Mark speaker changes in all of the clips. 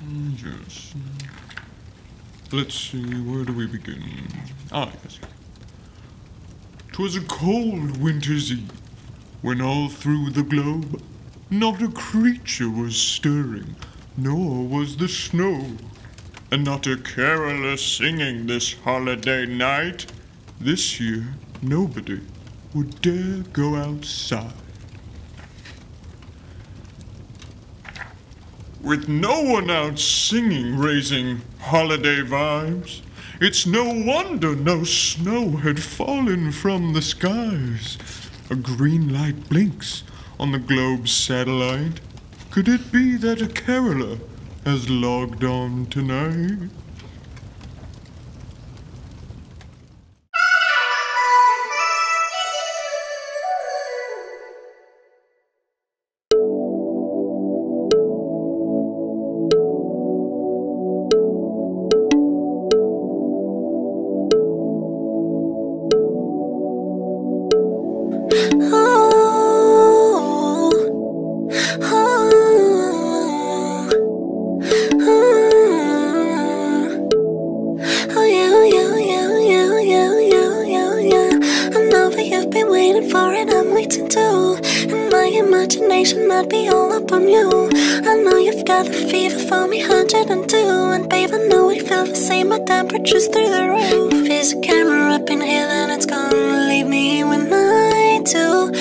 Speaker 1: Yes. Let's see, where do we begin? Ah, yes. 'Twas a cold winter's eve, when all through the globe not a creature was stirring, nor was the snow, and not a caroller singing this holiday night. This year, nobody would dare go outside. With no one out singing, raising holiday vibes, it's no wonder no snow had fallen from the skies. A green light blinks on the globe's satellite. Could it be that a caroller has logged on tonight?
Speaker 2: Might be all up on you. I know you've got the fever for me, 102. And babe, I know we feel the same, my temperature's through the roof. If there's a camera up in here, then it's gonna leave me when I do.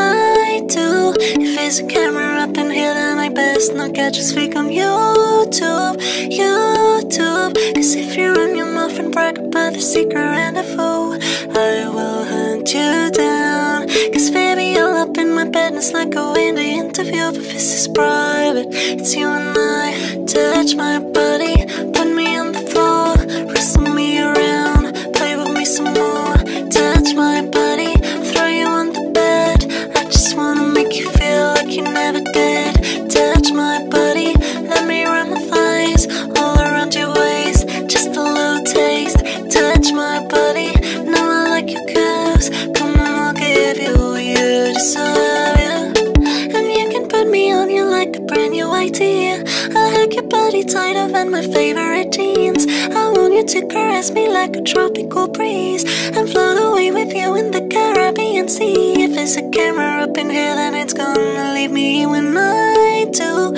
Speaker 2: If there's a camera up in here, then I best not catch us fake on YouTube. Cause if you run your mouth and brag about the secret rendezvous, I will hunt you down. Cause baby, all up in my business like a windy interview. But this is private, it's you and I. Touch my body, put me on the floor, wrestle me around, play with me some more. Touch my body, throw you on the bed. I just wanna make you feel like you never did. Touch my body, let me run my thighs all around your waist, just a little taste. Touch my body, know I like your curves. Come on, I'll give you what you deserve, yeah. And you can put me on you like a brand new idea. I'll hug your body tighter than my favorite jeans. I want you to caress me like a tropical breeze and float away with you in the Caribbean Sea. If there's a camera up in here, then it's gonna leave me when I do.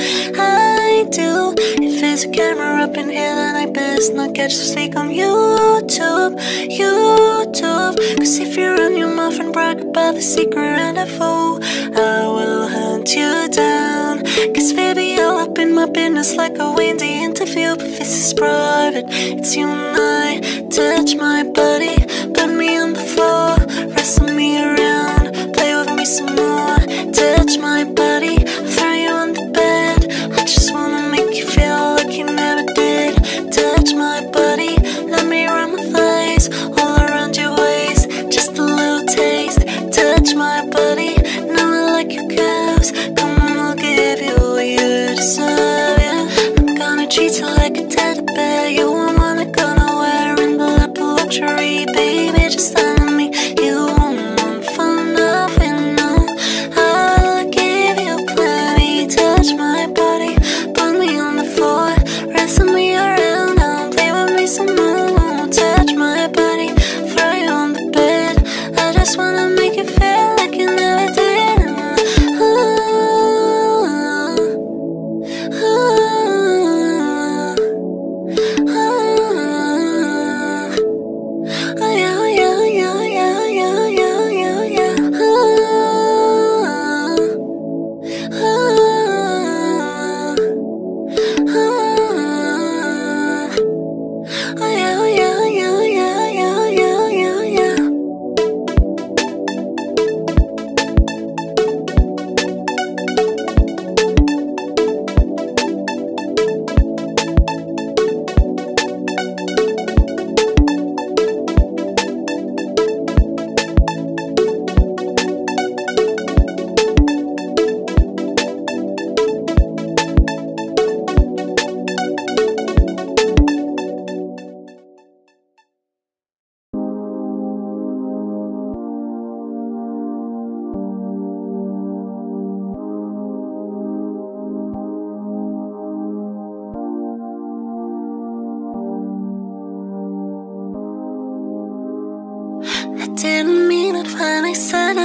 Speaker 2: If there's a camera up in here, then I best not catch the fake on YouTube. Cause if you run your mouth and brag about the secret rendezvous, I will hunt you down. Cause baby, all up in my business like a windy interview. But this is private, it's you and I. Touch my body, put me on the floor, wrestle me around, play with me some more. Touch my body, throw you on the bed. I just wanna make you feel like you never did. Touch my body, let me run my thighs all around your waist, just a little taste. Touch my body, know I like your curves. Come on, I'll give you what you deserve, yeah. I'm gonna treat you like a teddy bear. You want one I'm gonna wear in the lap of luxury, baby. Just tell me you want one for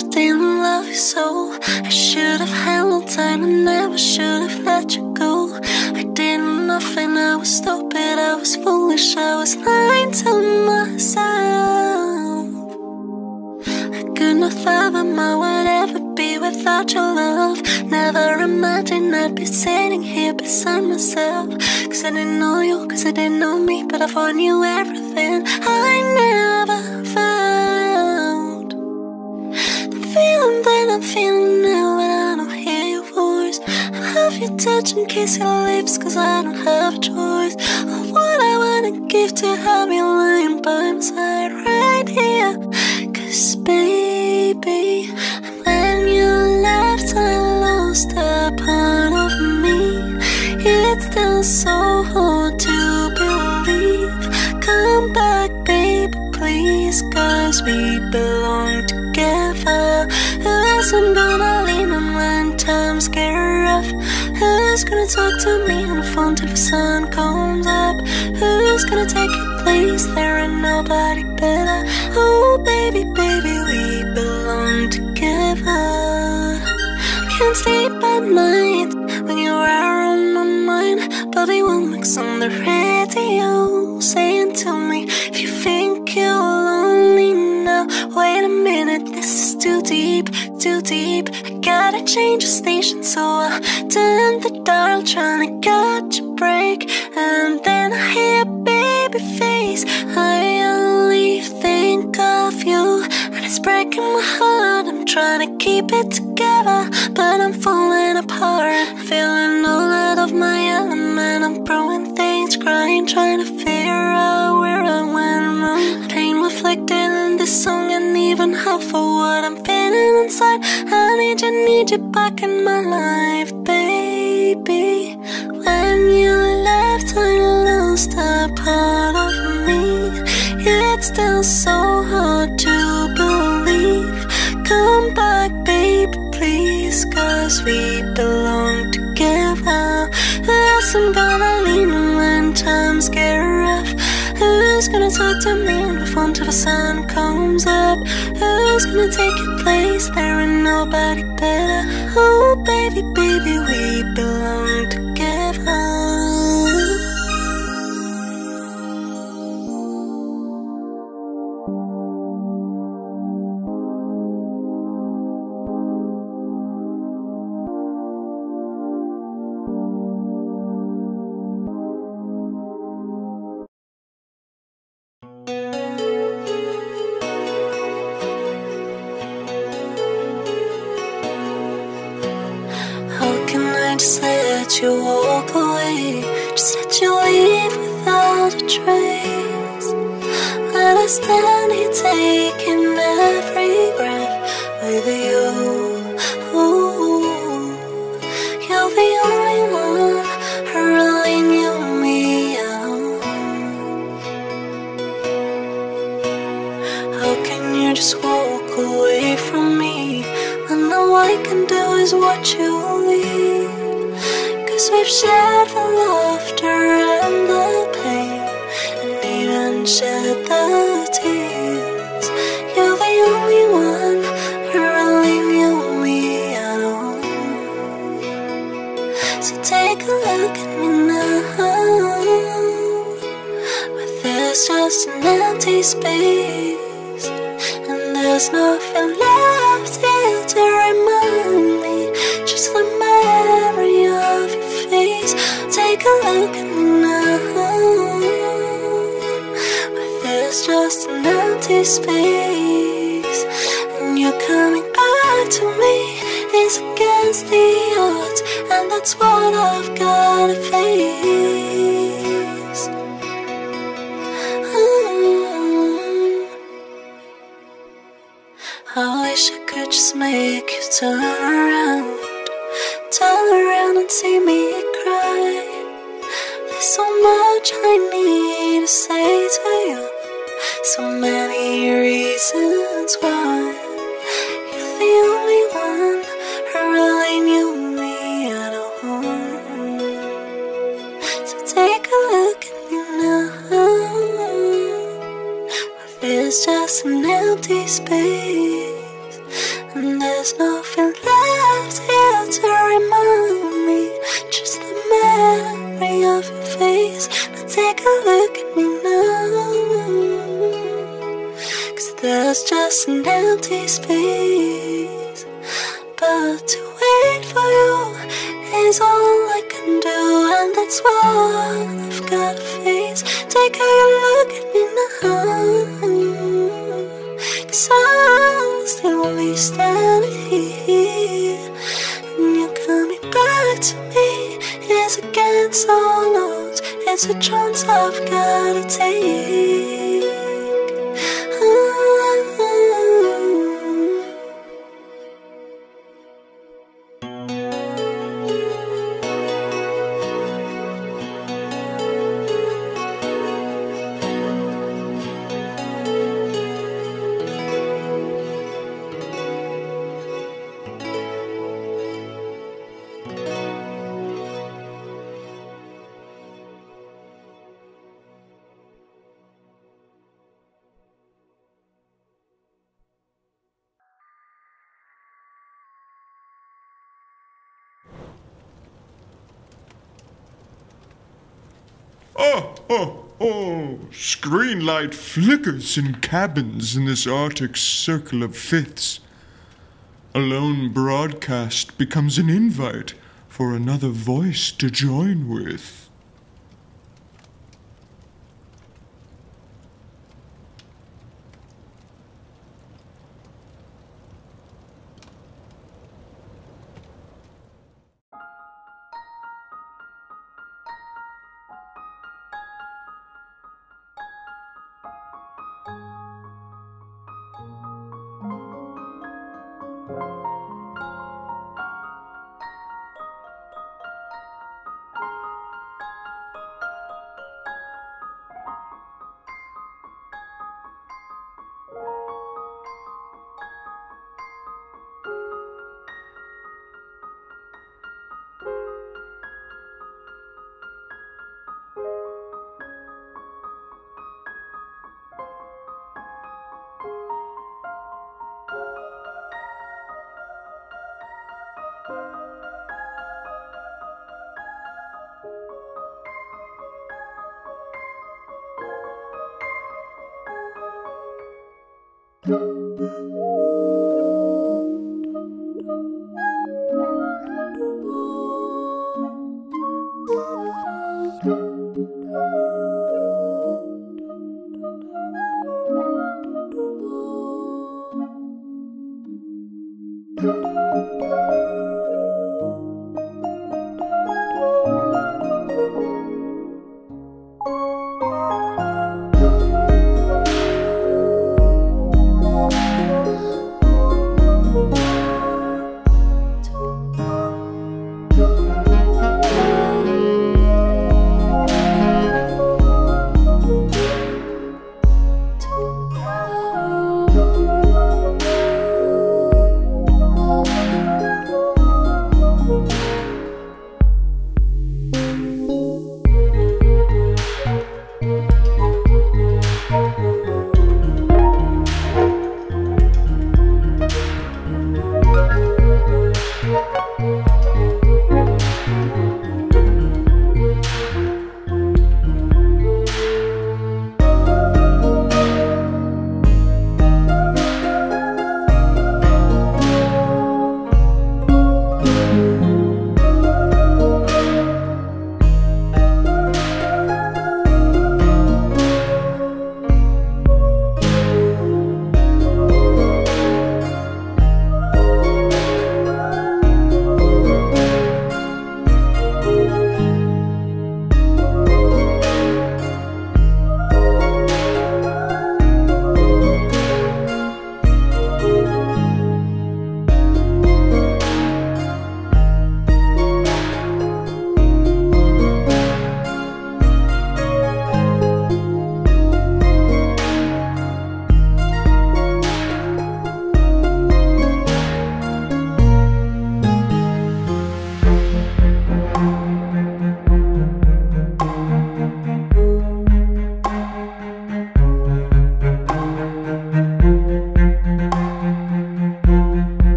Speaker 2: didn't love you so. I should have held tight, I never should have let you go. I did nothing, I was stupid, I was foolish, I was lying to myself. I could not fathom I would ever be without your love. Never imagined I'd be sitting here beside myself. Cause I didn't know you, cause I didn't know me, but I thought I knew everything I never felt. The feeling that I'm feeling now when I don't hear your voice. I have you touch and kiss your lips cause I don't have a choice. Oh, what I wanna give to have you lying by my side right here. Cause baby, when you left I lost a part of me. It's still so hard to believe. Come back baby please, cause we belong together. Who's I'm gonna lean on when times get rough? Who's gonna talk to me on the phone till the sun comes up? Who's gonna take your place? There ain't nobody better. Oh baby, baby, we belong together. Can't sleep at night when you are on my mind. Bobby Womack's on the radio saying to me, if you think you're lonely now, wait a minute, this is too deep, too deep. I gotta change the station, so I turn the dial trying to catch a break. And then I hear baby face, I only think of you, and it's breaking my heart. I'm trying to keep it together, but I'm falling apart. I'm feeling all out of my element. I'm throwing things, crying, trying to figure out where I went wrong. Pain reflected in this song, and even half of what I'm feeling inside. I need you back in my life, baby. When you left, I lost a part of me. It's still so hard to believe. Come back, baby, please, cause we belong together. Yes, I'm gonna lean on when times get rough. Who's gonna talk to me on the phone till the sun comes up? Who's gonna take your place? There ain't nobody better. Oh, baby, baby, we belong together. Just let you walk away, just let you leave without a trace. When I stand here taking every breath with you, ooh, you're the only one who really knew me out. How can you just walk away from me when all I can do is watch you leave? We've shared the laughter and the pain, and even shed the tears. You're the only one who really knew me at all. So take a look at me now, but there's just an empty space, and there's nothing left here to remind me, just the memory of you. Take a look at me now, but there's just an empty space, and you're coming back to me is against the odds, and that's what I've gotta face. I wish I could just make you turn around and see me cry. There's so much I need to say to you, so many reasons why. You're the only one who really knew me at all. So take a look at me now, but there's just an empty space, nothing left here to remind me, just the memory of your face. Now take a look at me now, 'cause there's just an empty space. But to wait for you is all I can do, and that's what I've gotta face. Take a look at me now, 'cause I'll still be standing here, and you're coming back to me is against all odds. It's a chance I've gotta take.
Speaker 1: Oh, screen light flickers in cabins in this Arctic circle of fifths. A lone broadcast becomes an invite for another voice to join with.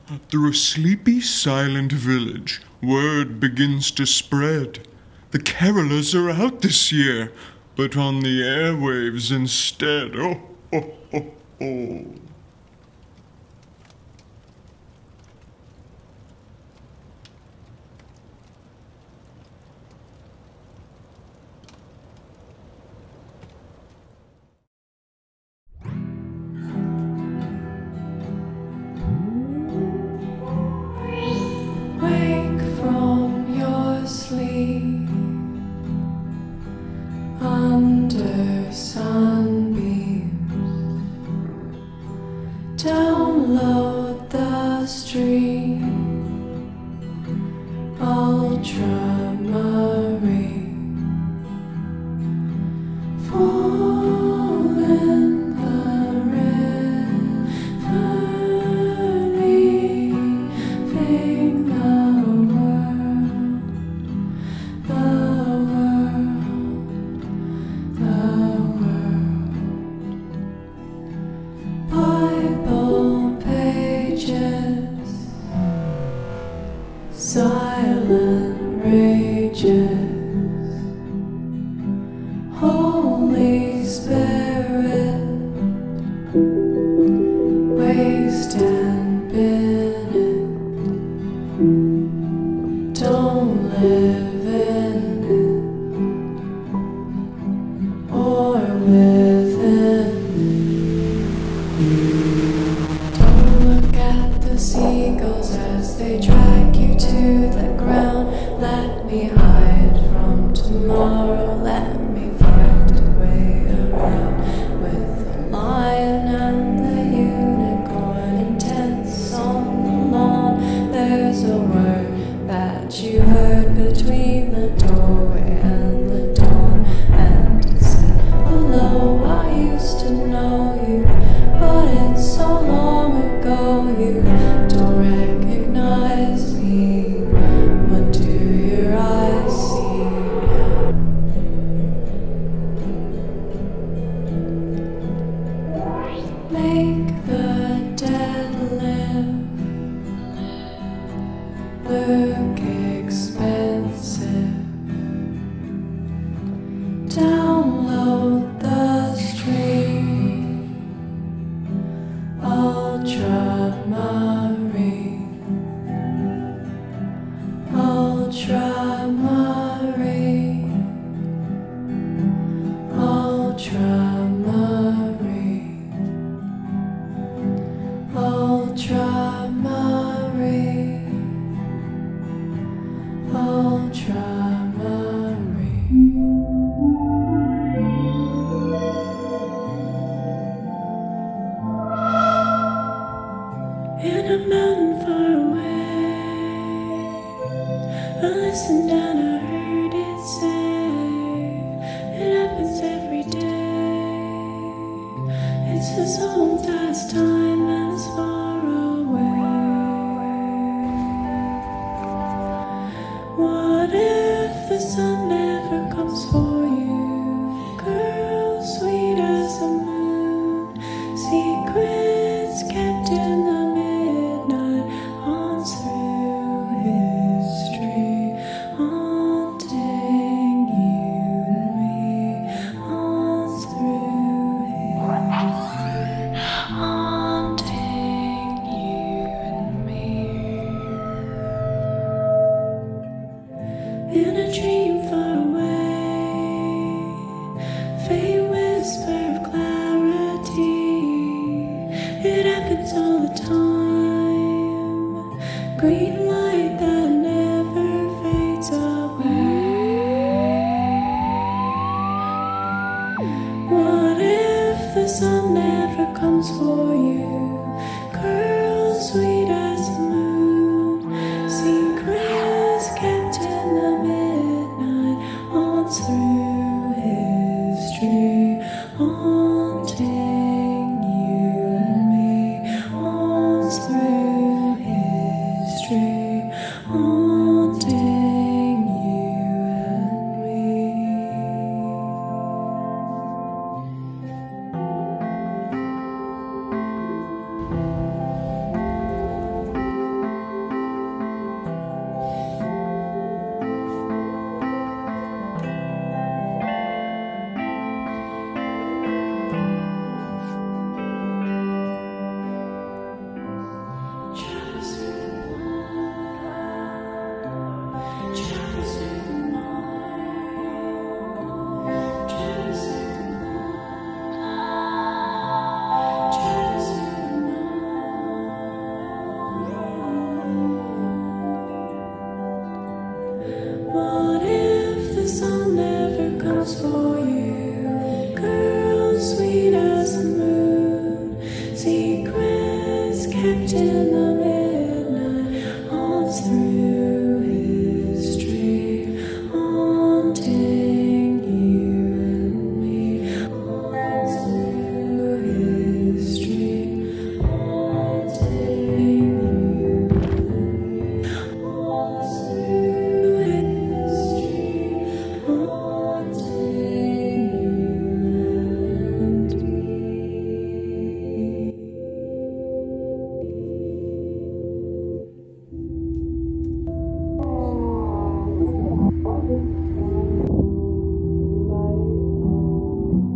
Speaker 1: Through a sleepy, silent village, word begins to spread. The carolers are out this year, but on the airwaves instead. Oh, oh, oh, oh.
Speaker 3: Wake from your sleep under sunbeams. Download the stream, ultramarine. Fall in the river, leaving the world, the world. Bible pages, silent rages. Holy Spirit, waste and bin it. Don't live in it or within it. Don't look at the seagulls as they drag you to the ground. Let me hide from tomorrow. Let me find a way around with the lion and the unicorn. Intense on the lawn. There's a word that you heard between the doorway and the dawn, and it said, hello, I used to know you, but it's so long ago you don't recognize me. What do your eyes see now? Make the dead live. Look expensive. Download the stream, ultramarine. Ultramarine. Ultramarine. Ultramarine. In a mountain far away, I listened and I heard it say, it happens every day. It's as old as time and as far away. What if the sun never comes for you? Girl, sweet as the moon, secrets kept in the midnight, haunts through history, haunting you and me, haunts through history, haunting you and me. In a dream far away, faint whisper of clarity. It happens all the time. Green light that never fades away. What if the sun never comes for you? Girl, sweet as the moon, secrets kept in the midnight, haunts through history, haunting you and me, haunts through history, haunting you and me.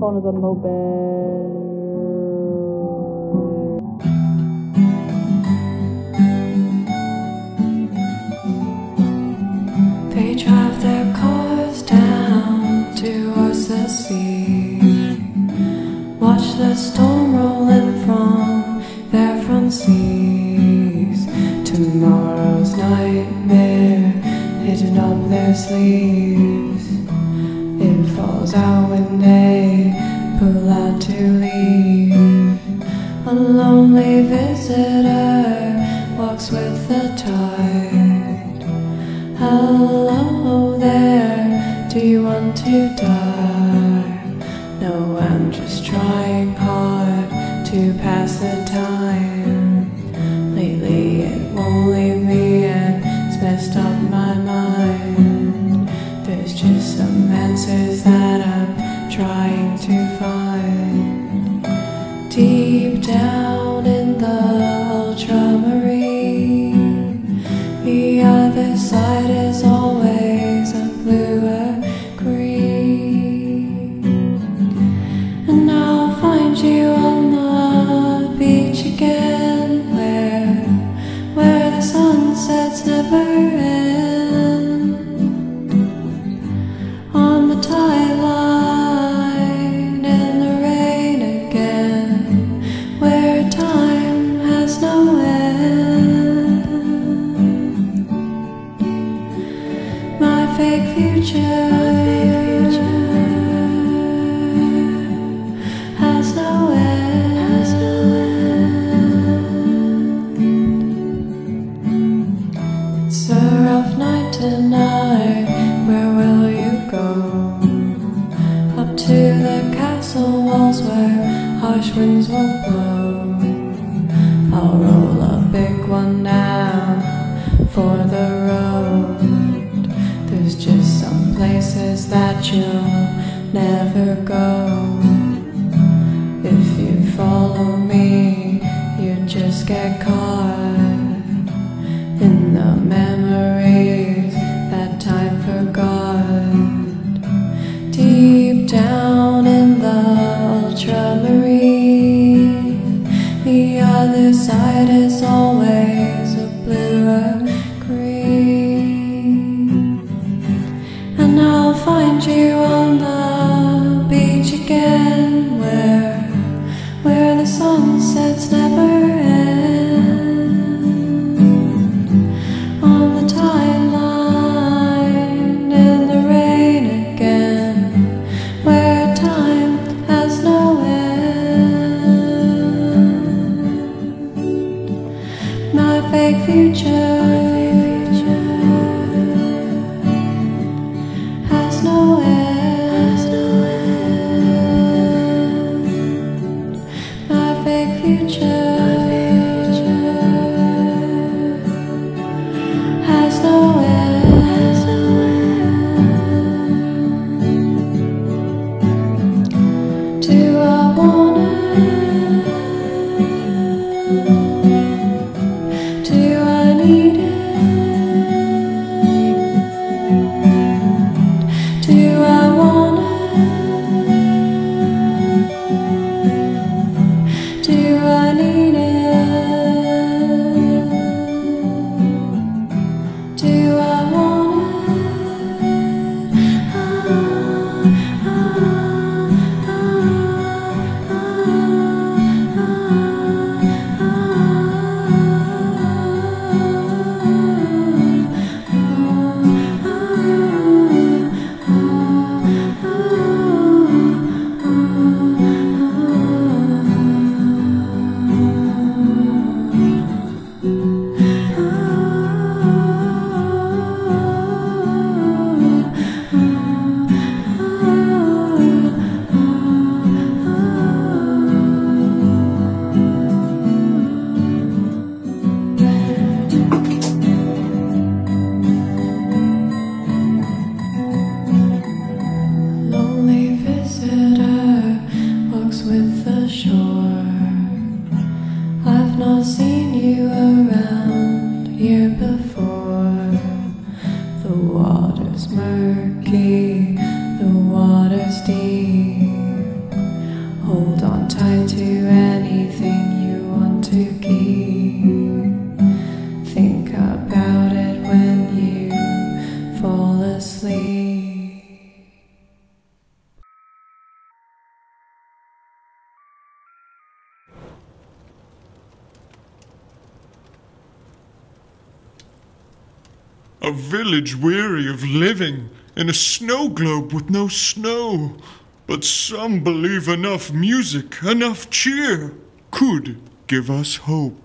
Speaker 3: phone is on low bed. They drive their cars down towards the sea, watch the storm roll in from their front seas. Tomorrow's nightmare hidden up their sleeves. It falls out when they pull out to leave. A lonely visitor walks with the tide. Hello there, do you want to die? No, I'm just trying hard to pass the time. Lately it won't leave me and it's messed up my mind. There's just some answers that I'm trying to find. Deep down in the ultramarine, the other side is always a bluer green. And I'll find you on the beach again, where the sunsets never end. On the tide line in the rain again, where time has no end. My fake future has no end. It's a rough night tonight, where will you go? Up to the castle walls where harsh winds will blow. I'll roll a big one down for the road. There's just some places that you'll never go. If you follow me, you just get caught in the memories that time forgot. Deep down in the ultramarine, the other side is always a bluer green. And I'll find you on the beach again, where the sunsets never end. On the tide line in the rain again, where time has no end. My fake future has no end. My fake future has no end. Do I wanna? Do I need it? Do I wanna? Do I need it? Do I want it? Hold on tight to anything you want to keep. Think about it when you fall asleep.
Speaker 1: A village weary of living in a snow globe with no snow. But some believe enough music, enough cheer, could give us hope.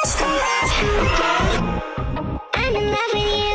Speaker 2: I'm in love with you.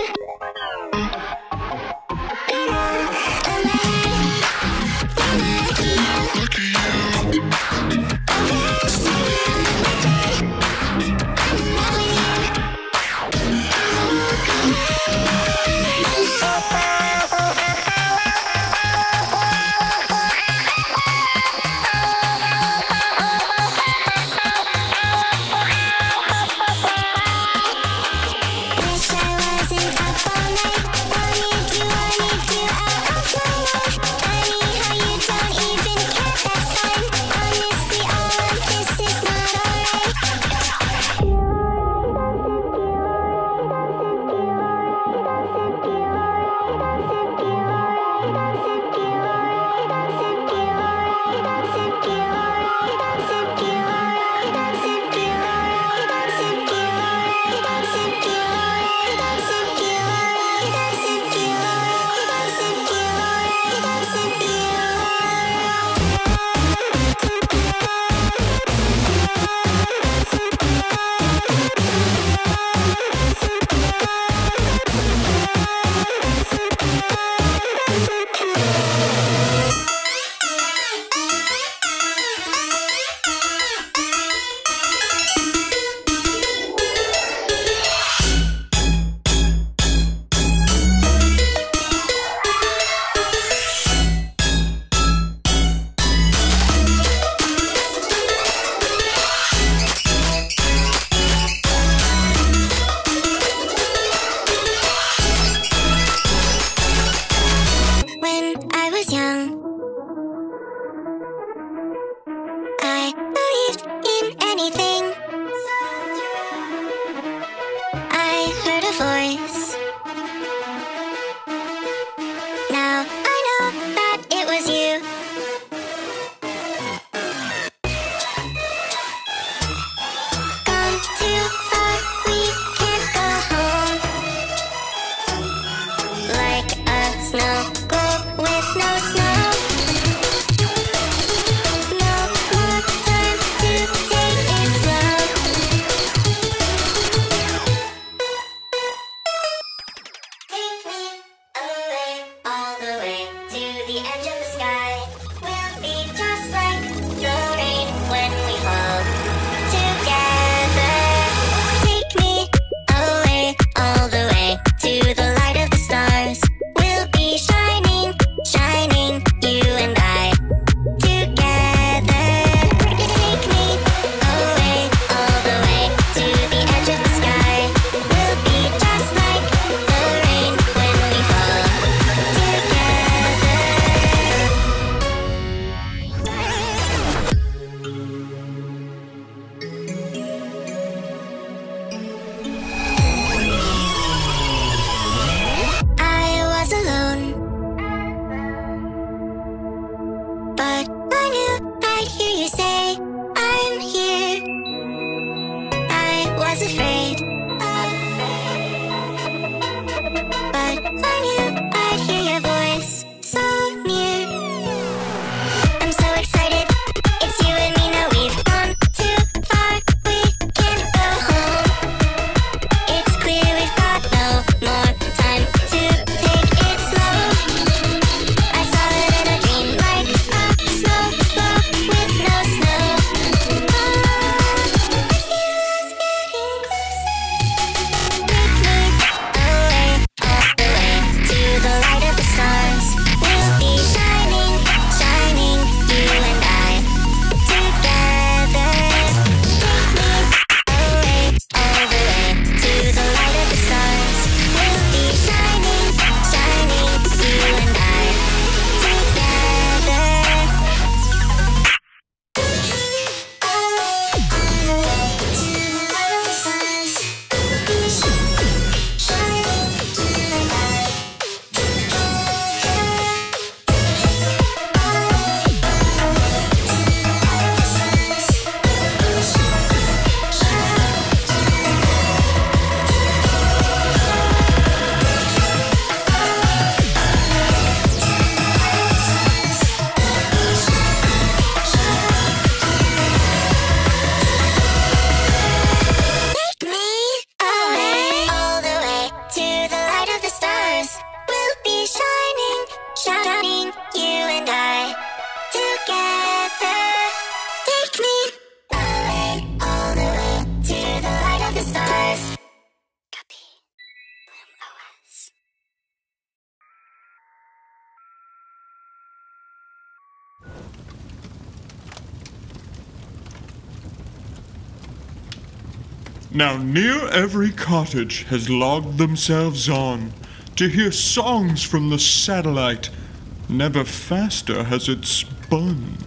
Speaker 1: Now near every cottage has logged themselves on to hear songs from the satellite. Never faster has it spun.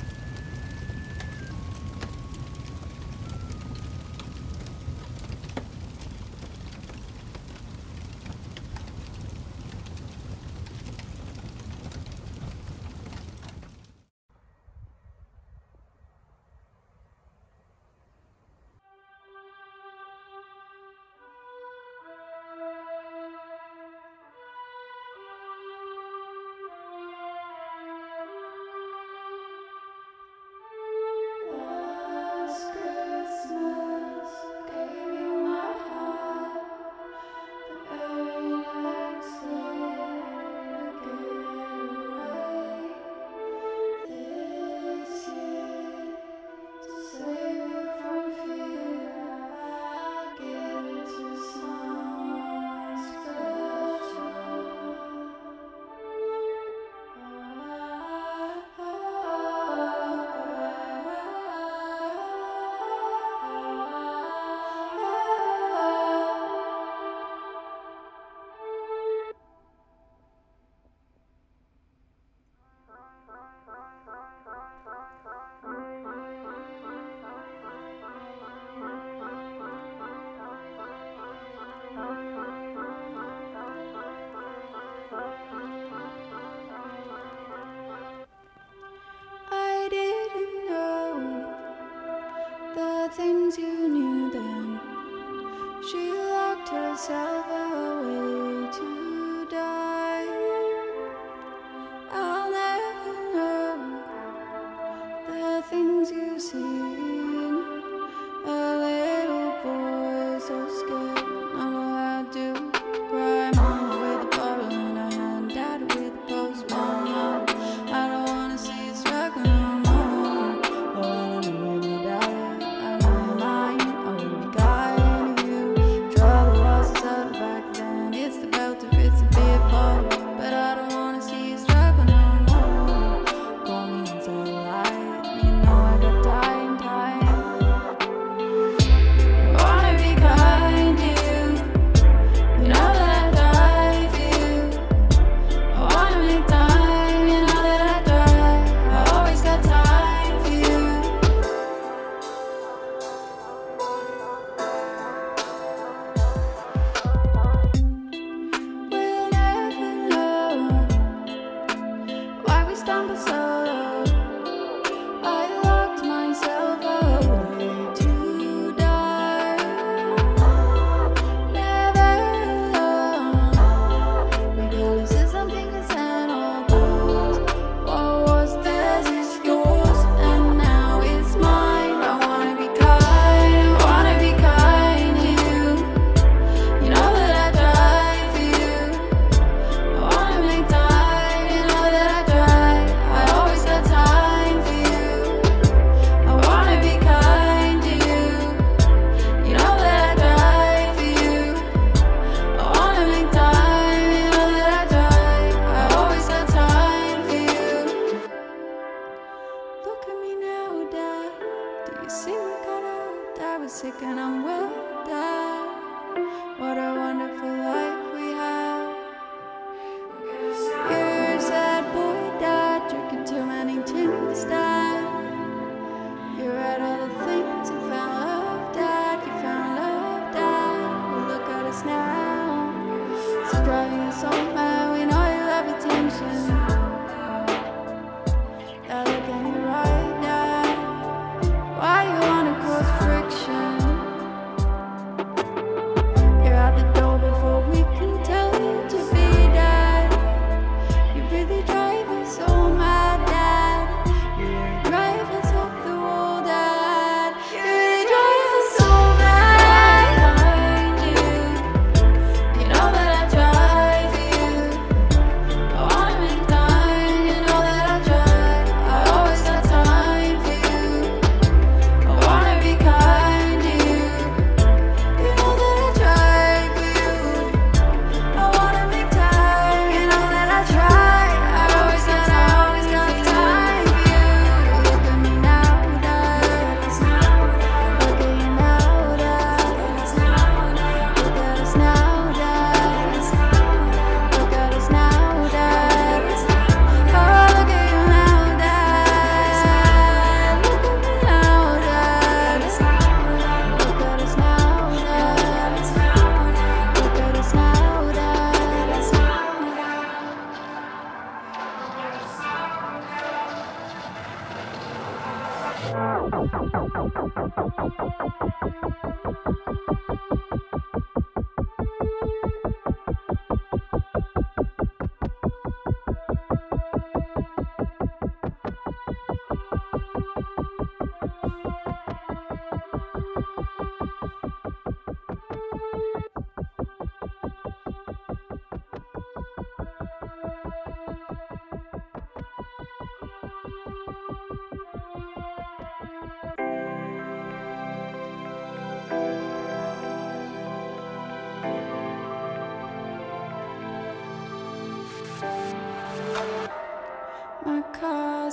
Speaker 3: Last Christmas gave you my heart. The very next year gave away. This year, to save you from fear, I'll give it to someone special. I didn't know the things you knew then. She locked herself away to die. I'll never know the things you've seen. A little boy so scared, not allowed to cry. Mama with a bottle in her hand, Dad with a postman. I don't wanna see you struggling no more. I wanna know you die. I know you're mine. I wanna be kind to you. Trouble was settled back then.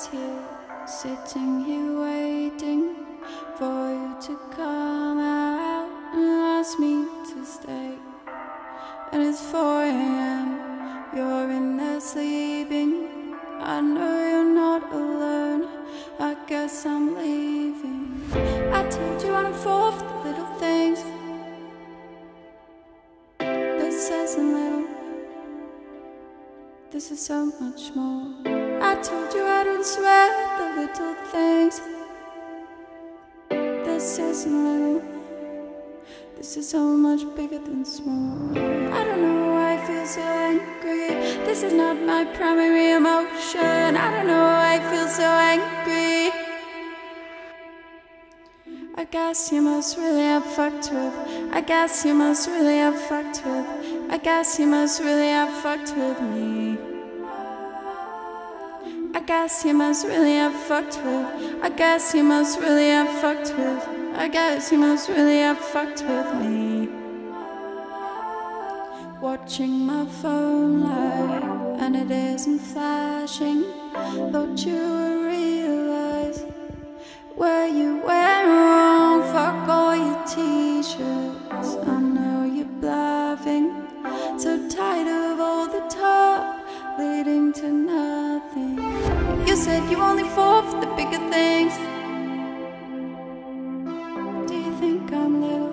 Speaker 3: was here, sitting here waiting for you to come out and ask me to stay. And it's 4 a.m., you're in there sleeping. I know you're not alone, I guess I'm leaving. I told you I'm for the little things. This isn't little, this is so much more. I told you I don't sweat the little things. This isn't little, this is so much bigger than small. I don't know why I feel so angry. This is not my primary emotion. I don't know why I feel so angry. I guess you must really have fucked with. I guess you must really have fucked with. I guess you must really have fucked with me. I guess you must really have fucked with. I guess you must really have fucked with. I guess you must really have fucked with me. Watching my phone light and it isn't flashing. Thought you would realize where you went wrong. Fuck all your t-shirts, I know you're bluffing. So tired of all the talk leading to nothing. You said you only fall for the bigger things. Do you think I'm little?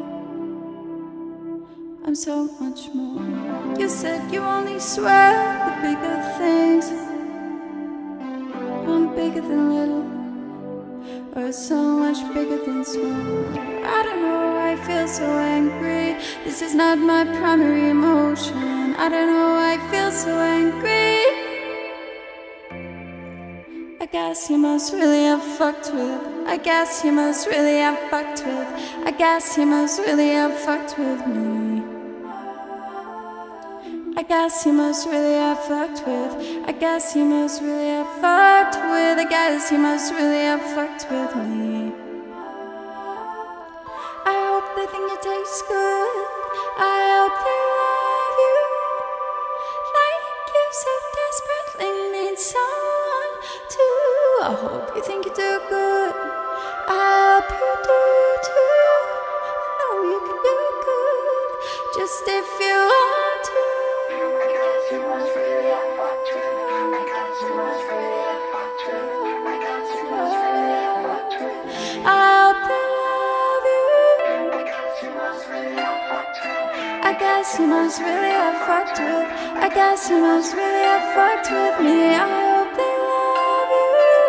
Speaker 3: I'm so much more. You said you only swear the bigger things. I'm bigger than little, or so much bigger than small. I don't know why I feel so angry. This is not my primary emotion. I don't know why I feel so angry. I guess you must really have fucked with. I guess you must really have fucked with. I guess you must really have fucked with me. I guess you must really have fucked with. I guess you must really have fucked with. I guess you must really have fucked with me. I hope they think you taste good. I hope they love you like you so desperately need someone to. I hope you think you do good. I hope you do too. I know you can do good, just if you want to. I hope they love you. I guess you must really have fucked with. I guess you must really have fucked with me. I hope they love you.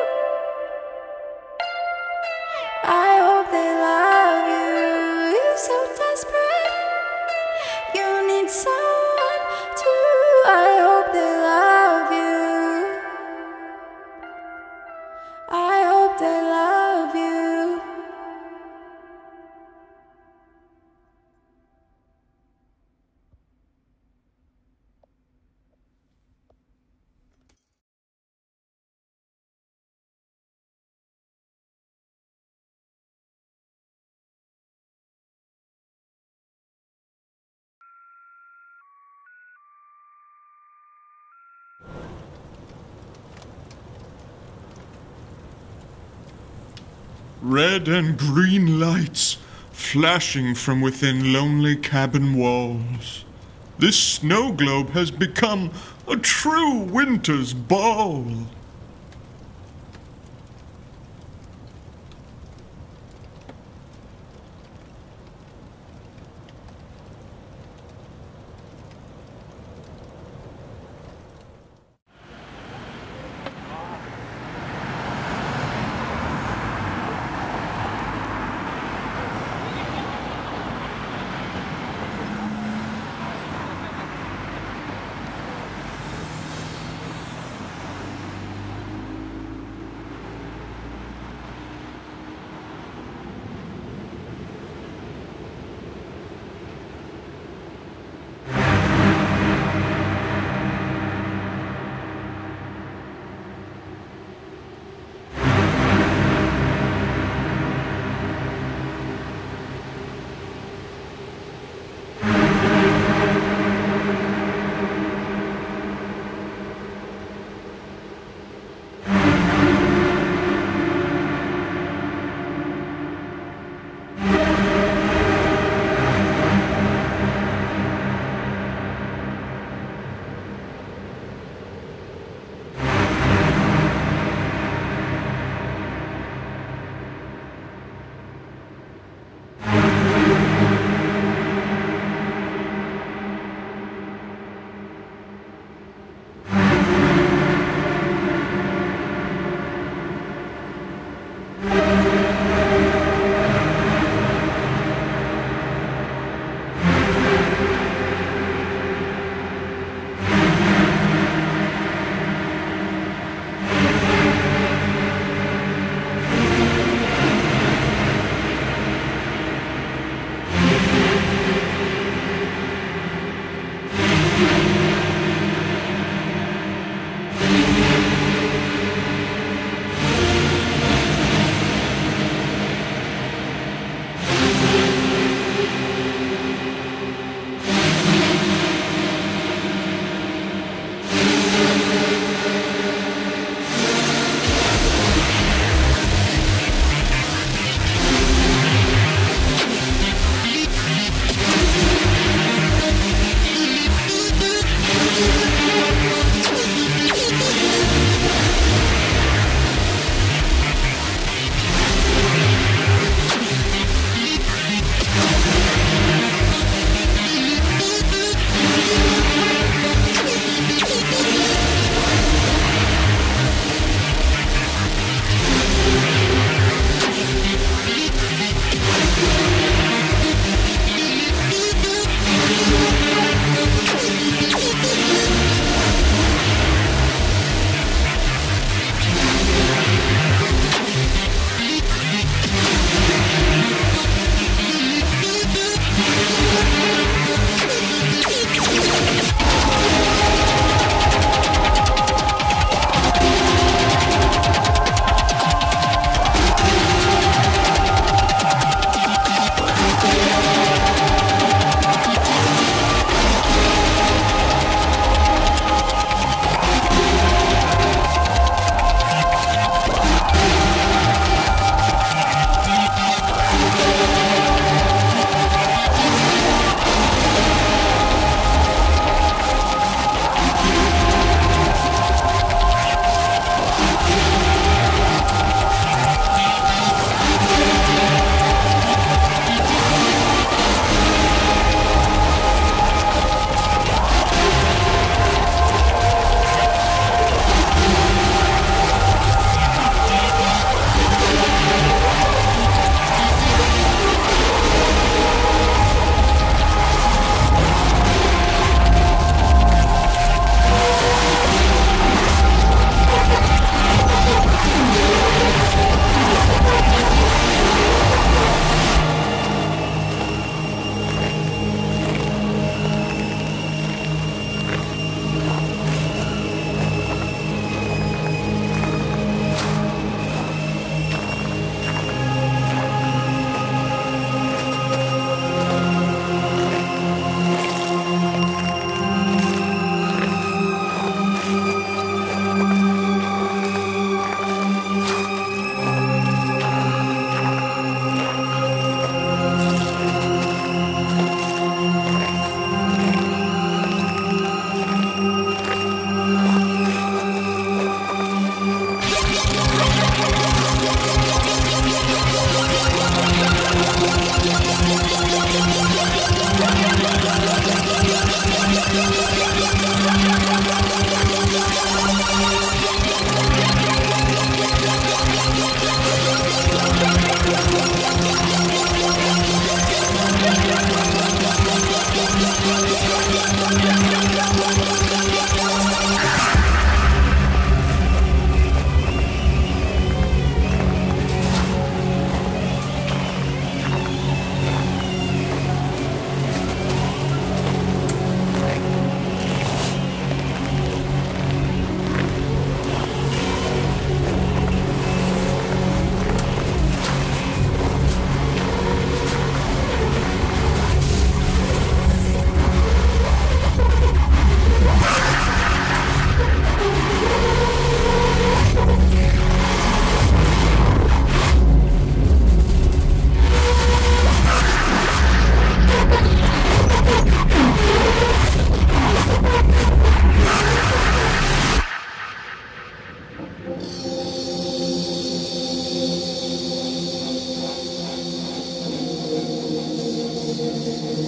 Speaker 3: I hope they love you. You're so desperate, you need someone to. I hope they love you. I hope they love you.
Speaker 1: Red and green lights flashing from within lonely cabin walls. This snow globe has become a true winter's ball.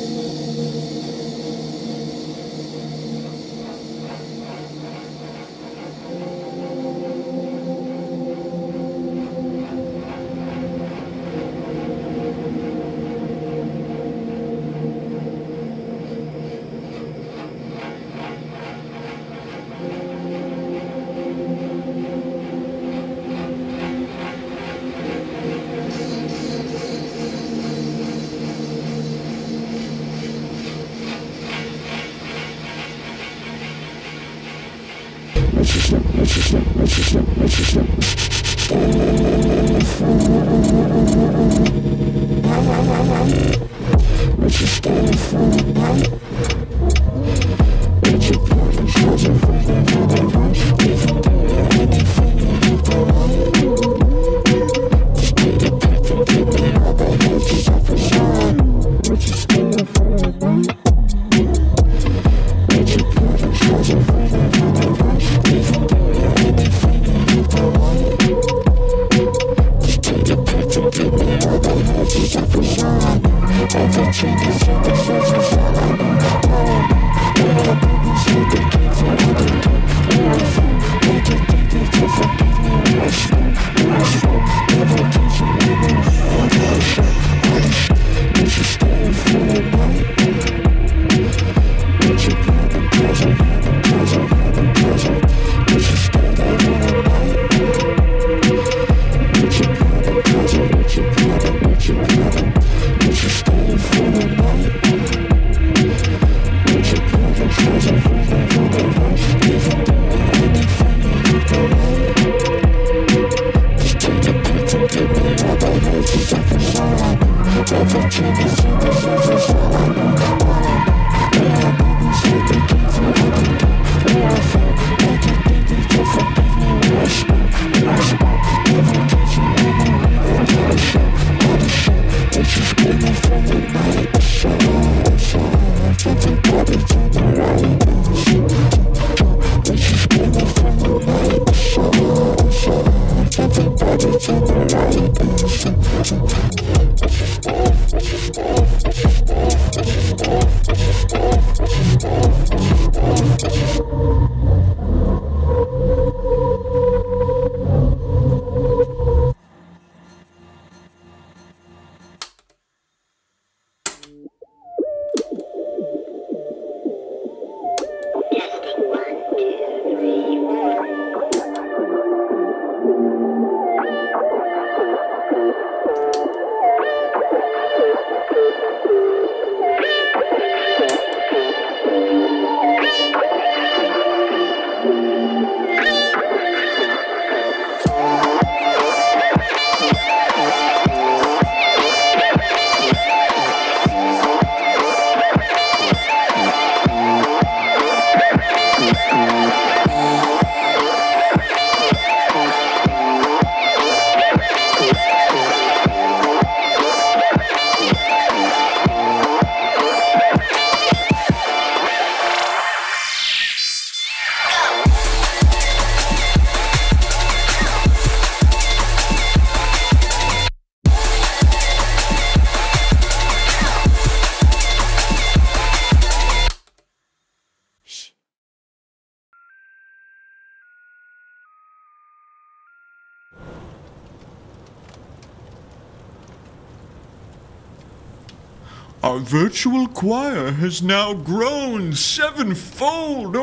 Speaker 1: Our virtual choir has now grown sevenfold.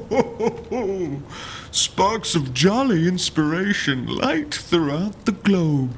Speaker 1: Oh, sparks of jolly inspiration light throughout the globe.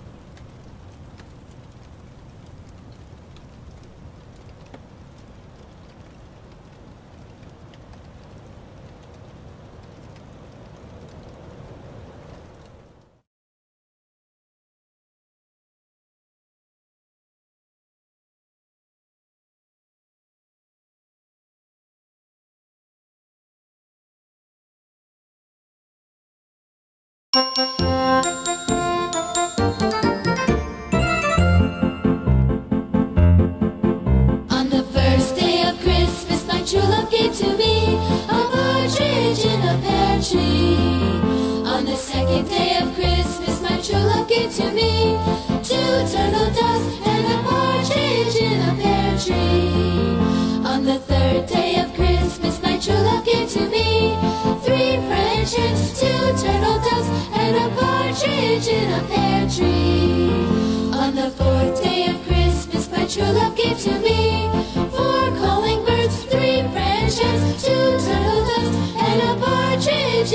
Speaker 3: On the first day of Christmas, my true love gave to me a partridge in a pear tree. On the second day of Christmas, my true love gave to me 2 turtle doves and a partridge in a pear tree.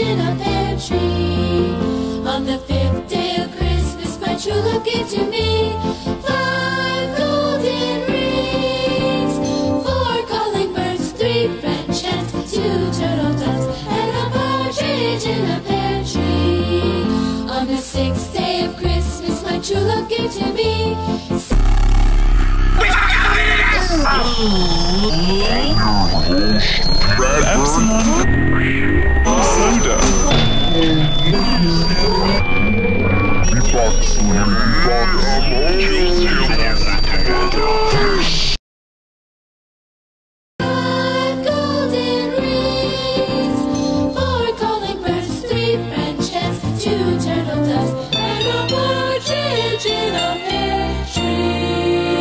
Speaker 3: in a pear tree. On the 5th day of Christmas, my true love gave to me 5 golden rings, 4 calling birds, 3 French hens, 2 turtle doves, and a partridge in a pear tree. On the 6th day of Christmas, my true love gave to me golden rings, 4 calling birds, 3 French hens, 2 turtle doves, and a partridge in a pear tree.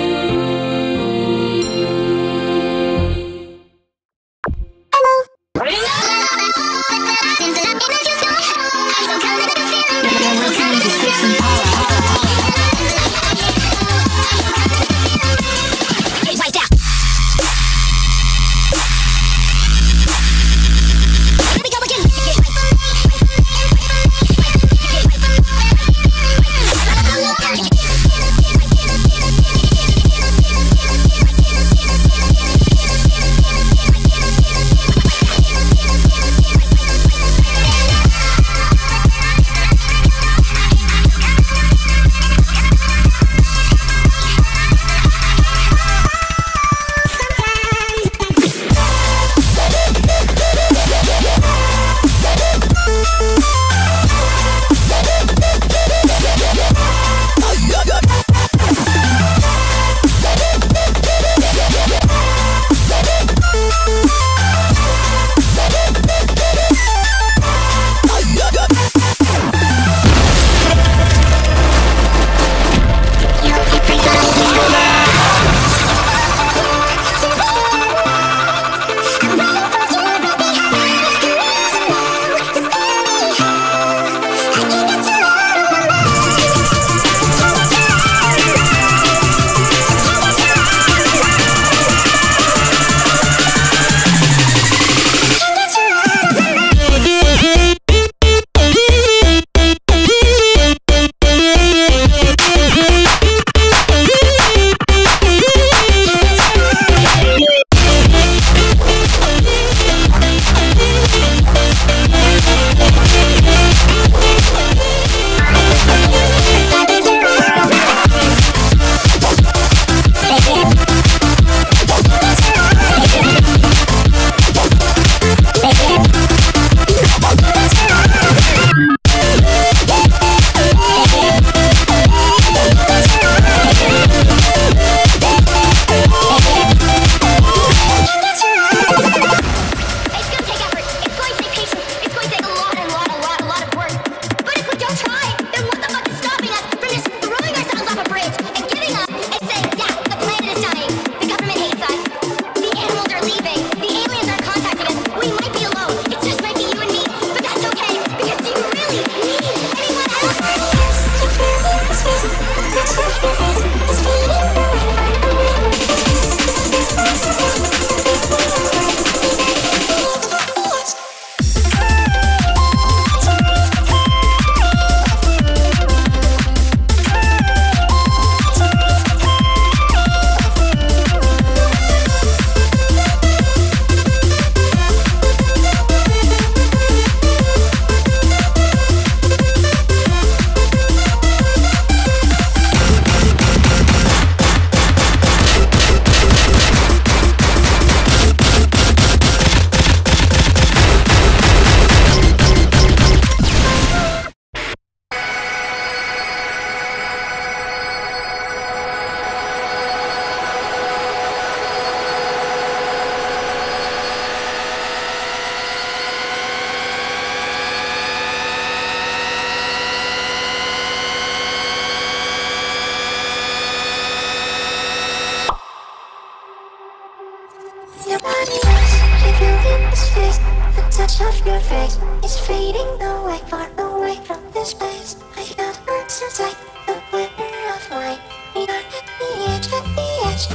Speaker 2: of your face is fading away, far away from this place. I got hurts inside the winter of mine. We are at the edge, at the edge.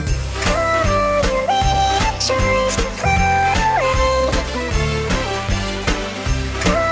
Speaker 2: Call your reassurance and fly away. Call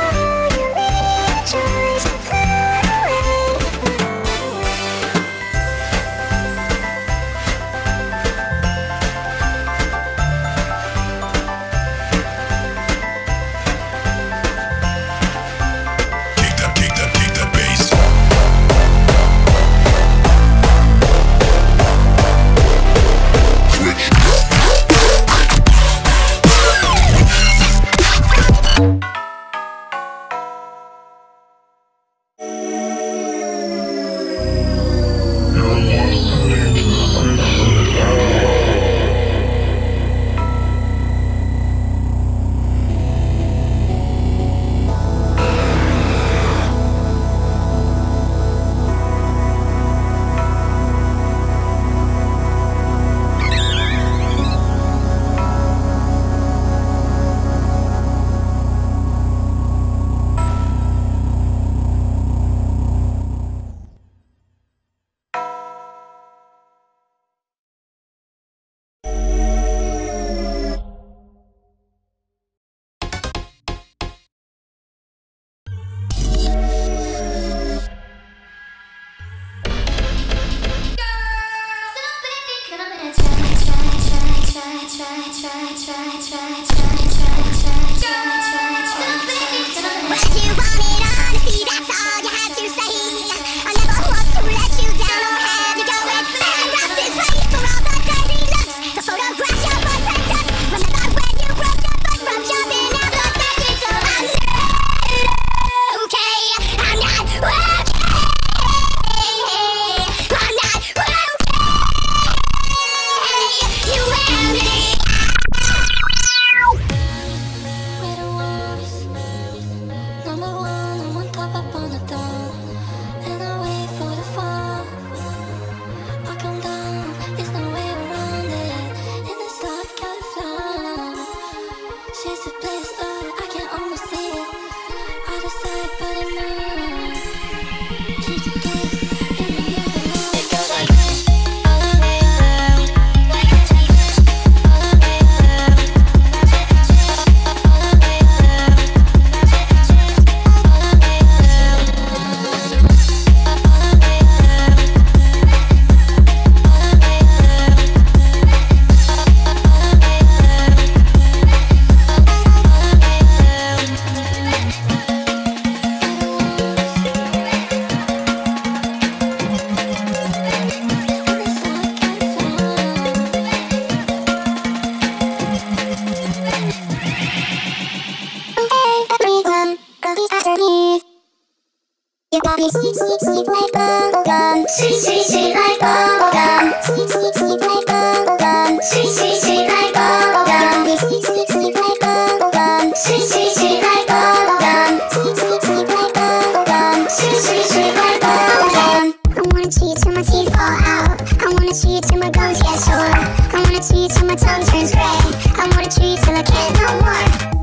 Speaker 2: Your body sweet, sweet, sweet like bubblegum. Sweet, sweet, sweet like bubblegum. Sweet, sweet, sweet like bubblegum. Sweet, sweet, sweet like bubblegum. Sweet, sweet, sweet like bubblegum. Sweet, sweet, sweet like bubblegum. Sweet, sweet, sweet like bubblegum. Sweet, sweet, sweet like bubblegum. I wanna chew you till my teeth fall out. I wanna chew you till my gums get sore. I wanna chew you till my tongue turns gray. I wanna chew you till I can't no more.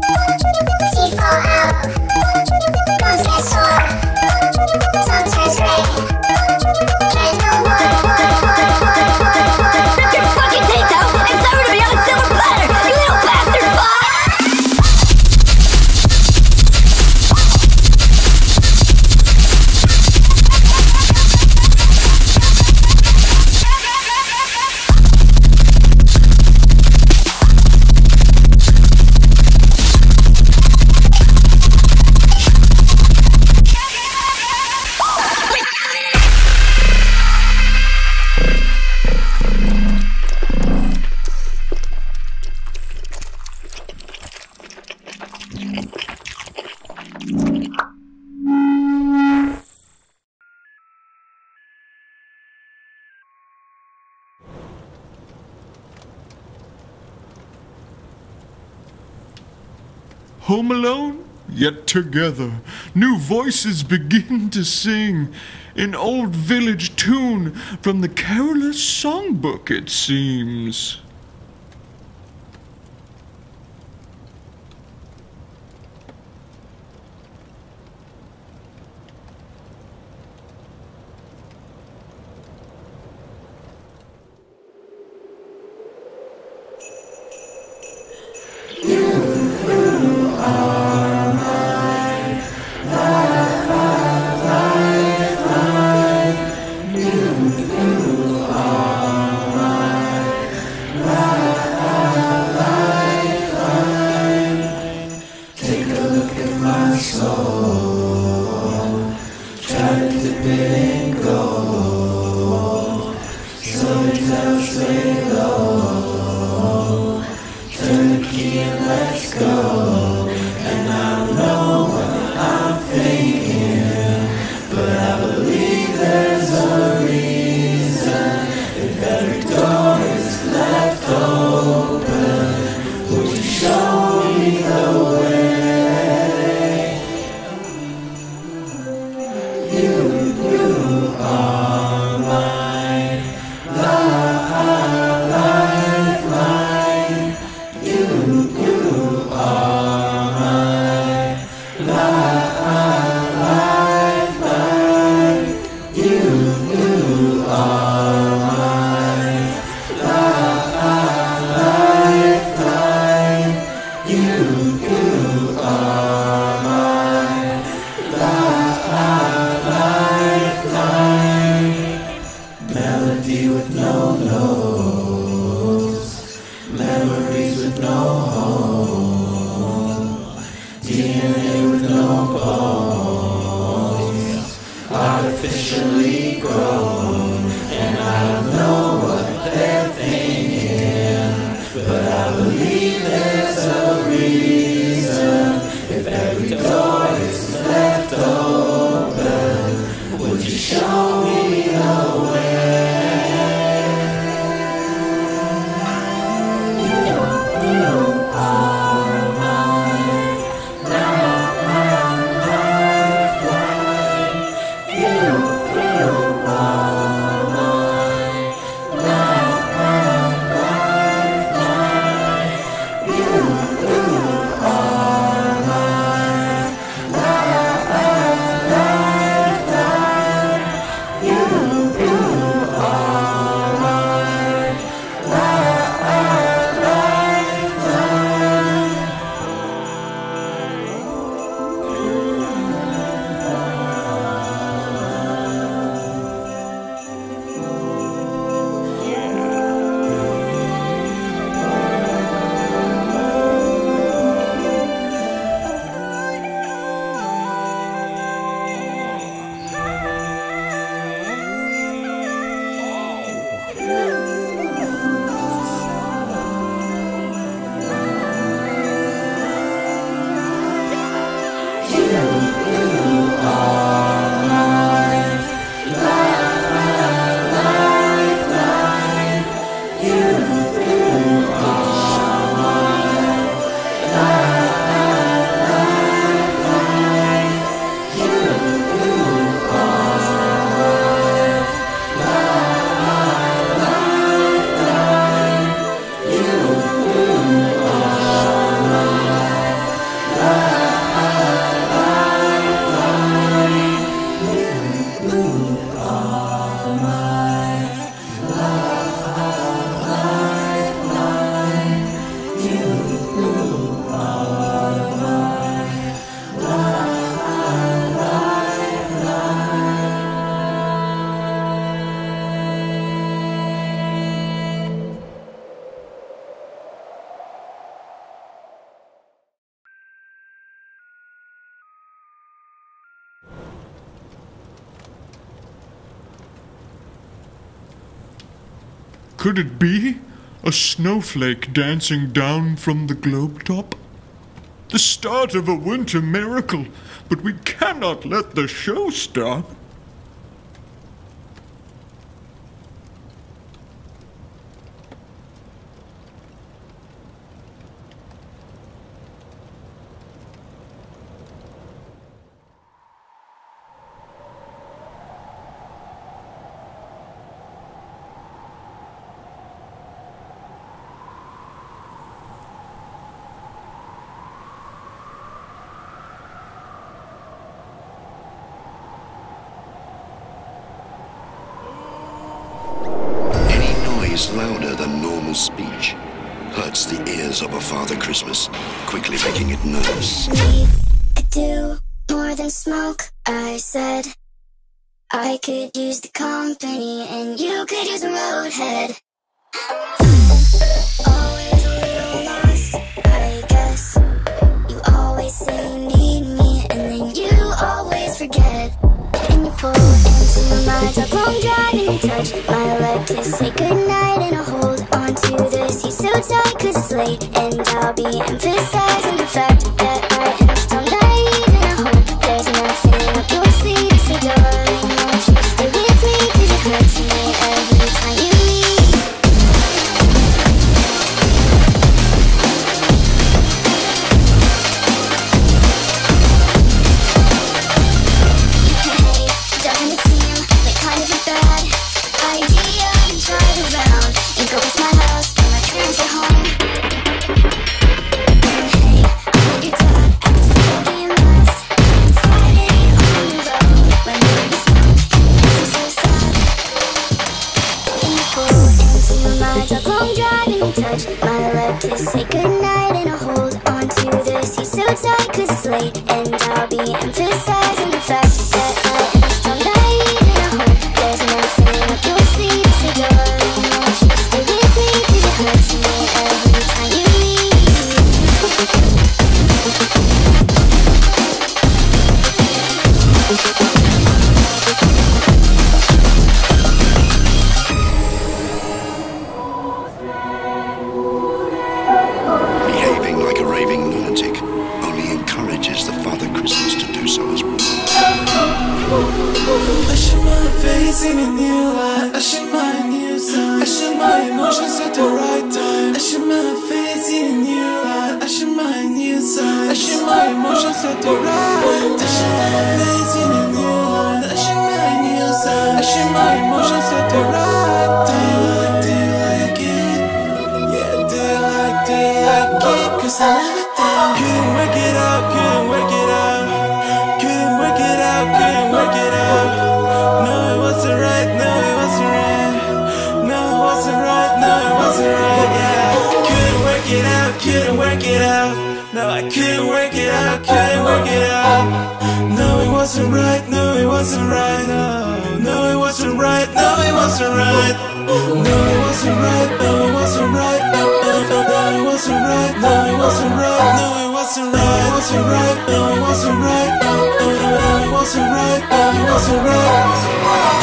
Speaker 2: Teeth fall out. Gums get sore. Tongue turns gray. Can't no more. Rip your fucking teeth out and serve it to me on a silver platter, you little bastard fuck!
Speaker 1: Home alone, yet together. New voices begin to sing. An old village tune from the carolers' songbook, it seems.
Speaker 4: with no home, DNA with no bones, artificially grown, and I don't know what they're thinking, but I believe there's a reason. If every door is left open, would you show me the way?
Speaker 1: Could it be a snowflake dancing down from the globe top? The start of a winter miracle, but we cannot let the show stop.
Speaker 5: Louder than normal speech hurts the ears of a Father Christmas, quickly making it nervous.
Speaker 2: We could do more than smoke, I said. I could use the company and you could use a roadhead. Always a little lost, I guess. You always say you need me and then you always forget. And you pull into my dark long driving touch my leg to say goodnight, and I'll hold on to the seat so tight cause it's late, and I'll be emphasizing the fact that I am still naive, and I hope there's nothing up your sleeve. So darling, won't you stay with me, cause it hurts me every time you leave. Doesn't it seem like kind of a bad idea to drive around and go past my house when my parents are home? And hey, I'm like your dad at the school being lost and sliding on the road when we were smoke, and it makes me so sad. And you pull into my dark long driving touch my leg to say goodnight, and I'll hold on to the seat so tight cause it's late, and I'll be emphasizing the fact that I am still naive, and I hope there's nothing up your sleeve. So darling, won't you stay with me, cause it hurts me every time you leave.
Speaker 4: face in a new light. I share my new sign. I share my emotions at the right time. I share my face in a new light. I share my new sign. I share my emotions at the right time. I share my face in a new light. I share my new sign. I share my emotions at the right time. Do you like it? Yeah, do you like it? Cause I love it down. Couldn't work it out, couldn't work it out. Couldn't work it out, couldn't work it out. No, it wasn't right, no, it wasn't right. No, it wasn't right, no, it wasn't right, yeah. Couldn't work it out, couldn't work it out. No, I couldn't work it out, couldn't work it out. No, it wasn't right, no, it wasn't right. No, it wasn't right, no, it wasn't right. No, it wasn't right, no, it wasn't right. No, it wasn't right, no, it wasn't right. No, it wasn't right, it wasn't right. No, it wasn't right. No, it wasn't right, no, it wasn't right.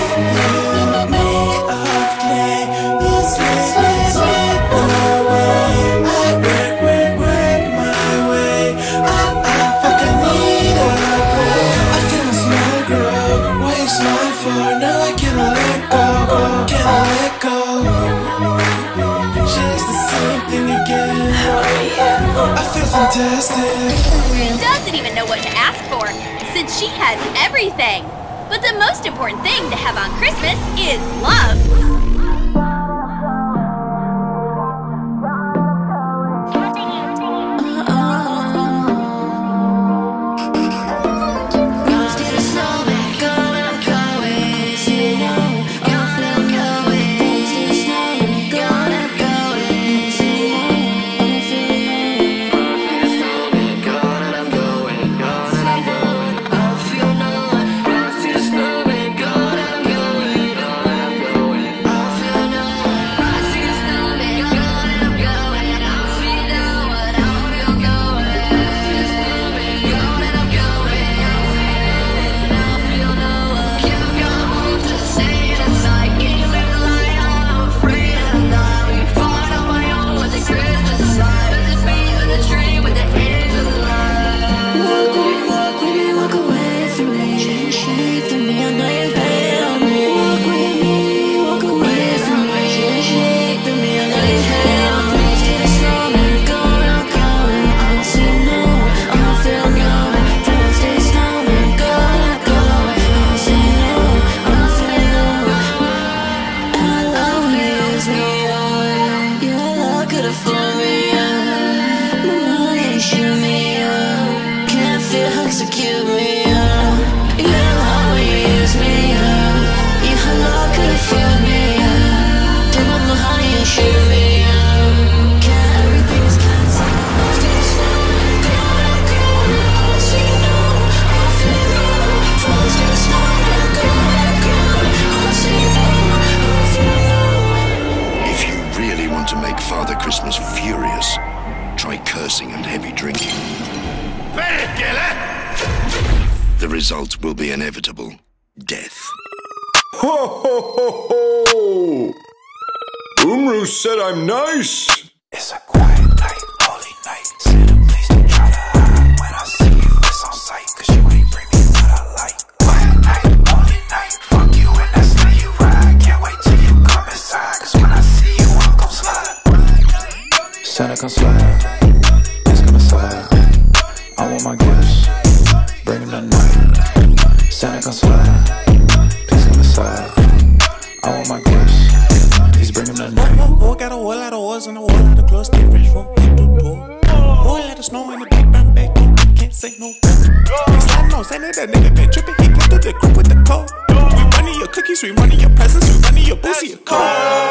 Speaker 4: Made of clay, you slip away. I work my way. I fucking need a break. I feel a smile grow. What you smile for? Now I cannot let go. Cannot let go. She's the same thing again. I feel fantastic.
Speaker 6: She doesn't even know what to ask for, since she has everything. But the most important thing to have on Christmas is love.
Speaker 5: The result will be inevitable. Death.
Speaker 1: Ho ho ho ho! Umru said I'm nice!
Speaker 7: It's a quiet night, holy night. Santa, please don't try to hide. When I see you, it's on sight. Cause you ain't bring me what I like. Quiet night, holy night. Fuck you and that's how you ride. Can't wait till you come inside. Cause when I see you, I'm gon' slide. Santa, come slide. Please come inside. I want my gifts. Bring them tonight. Santa, come slide. Please come inside. I want my gifts. Please bring them tonight.
Speaker 4: Oh, got a whole lot of oils and a whole lot of clothes. Get rich from head to toe. Whole lot of snow in the big brown bag. Can't say no. Sliding on Santa, that nigga been tripping. He got to the group with the code. We running your cookies, we running your presents, we running your boozy, your code.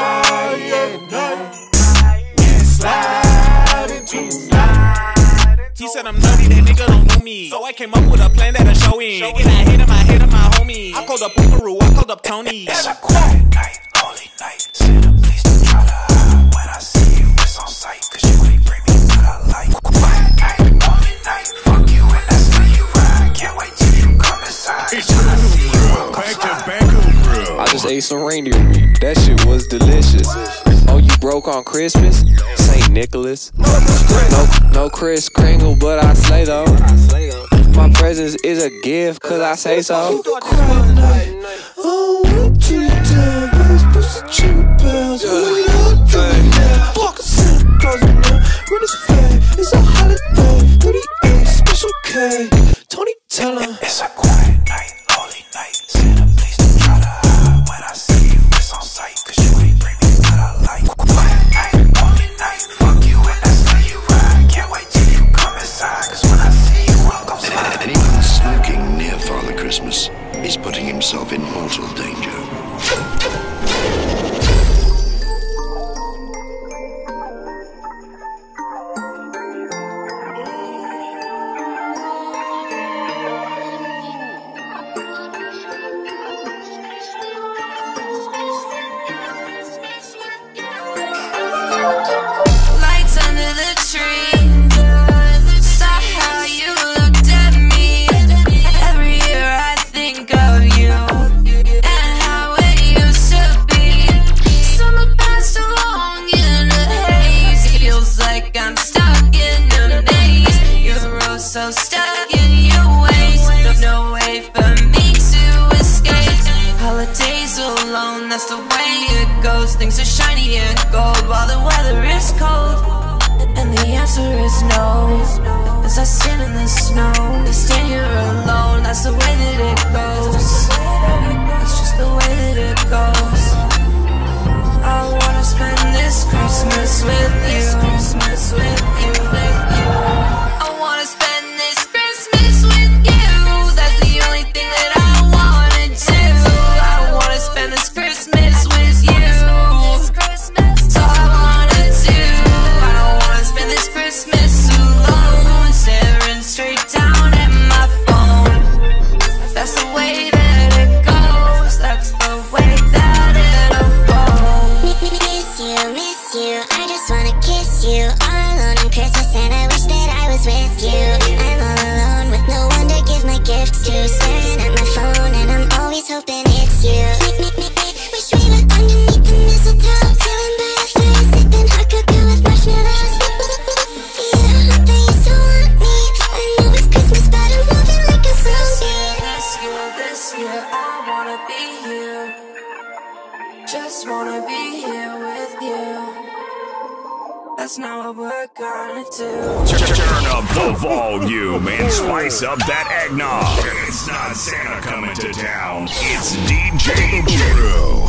Speaker 4: Yeah, sliding tonight. He said I'm nutty, that nigga don't know me. So I came up with a plan that'll show him. Get that hit of my homie. I called up Pookaroo, I called up Tony.
Speaker 7: It's a quiet night, holy night. Santa, please don't try to hide. When I see you, it's on sight. Cause you ain't bring me what I like. Quiet night, holy night. Fuck you and that's how you ride. Can't wait till you come inside. Cause when I see you, I'm gon' slide.
Speaker 8: I just ate some reindeer meat. That shit was delicious. Oh, you broke on Christmas? St. Nicholas. No Kris Kringle, but I slay though. My presence is a gift, cause I say so.
Speaker 4: Oh,
Speaker 9: to you down. You're supposed to jingle bells. We're not drinking now. Walk a Santa Claus now. Run is fair, it's a holiday. 38 Special K. Tony, tell him
Speaker 7: it's a quiet night, holy night. Santa, please don't try to hide. When I see you, it's on sight. Cause you ain't bring me what I like. Quiet night, holy night. Fuck you and that's how you ride. Can't wait till you come inside. Cause when I see you, I'll come slide.
Speaker 5: Anyone smoking near Father Christmas is putting himself in mortal danger.
Speaker 3: Lights under the tree. Saw how you looked at me. Every year I think of you and how it used to be. Summer passed along in a haze. Feels like I'm stuck in a maze. You're oh so stuck in your ways. No way for me to escape. Holidays alone, that's the way it goes. Things are shiny and gold while the weather is cold. And the answer is no. As I stand in the snow, to stand here alone, that's the way that it goes. That's just the way that it goes. I wanna spend this Christmas with you. Christmas with you. I wanna spend this Christmas with you. That's the only thing that I wanna do. I wanna spend this Christmas with you. That's all I wanna do. I don't wanna spend this Christmas alone, staring straight down at my phone. That's the way that it goes. That's the way that it'll go.
Speaker 2: Miss you, I just wanna kiss you. All alone on Christmas and I wish that I was with you. I'm all alone with no one to give my gifts to. Staring at my phone and I'm always hoping it's you. Wish we were underneath the mistletoe, feeling by the fire, sipping hot cocoa with marshmallows. Yeah, not that you still want me. I know it's Christmas but I'm moving like a zombie.
Speaker 3: This year I wanna be here. Just wanna be here with you. That's not what we're gonna do.
Speaker 10: Turn up the volume and spice up that eggnog. It's not Santa coming to town, it's DJ Drew.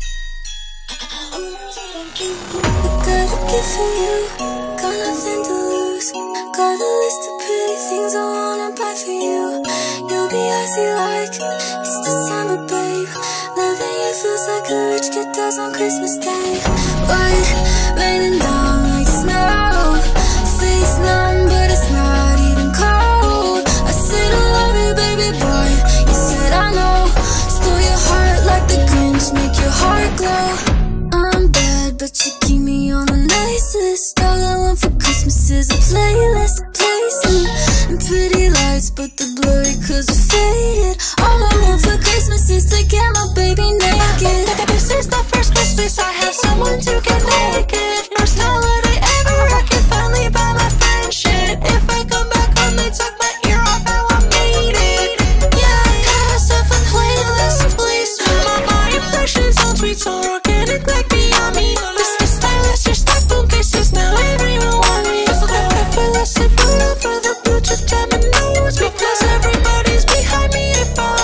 Speaker 2: Got a gift for you, got nothing to lose. Got a list of pretty things I wanna buy for you. You'll be icy like it's December, babe. Loving you feels like a rich kid does on Christmas Day. White, raining down like snow. Face numb, but it's not even cold. I said I love you, baby boy. You said I know. Stole your heart like the Grinch, make your heart glow. I'm bad, but you keep me on the nice list. All I want for Christmas is a playlist, and pretty lights, but they're blurry cause they're faded. All I want for Christmas is to get my baby naked. This is the first Christmas I have someone to get naked. First holiday ever, I can finally buy my friend shit. If I come back home, they took my ear off, now I made it. Yeah, I got myself a playlist, please. My impressions on tweets so organic like beyond me. This is stylish, just like boom cases, now everyone want me. Effortless, if I love for the blue chip diamond nose, because everybody's behind me if I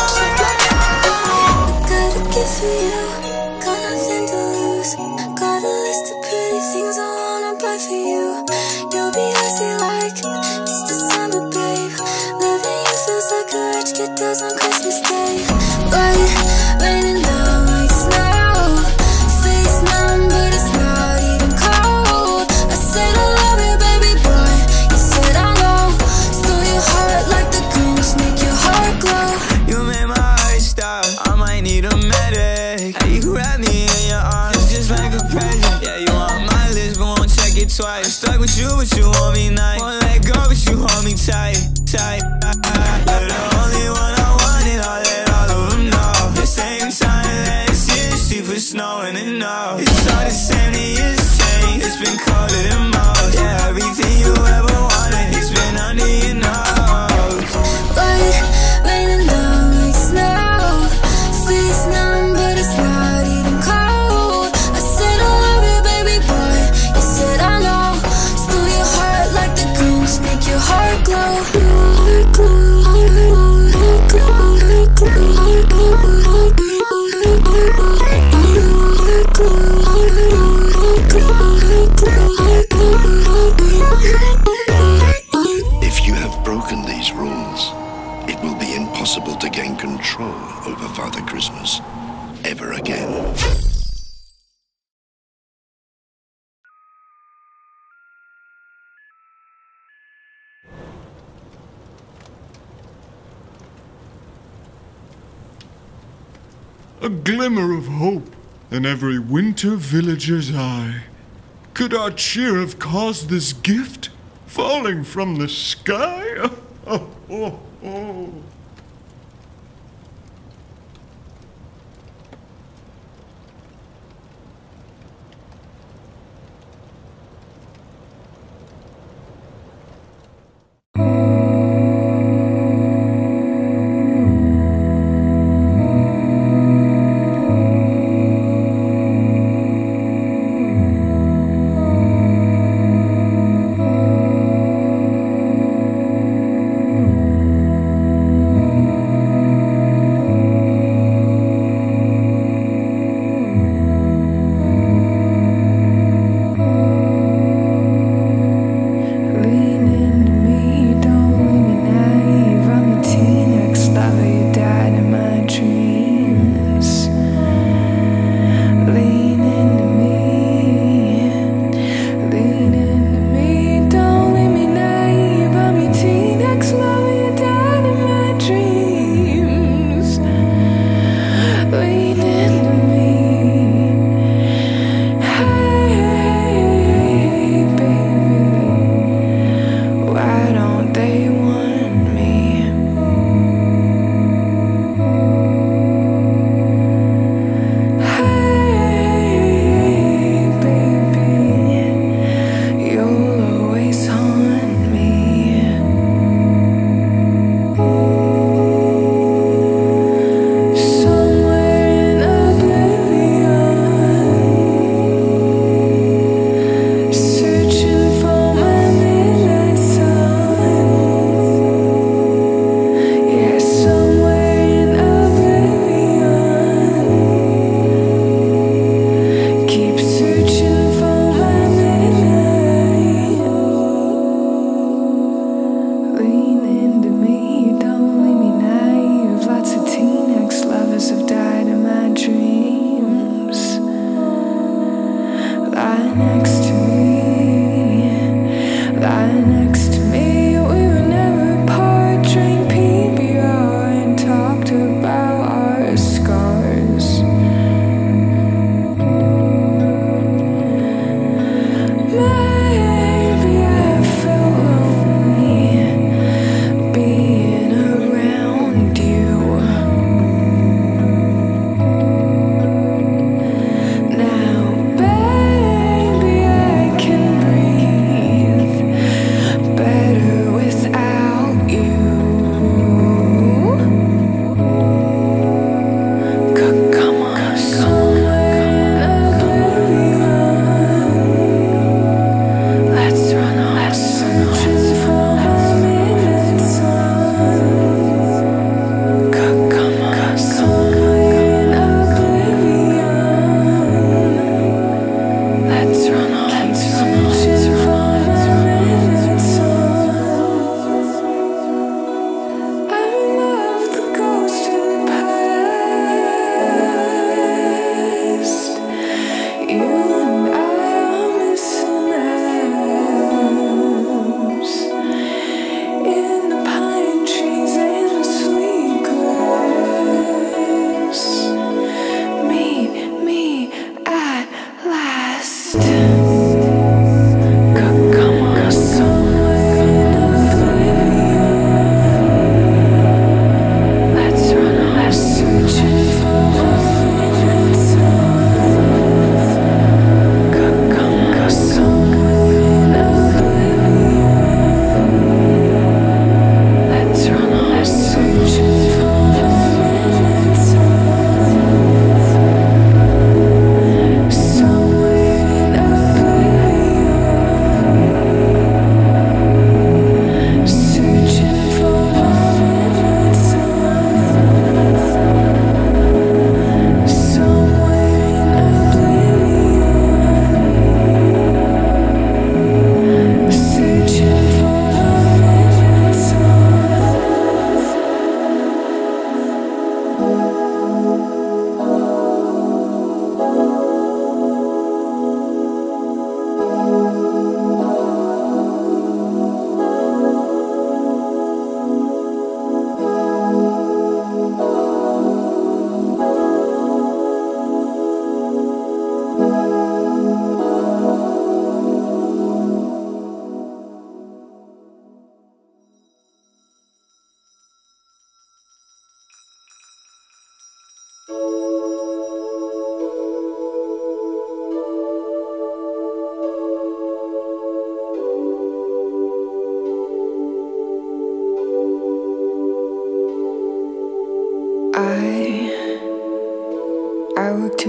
Speaker 2: got a gift for you, got nothing to lose. Got a list of pretty things I wanna buy for you. You'll be icy like it's December, babe. Loving you feels like a rich kid does on Christmas Day. White, raining down like snow. Face numb, but it's not even cold. I said I love you, baby boy. You said I know. Stole your heart like the Grinch, make your heart glow.
Speaker 9: You made my heart stop, I might need a medic. How you grab me in your arms just like a present. Yeah, you on my list, but won't check it twice. Stuck with you, but you want me nice. Won't let go, but you hold me tight, tight. You're the only one I wanted, I'll let all of them know. The same time last year, she for snowing and no. It's all the same, the years change. It's been colder than most. Yeah, everything you ever wanted, it's been under your nose.
Speaker 2: White, raining down like snow. Face numb, but it's not
Speaker 1: a glimmer of hope in every winter villager's eye. Could our cheer have caused this gift falling from the sky? Oh, oh, oh.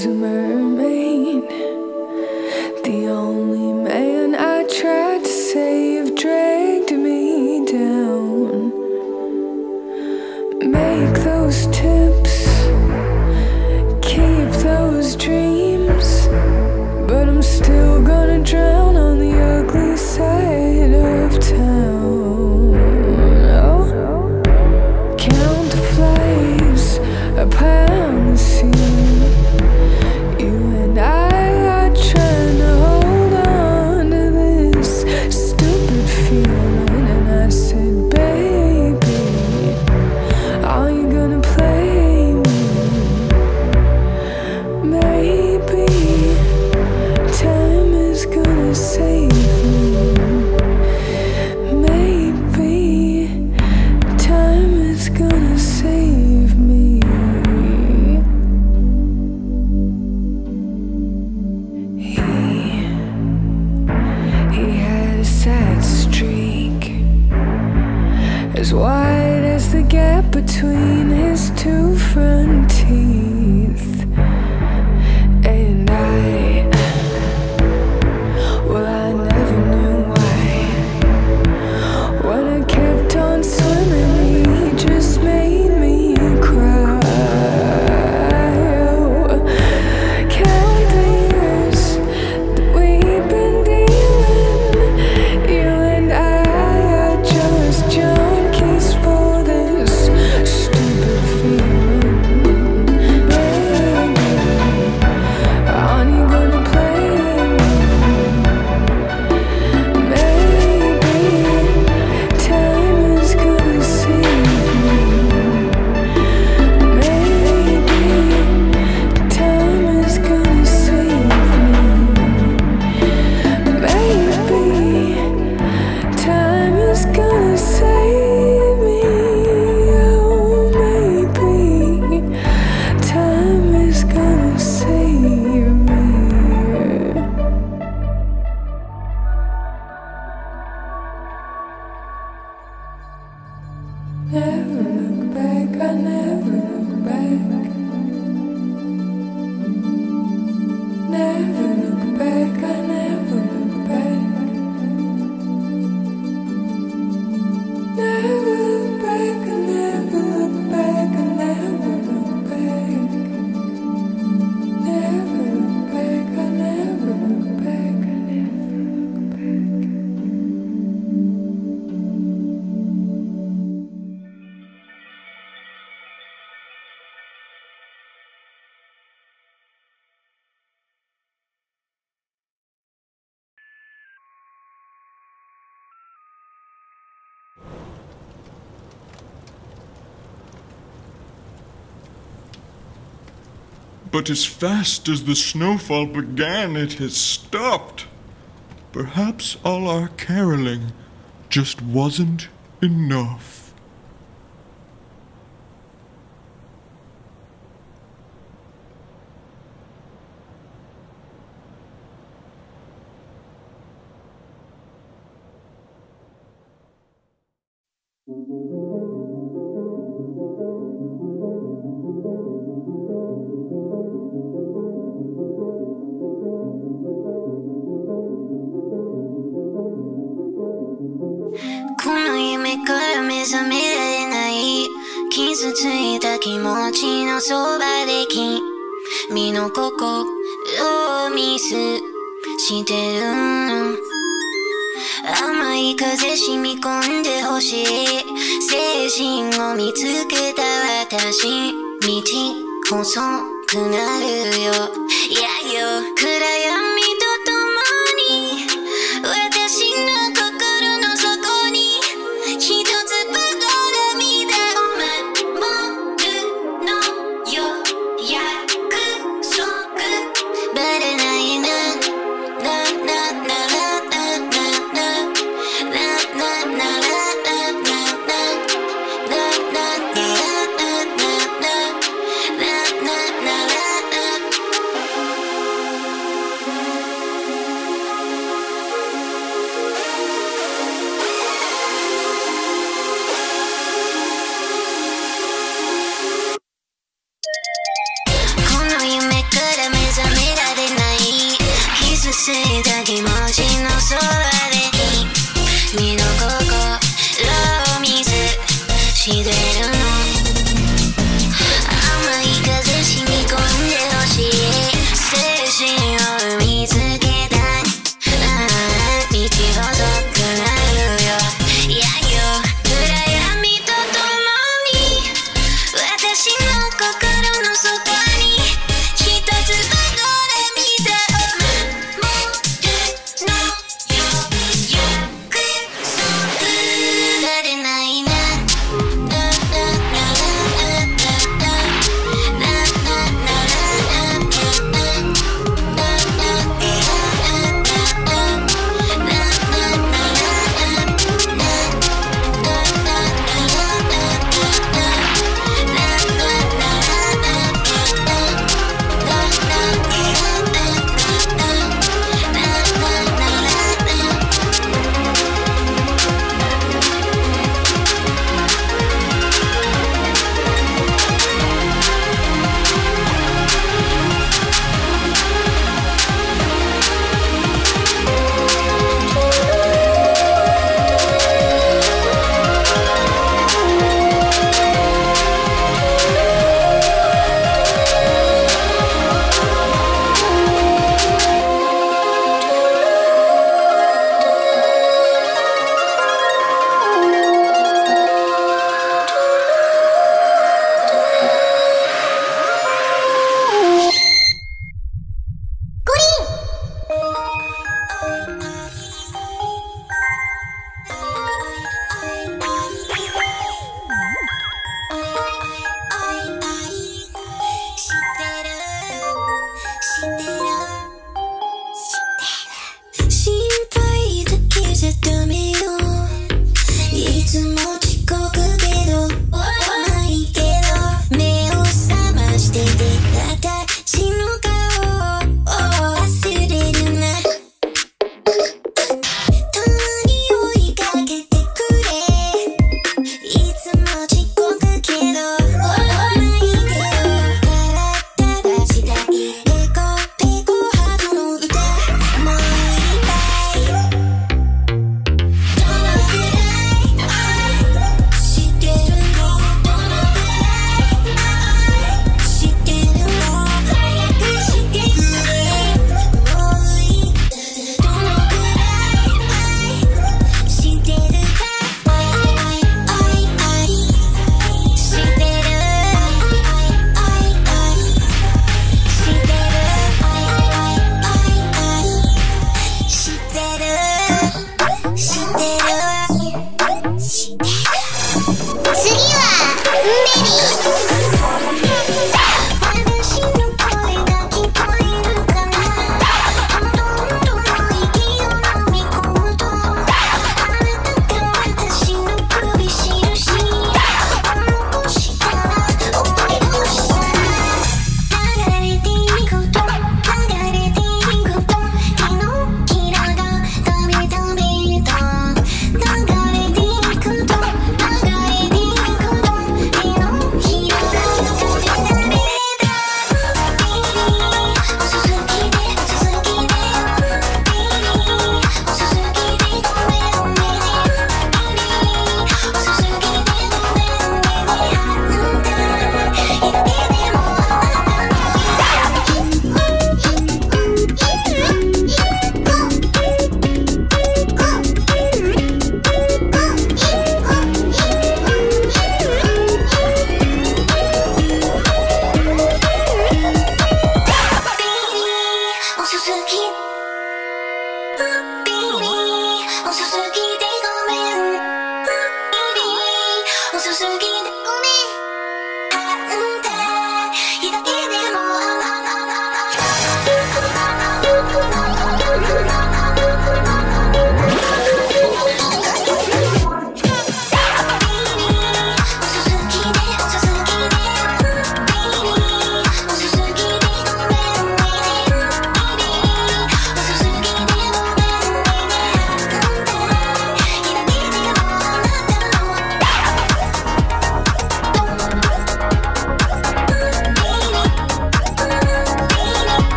Speaker 3: was a mermaid. The only man I tried to save dragged me down. Make those tips, keep those dreams, but I'm still gonna drown on the ugly side of town. Oh, count the flies, a pound the sea. You and I are trying to hold on to this stupid feeling, and I said, baby, are you gonna play me? Maybe time is gonna save me. Maybe time is gonna save me. He had a sad streak, as wide as the gap between his two front teeth. And well, I never knew why. When I kept on swimming, he just made me cry. Oh, count the years that we've been dealing. You and I are just junkies for this stupid feeling. Baby, aren't you gonna play me? Maybe time is gonna save me. Maybe time is gonna save me. Maybe time is gonna save me. Oh, maybe time is gonna save me. Never look back, I never look back. Never look back, I never look back. Never look back, I never look back, I never look back. Never look back, I never look back, I never look back.
Speaker 1: But as fast as the snowfall began, it has stopped. Perhaps all our caroling just wasn't enough.
Speaker 2: この夢から目覚められない。傷ついた気持ちのそばで君の心をミスしてるの。甘い風染み込んでほしい。精神を見つけた私、道細くなるよ。いやよ、暗闇とともに私の心の底に一つばか涙を守るのよ。約束バレないな。 君の心を見ずしてるの甘い風染み込んでほしい精神を見つけたい道細くなるよいやよ暗闇とともに私の心の底に一つどこで見た思い出のよゆくそ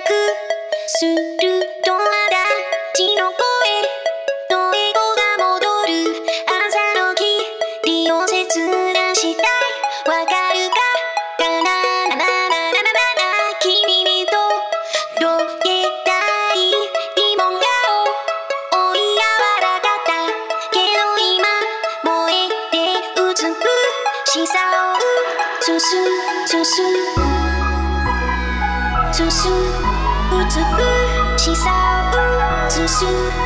Speaker 2: くするとまだ血の声のエゴが戻る朝の霧を切断したいわかるかかななななななな君に届けたい疑問が多い柔らかったけど今燃えて美しさを映す映す映す美しさを映す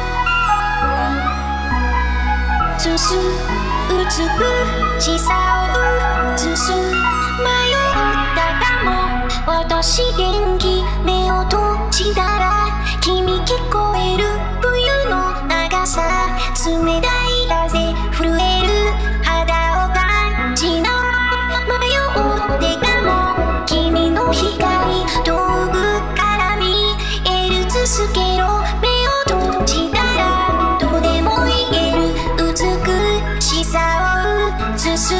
Speaker 2: 映す美しさを映す迷ったかも私元気目を閉じたら君聞こえる冬の長さ冷たい風震える肌を感じな迷ってかも君の光遠くから見える続けろ目を閉じたらどこでも言える美しさを映す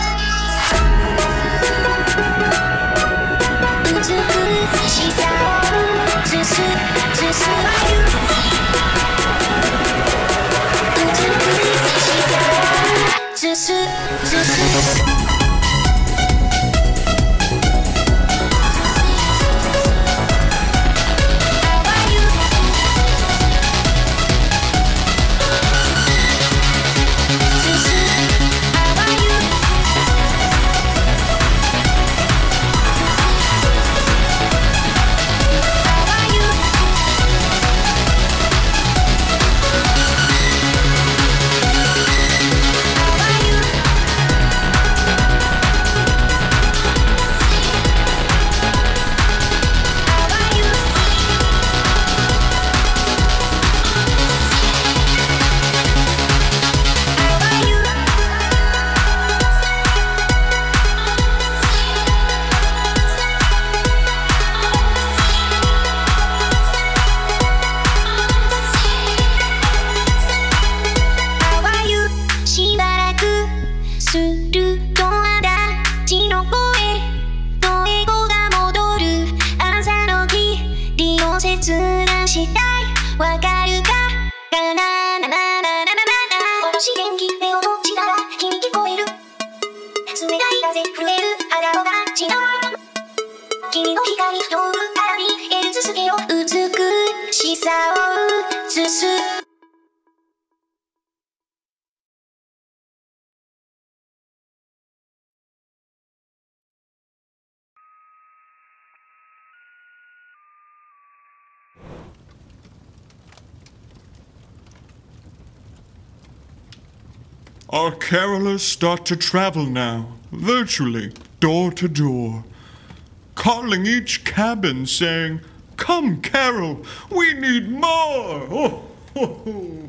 Speaker 2: 美しさを映す映す美しさを映す映す
Speaker 1: Our carolers start to travel now, virtually, door to door, calling each cabin saying, "Come, carol, we need more!" Oh, ho, ho.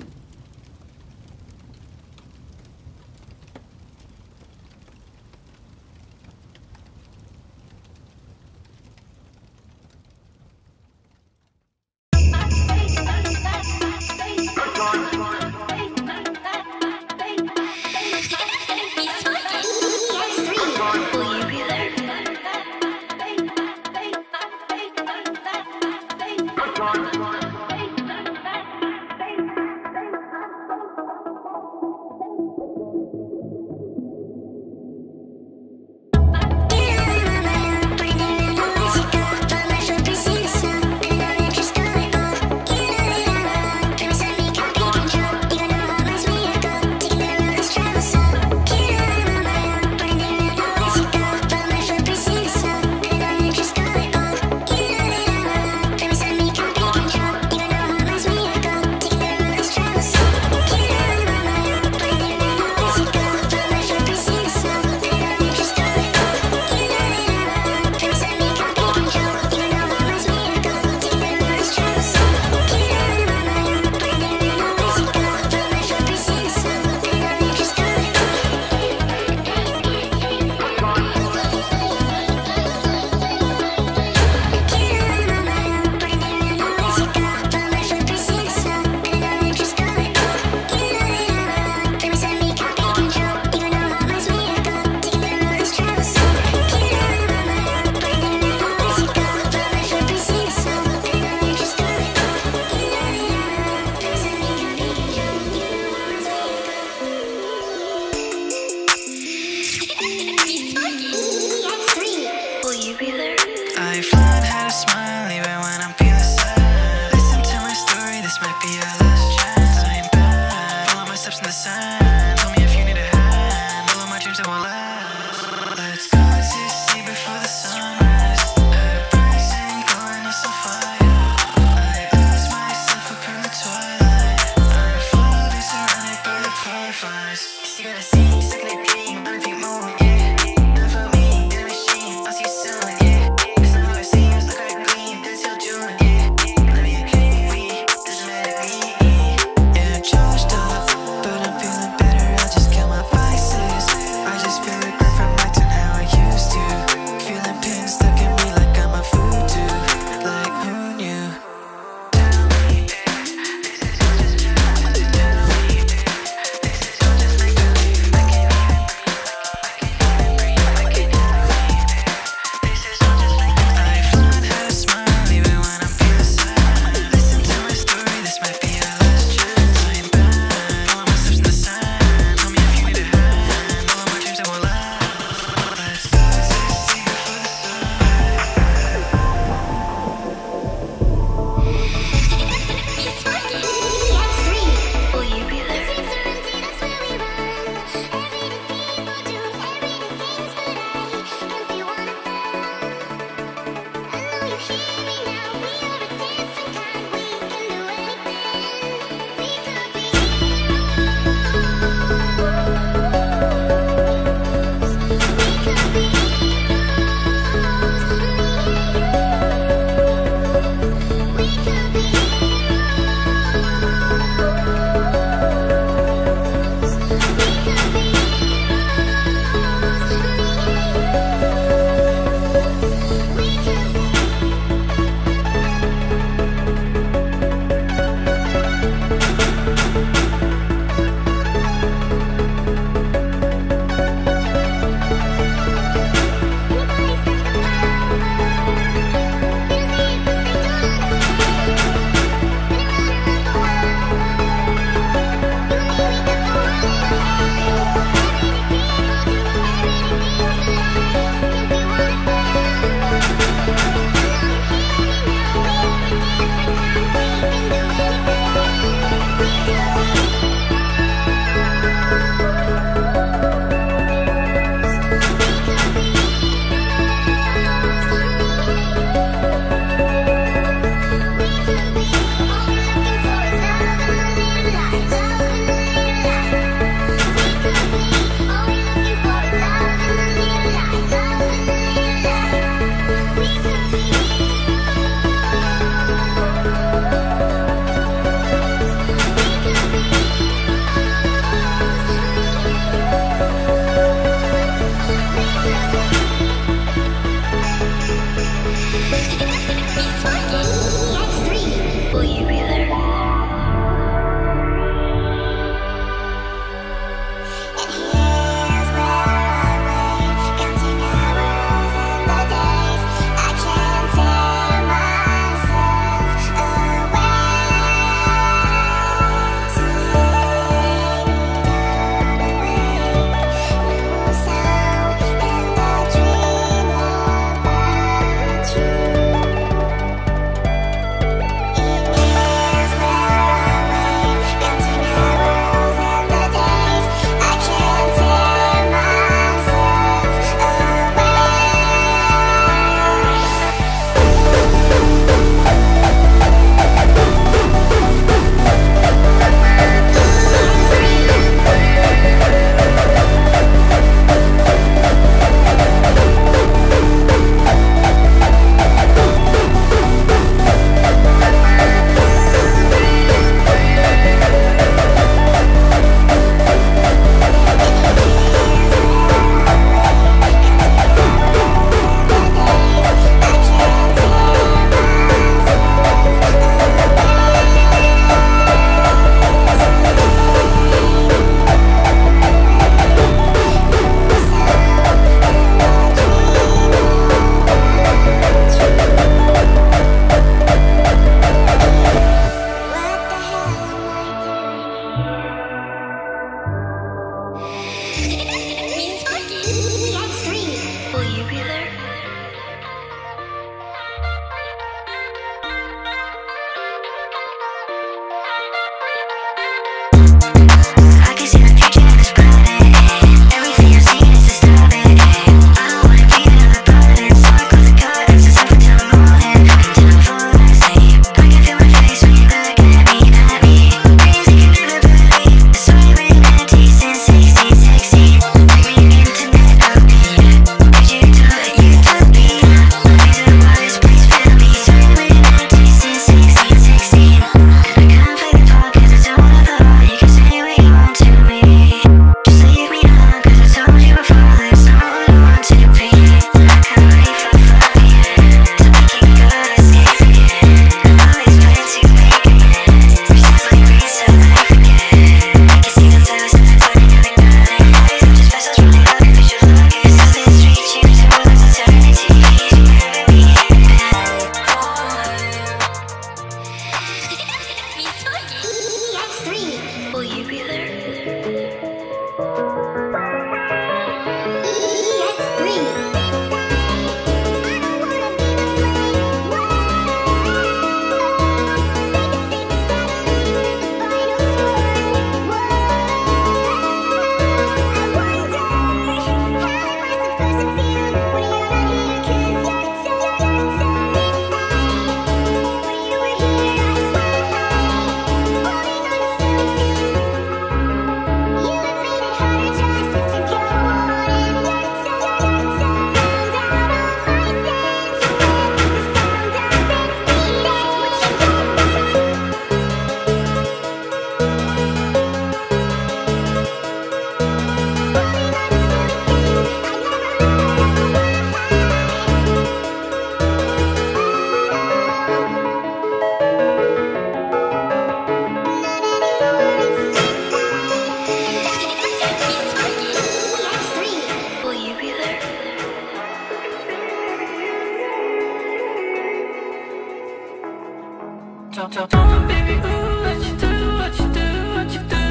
Speaker 3: Tell me, baby, ooh, what you do, what you do, what you do.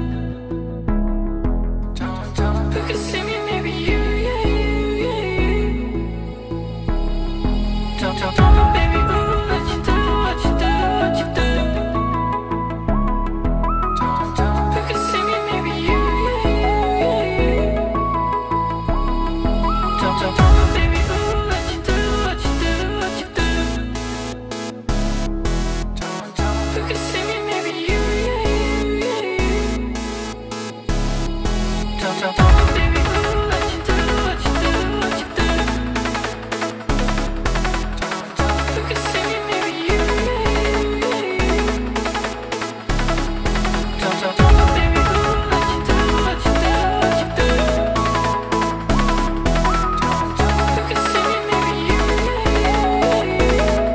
Speaker 3: Tell me, who could see me, maybe you, yeah, you. Tell me, baby, ooh, what you do, what you do, what you do. Tell me, who could see me, maybe you, yeah, you. Tell me, baby, ooh, what you do, what you do, what you do. Who could see me, maybe you, yeah, you. Tell me, baby, ooh, what you do, what you do, what you do. Who could see me, maybe you, yeah, you. Tell me, baby, ooh, what you do, what you do, what you do. Who could see me, maybe you, yeah, you.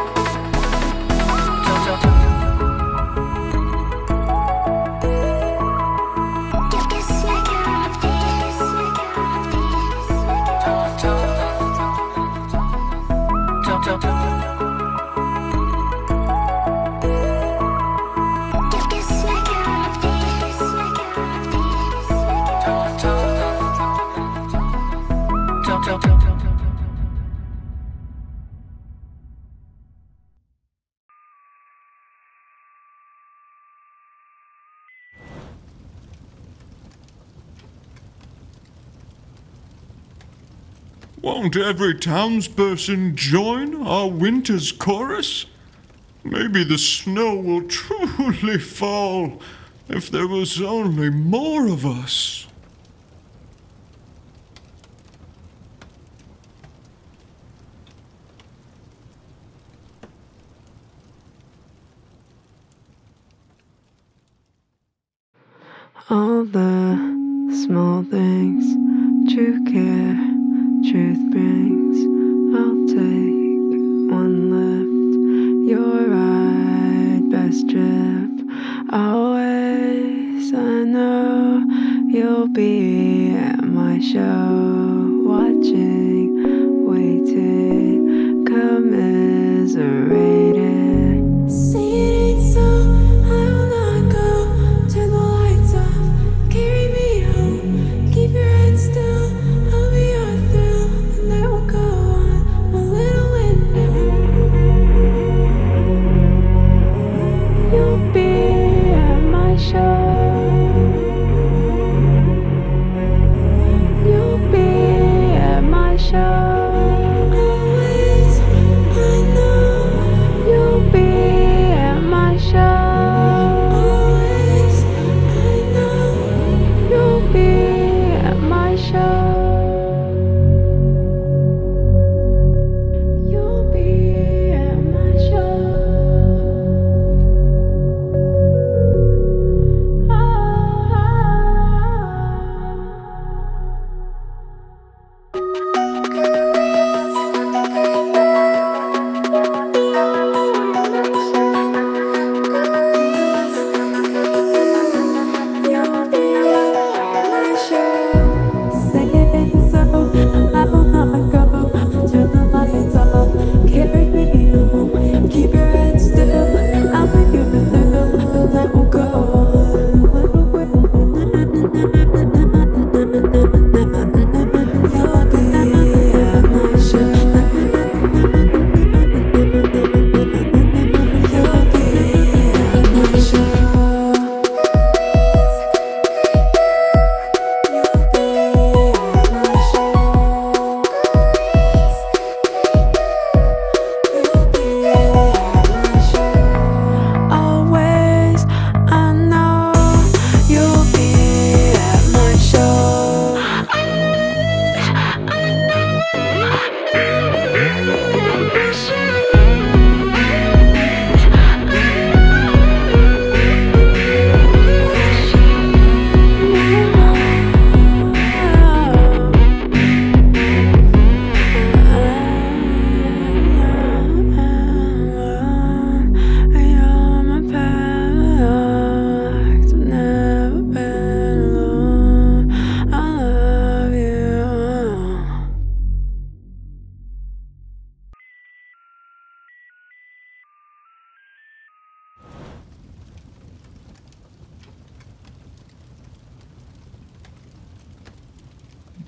Speaker 1: Won't every townsperson join our winter's chorus? Maybe the snow will truly fall if there was only more of us.
Speaker 3: All the small things, true care, truth brings. I'll take one lift, your ride, best trip. Always, I know you'll be at my show, watching, waiting, commiserated. See it ain't so, I will not go. Turn the lights off, carry me home. Keep your head still, I'll be your thrill. The night will go on, a little window. You'll be at my show. You'll be at my show. Always, I know you'll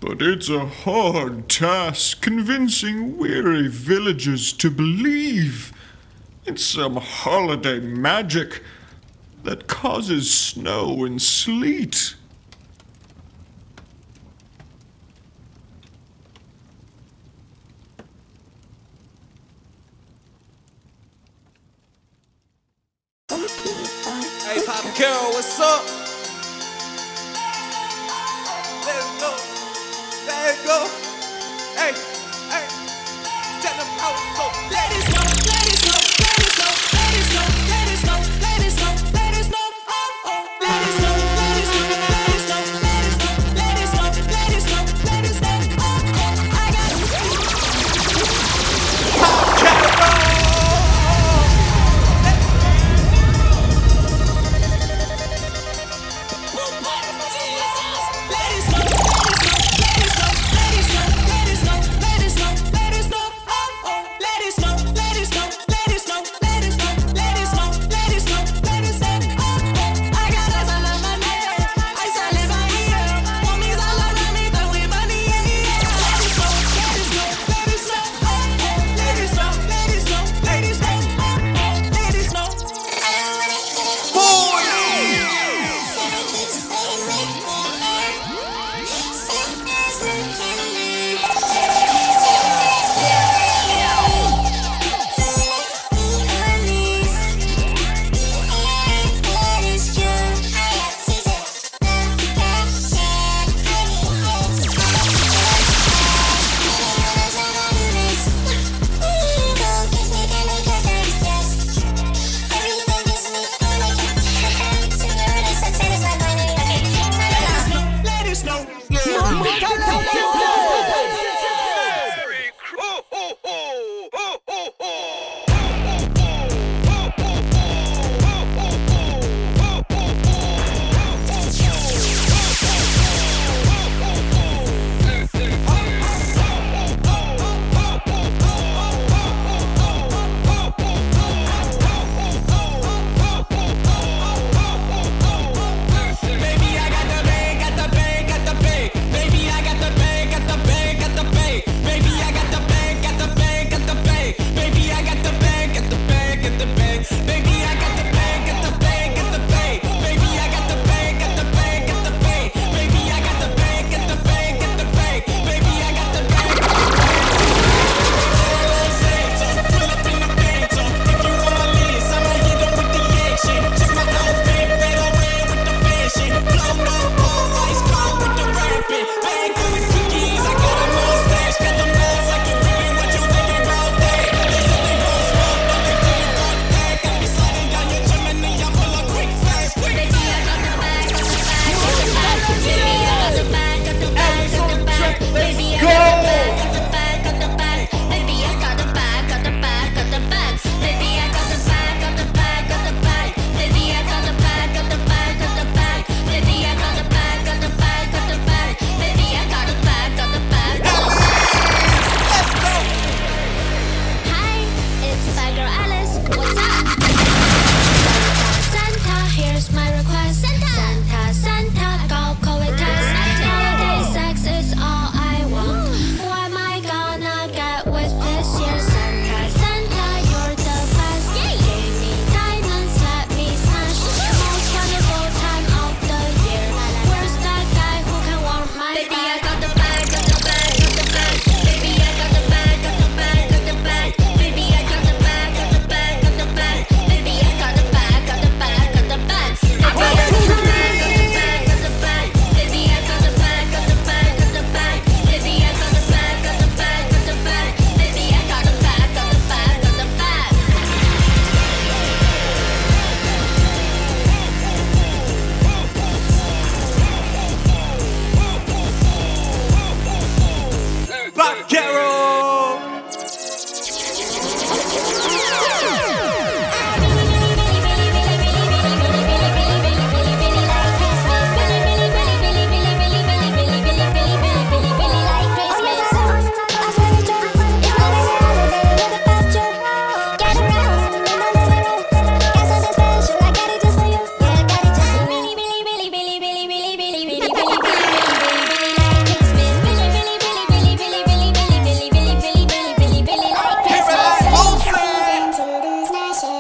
Speaker 1: But it's a hard task convincing weary villagers to believe in some holiday magic that causes snow and sleet.
Speaker 8: Hey, Papa Carol, what's up? Let's go. Let's go. Hey, hey. Tell them how it go. Let it snow, let it snow, let it snow, let it snow, let it snow, let it snow, let it snow, oh, oh. Let it snow, let it snow, let it snow, let it snow, let it snow, let it snow, let it snow, oh, oh. I got Let it snow, let it snow, let it snow, let it snow.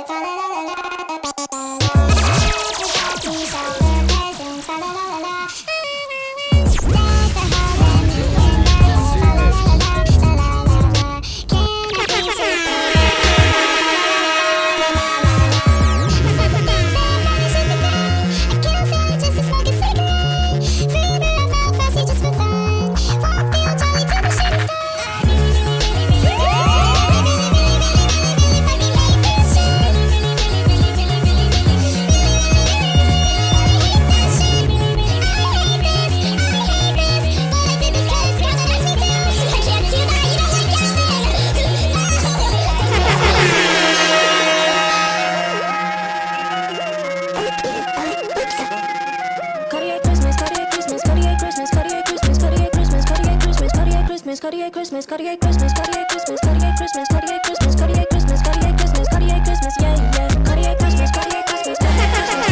Speaker 2: Cartier Christmas, Cartier Christmas, Cartier Christmas, Cartier Christmas, Cartier Christmas, Cartier Christmas, Cartier Christmas, Cartier Christmas, yeah, yeah. Cartier Christmas, Cartier Christmas, Cartier Christmas,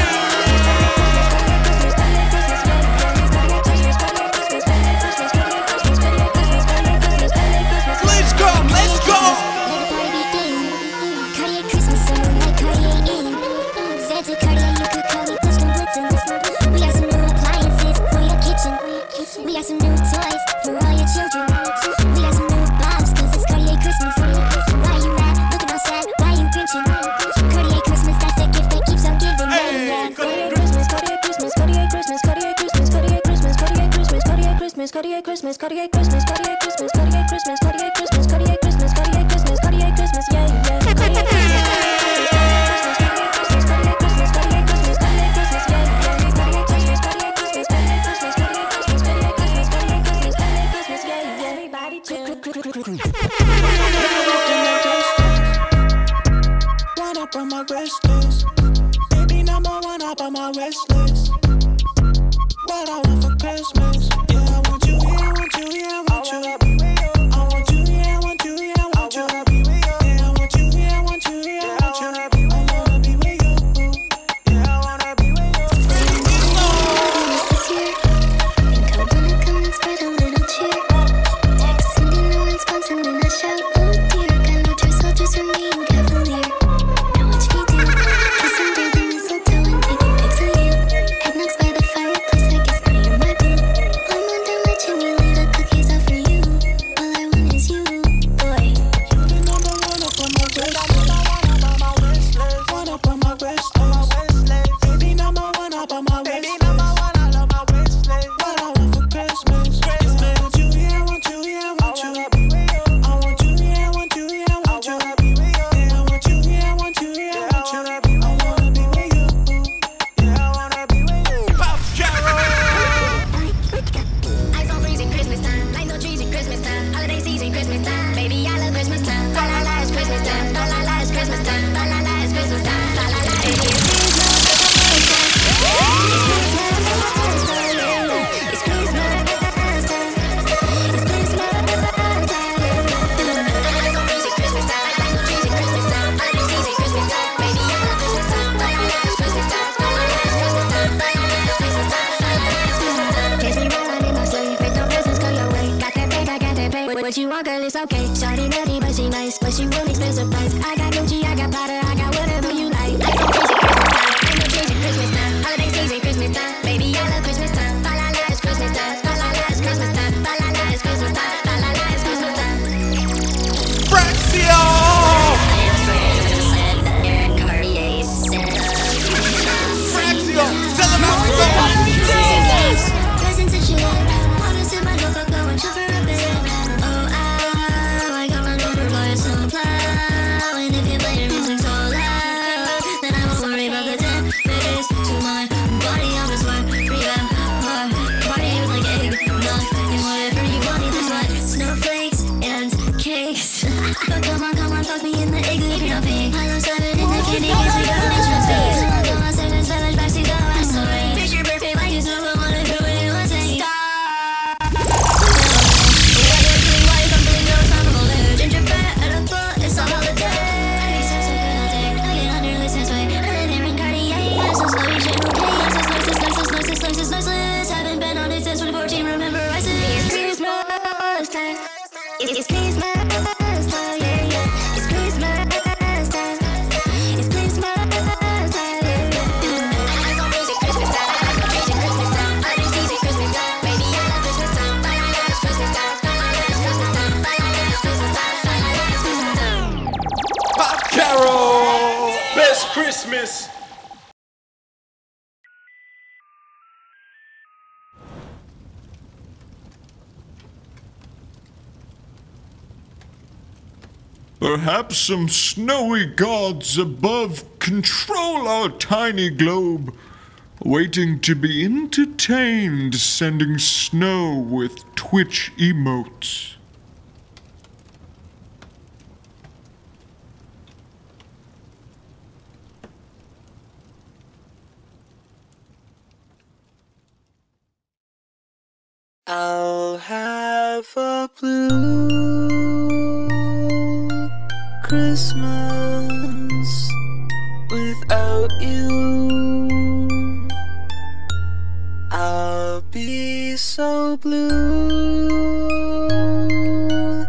Speaker 8: let's go, let's go.
Speaker 2: Cartier Christmas, someone like Cartier in. Santa Cartier, you could call me Push and Blitzen. We got some new appliances for your kitchen. We got some new toys for all your children. We got some new bobs, cause it's Cartier Christmas. Why you mad? Looking all sad, why you grinching? Cartier Christmas, that's the gift that keeps on giving. Hey, Cartier Christmas, Cartier Christmas, Cartier Christmas, Cartier Christmas, Cartier Christmas, Cartier Christmas, Cartier Christmas, Cartier Christmas, Cartier Christmas, Cartier Christmas, Cartier Christmas, Cartier Christmas, Cartier Christmas, Cartier Christmas, Cartier Christmas, yeah, yeah. Cartier Christmas,
Speaker 9: one up on my rest list. Baby, number one up on my rest list. What I want for Christmas. Yeah, I want you, yeah, I want you, yeah, I want you. I want you, yeah, I want you, yeah, I want you. Yeah, I want you, yeah, I want you, yeah, I want you. I wanna be with you. Yeah, I wanna be with you.
Speaker 2: Think I wanna come and spread a little cheer. Texting you, no response, and then I shout, oh dear. Got no choice, I'll just remain cavalier. Now watch me do, kiss under the mistletoe and taking pics of you. Head knocks by the fireplace, I guess now you're my boo. I'm under my chimney, little cookies out for you. All I want is you, boy.
Speaker 9: You the number one up on my rest list. One up on my rest list. Baby, number one up on my rest list. What I want for Christmas. Yeah, I want you, yeah, I want you, yeah, I want you. I want you, yeah, I want you, yeah, I want you. Yeah, I want you, yeah, I want you, yeah, I want you. I wanna be with you. Yeah, I wanna be with you.
Speaker 8: Pops Carol.
Speaker 2: Eyes on freezing Christmas time, light no trees in Christmas time, holiday season Christmas time, baby I love Christmas time, la la la it's Christmas time, la la la it's Christmas time, la la la it's Christmas time, la la la it is what you want, girl, it's okay. Shawty nutty, but she nice. But she won't expensive price. I got Gucci, I got Prada, I got whatever you like. Ain't no crazy Christmas time. Holiday season, Christmas time. Baby, I love Christmas time. La la la, it's Christmas time. La la la, it's Christmas time. La la la, it's Christmas time. La la la, it's Christmas time.
Speaker 8: Fraxio. Fraxio. Tell them how we go.
Speaker 2: Listen to shit. Promise if I don't fuck, go and chill for a bit. Oh, I got my number by some plow. And
Speaker 11: Last Christmas.
Speaker 1: Perhaps some snowy gods above control our tiny globe, waiting to be entertained, sending snow with Twitch emotes.
Speaker 9: I'll have a blue Christmas without you. I'll be so blue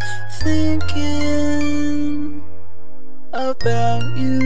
Speaker 9: thinking about you.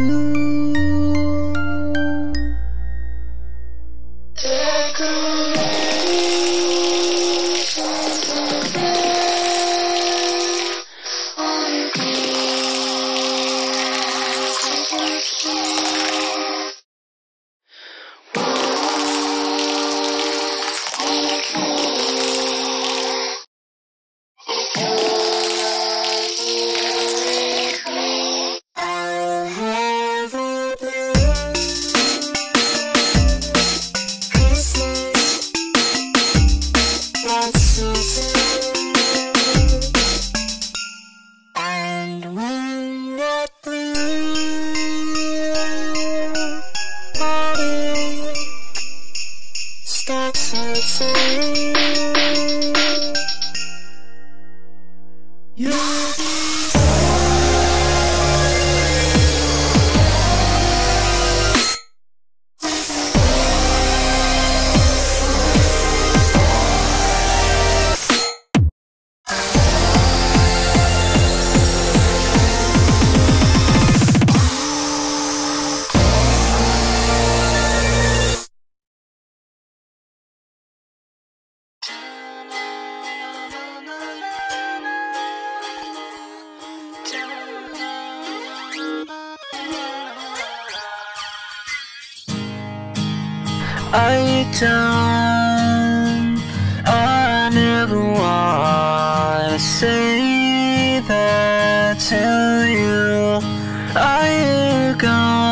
Speaker 9: I never wanna say that to you. Are you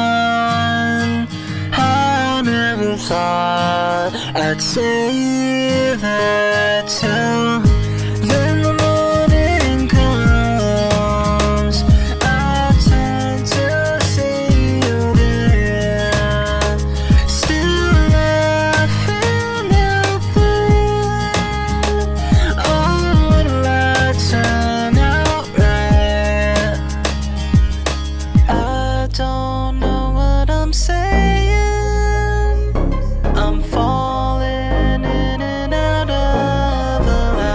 Speaker 9: gone? I never thought I'd say that too. Then the morning comes, I turn to see you there, still laughing at that. Oh, will I turn out right? I don't know what I'm saying. I'm falling in and out of the light.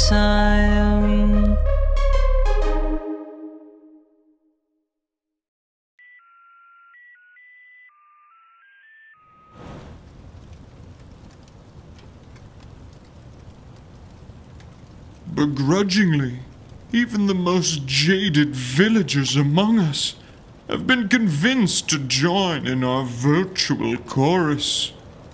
Speaker 11: time.
Speaker 1: Begrudgingly, even the most jaded villagers among us have been convinced to join in our virtual chorus.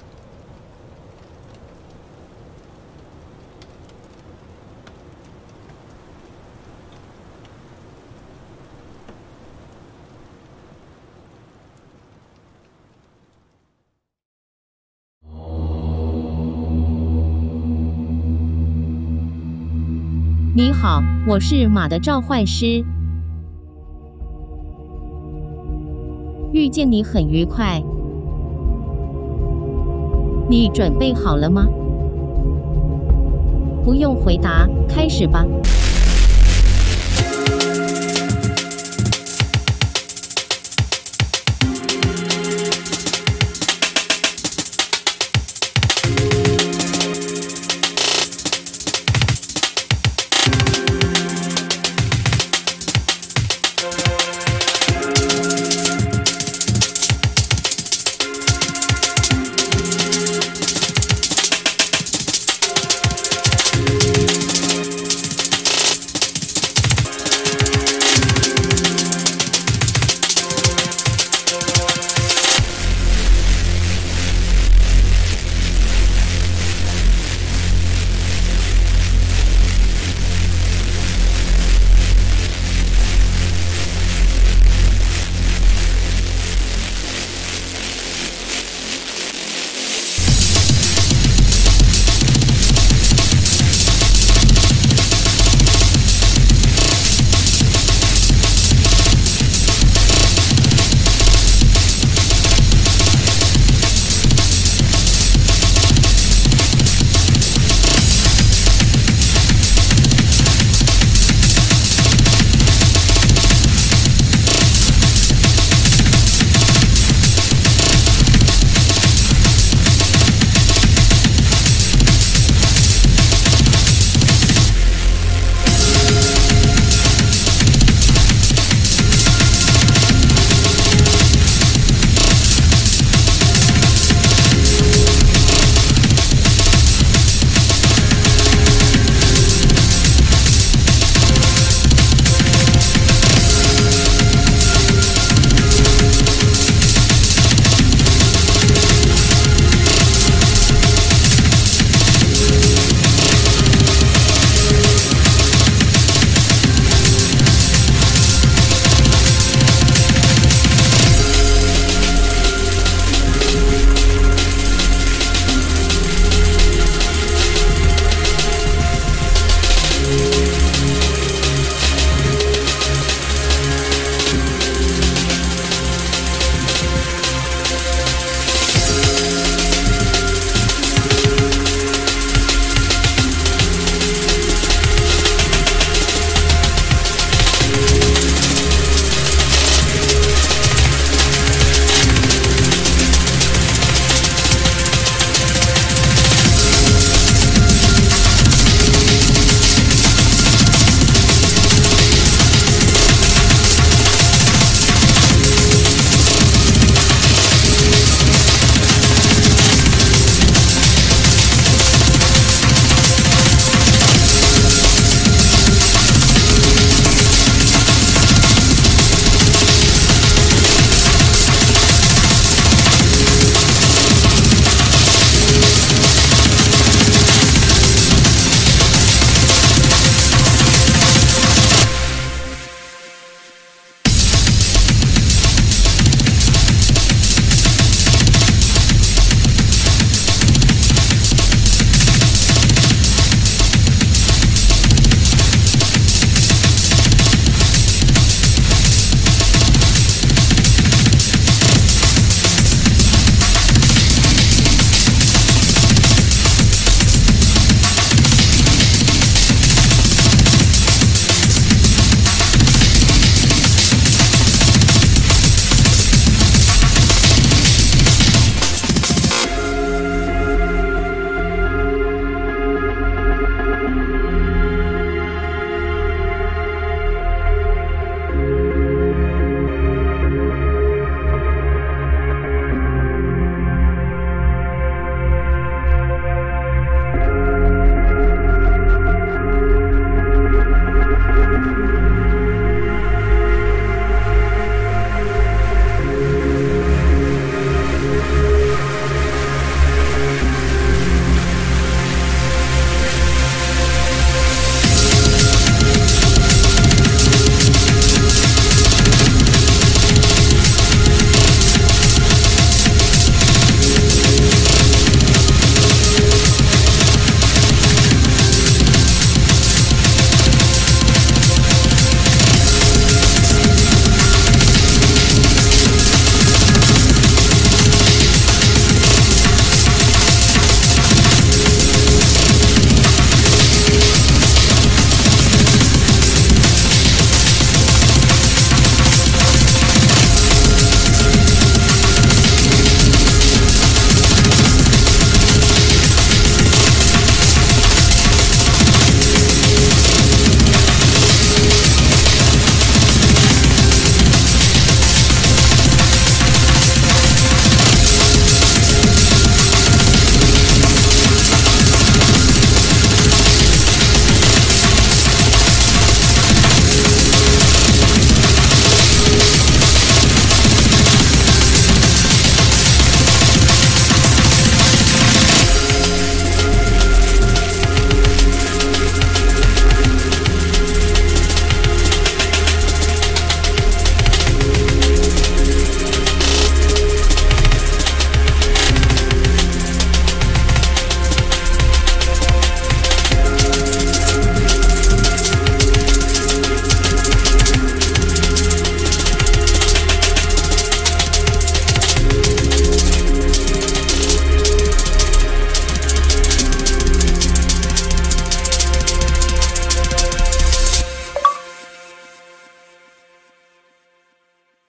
Speaker 12: "你好，我是马的召唤师。遇见你很愉快。你准备好了吗？不用回答，开始吧。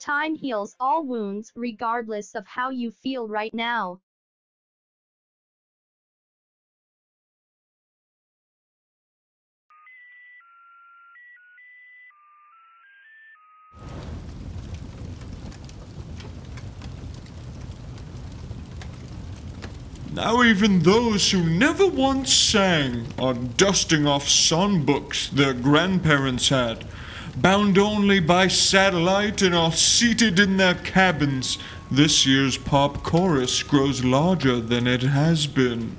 Speaker 11: Time heals all wounds regardless of how you feel right now.
Speaker 1: Now even those who never once sang are dusting off songbooks their grandparents had, bound only by satellite and are seated in their cabins. This year's pop chorus grows larger than it has been.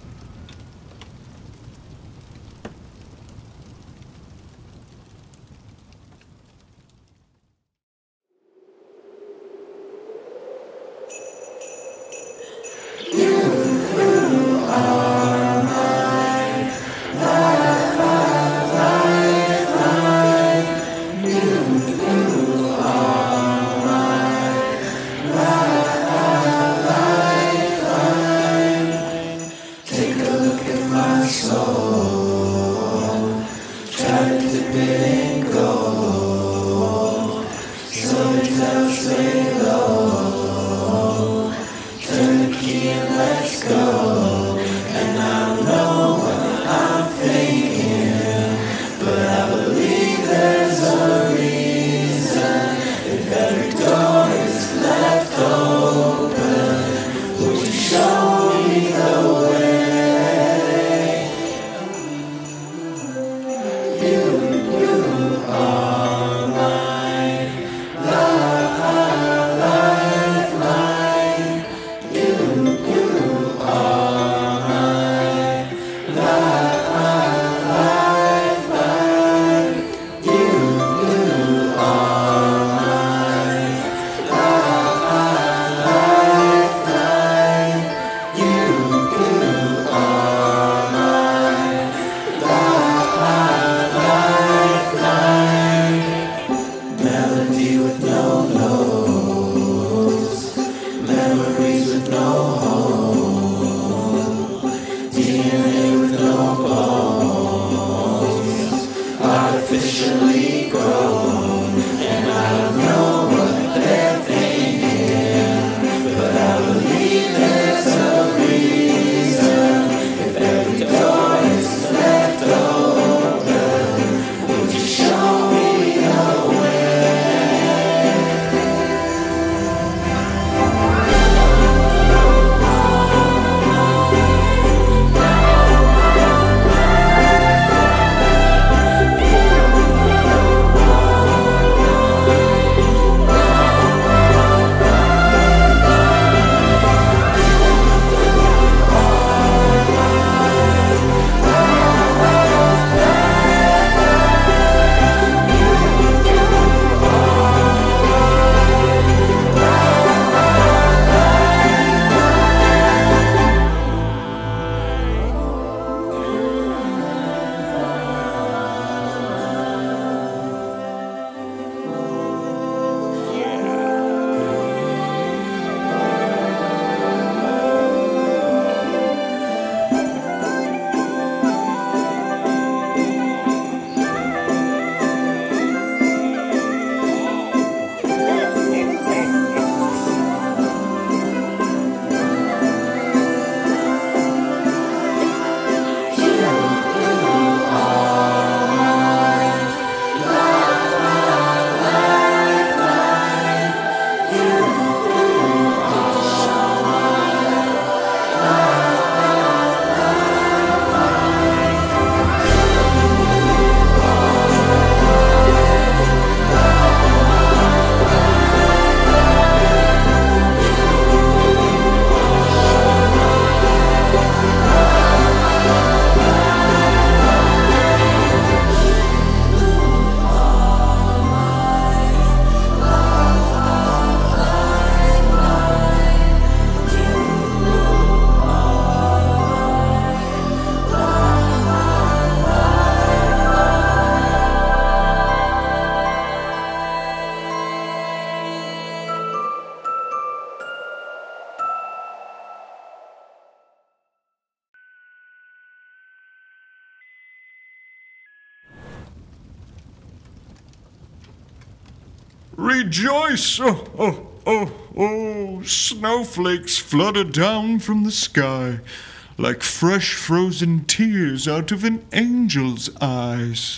Speaker 1: Rejoice! Oh, oh, oh, oh! Snowflakes flutter down from the sky like fresh frozen tears out of an angel's eyes.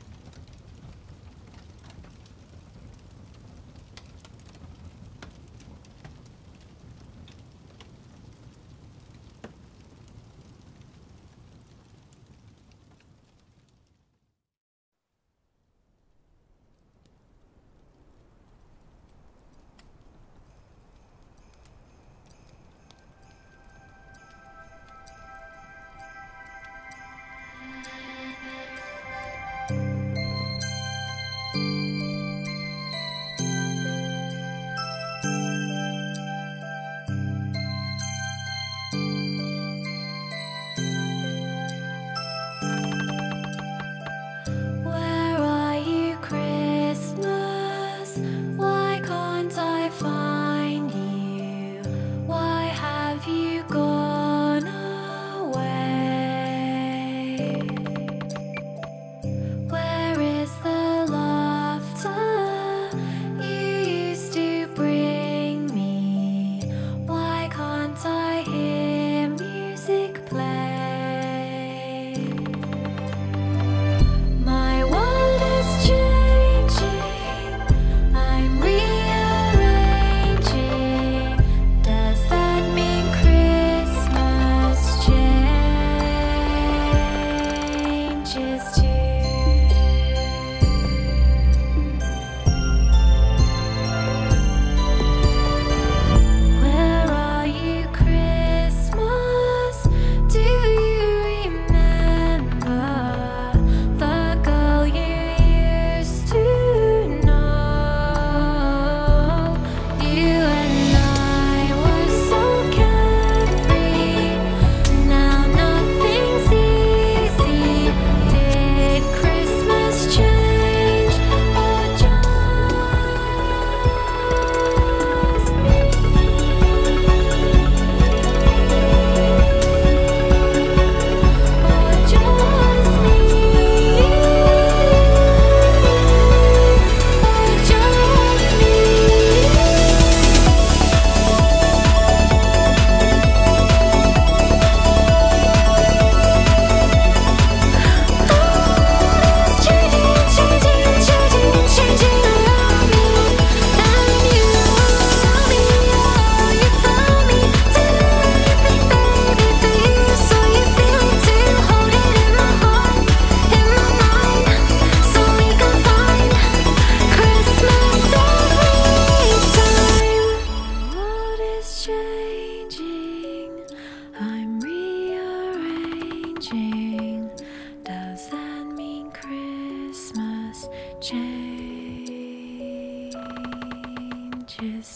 Speaker 3: changes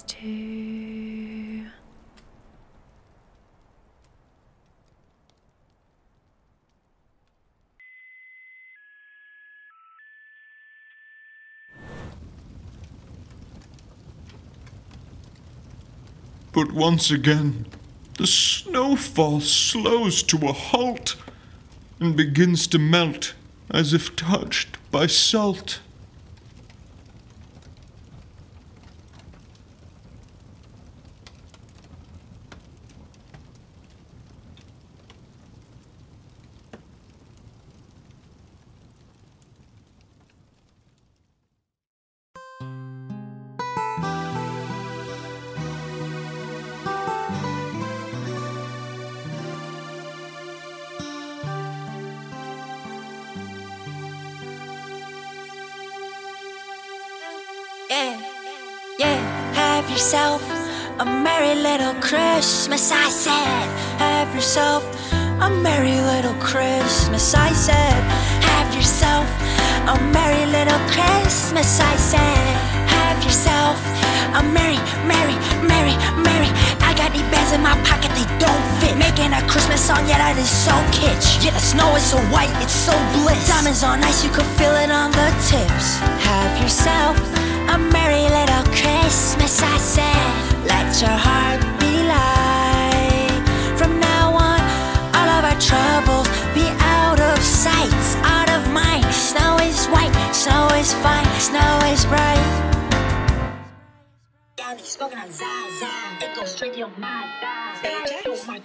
Speaker 3: too.
Speaker 1: But once again, the snowfall slows to a halt and begins to melt as if touched by salt.
Speaker 2: Have yourself a merry little Christmas, I said. Have yourself a merry little Christmas, I said. Have yourself a merry little Christmas, I said. Have yourself a merry, merry, merry, merry. I got these bands in my pocket, they don't fit. Making a Christmas song, yeah, that is so kitsch. Yeah, the snow is so white, it's so bliss. Diamonds on ice, you could feel it on the tips. Have yourself a merry little Christmas, I said. Let your heart be light. From now on, all of our troubles be out of sight, out of mind. Snow is white, snow is fine, snow is bright.
Speaker 13: be smoking on Zaza. It goes straight to your mind. My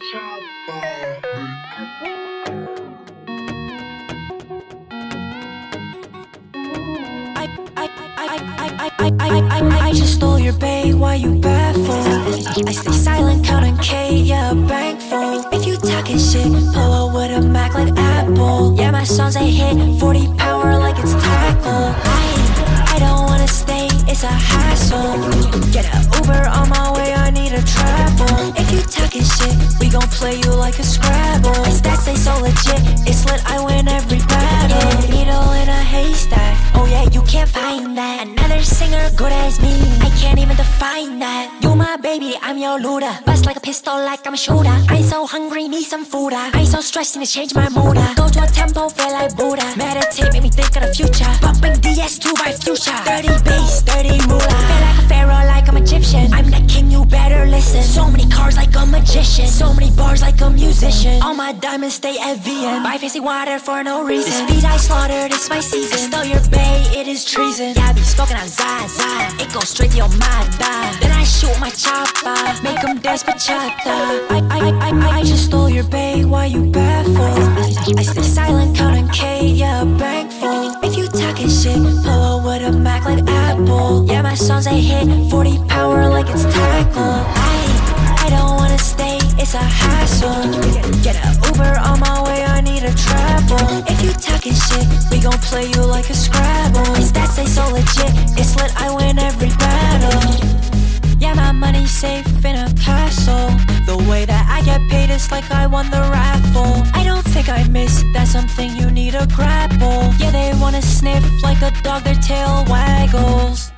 Speaker 14: I just stole your bae, why you baffled? I stay silent, counting K, yeah, a bank full. If you talking shit, pull up with a Mac like Apple. Yeah, my songs a hit, 40 power like it's tackle. I don't wanna stay, it's a hassle. Get an Uber on my way, I need to travel. If you talking shit, we gon' play you like a Scrabble. My stats say so legit, it's lit, I win every battle. Needle in a haystack, oh yeah, you can't find that. Another singer good as me, I can't even define that. You my baby, I'm your Luda. Bust like a pistol, like I'm a shooter. I'm so hungry, need some food. I'm so stressed, need to change my mood. Go to a tempo, feel like Buddha. Meditate, make me think of the future. Bumping DS2 by Future. 30 bass, 30 moolah. Feel like a pharaoh, like I'm Egyptian. I'm the king, you better listen. So many cars like a magician. So many bars like a musician. All my diamonds stay at VM. Buy fancy water for no reason. The speed I slaughtered, it's my season. Stole your bae, it is treason. Yeah, I be smoking on Zaza. It goes straight to your mind. Then I shoot my chopper, make them dance bachata. I just stole your bae, why you baffled? I stay silent, counting K, yeah, a bank full. If you talking shit, pull up with a Mac like Apple. Yeah, my songs a hit, 40 power like it's tackle. I don't wanna stay, it's a hassle. Get an Uber on my way, I need to travel. If you talking shit, we gon' play you like a Scrabble. My stats say so legit, it's lit, I win every battle. Yeah, my money's safe in a castle. The way that I get paid is like I won the raffle. I don't think I missed, that's something you need to grapple. Yeah, they wanna sniff like a dog, their tail waggles.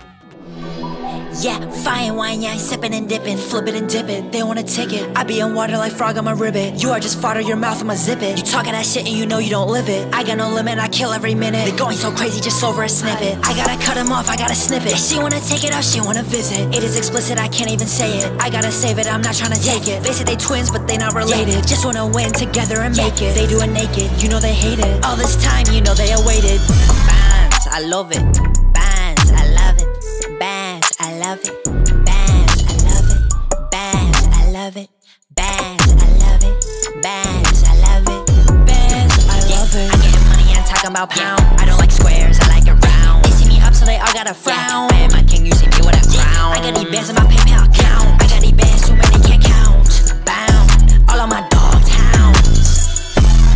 Speaker 14: Yeah, fine wine, yeah, sipping and dipping, flip it and dip it, they want a ticket. I be in water like frog, I'ma ribbit. You are just fodder, your mouth, I'ma zip it. You talking that shit and you know you don't live it. I got no limit, I kill every minute. They going so crazy just over a snippet. I gotta cut him off, I gotta snip it. Yeah, she wanna take it out, she wanna visit. It is explicit, I can't even say it. I gotta save it, I'm not trying to take it. They say they twins, but they not related. Just wanna win together and make it. They do it naked, you know they hate it. All this time, you know they awaited. Bands, I love it. Bands, I love it. Bands, I love it. Bands, I love it. Bands, I love it. Bands, I love it. Bands, I love it. Bands, I love it. I get money, I'm talking about pound. I don't like squares, I like it round. They see me up, so they all gotta frown. Man, my king, you see me with a crown. I got these bands in my PayPal account. I got these bands, too many can't count. Bound, all of my dog towns.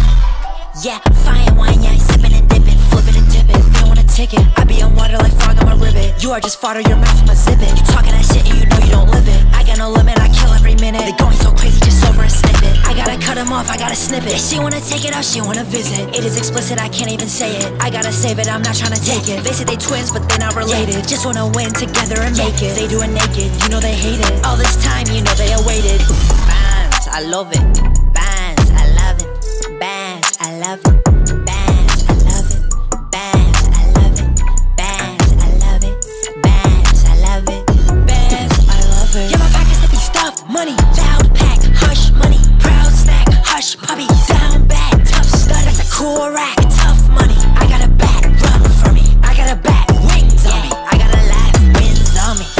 Speaker 14: Yeah, fine wine, yeah, sipping and dipping, flipping and dipping. They want a ticket. I be in water like frog, I'ma ribbit. You are just fodder, your mouth, I'ma zip it. You talking that shit and you know you don't live it. I got no limit, I kill every minute. They going so crazy just over a snippet. I gotta cut him off, I gotta snip it. Yeah, she wanna take it out, she wanna visit. It is explicit, I can't even say it. I gotta save it, I'm not trying to take it. They say they twins, but they not related. Just wanna win together and make it. They do it naked, you know they hate it. All this time, you know they awaited. Bands, I love it. Bands, I love it. Bands, I love it. Bands, I love it. Bands, I love it. Bands, I love it. Bands, I love it. Bands, I love it. Yeah, my pockets they be stuffed, money, loud pack, hush money, proud snack, hush puppy, down back, tough stud, that's a cool rack, tough money. I got a bat, run for me. I got a bat, wings on me. I got a laugh, wins on me.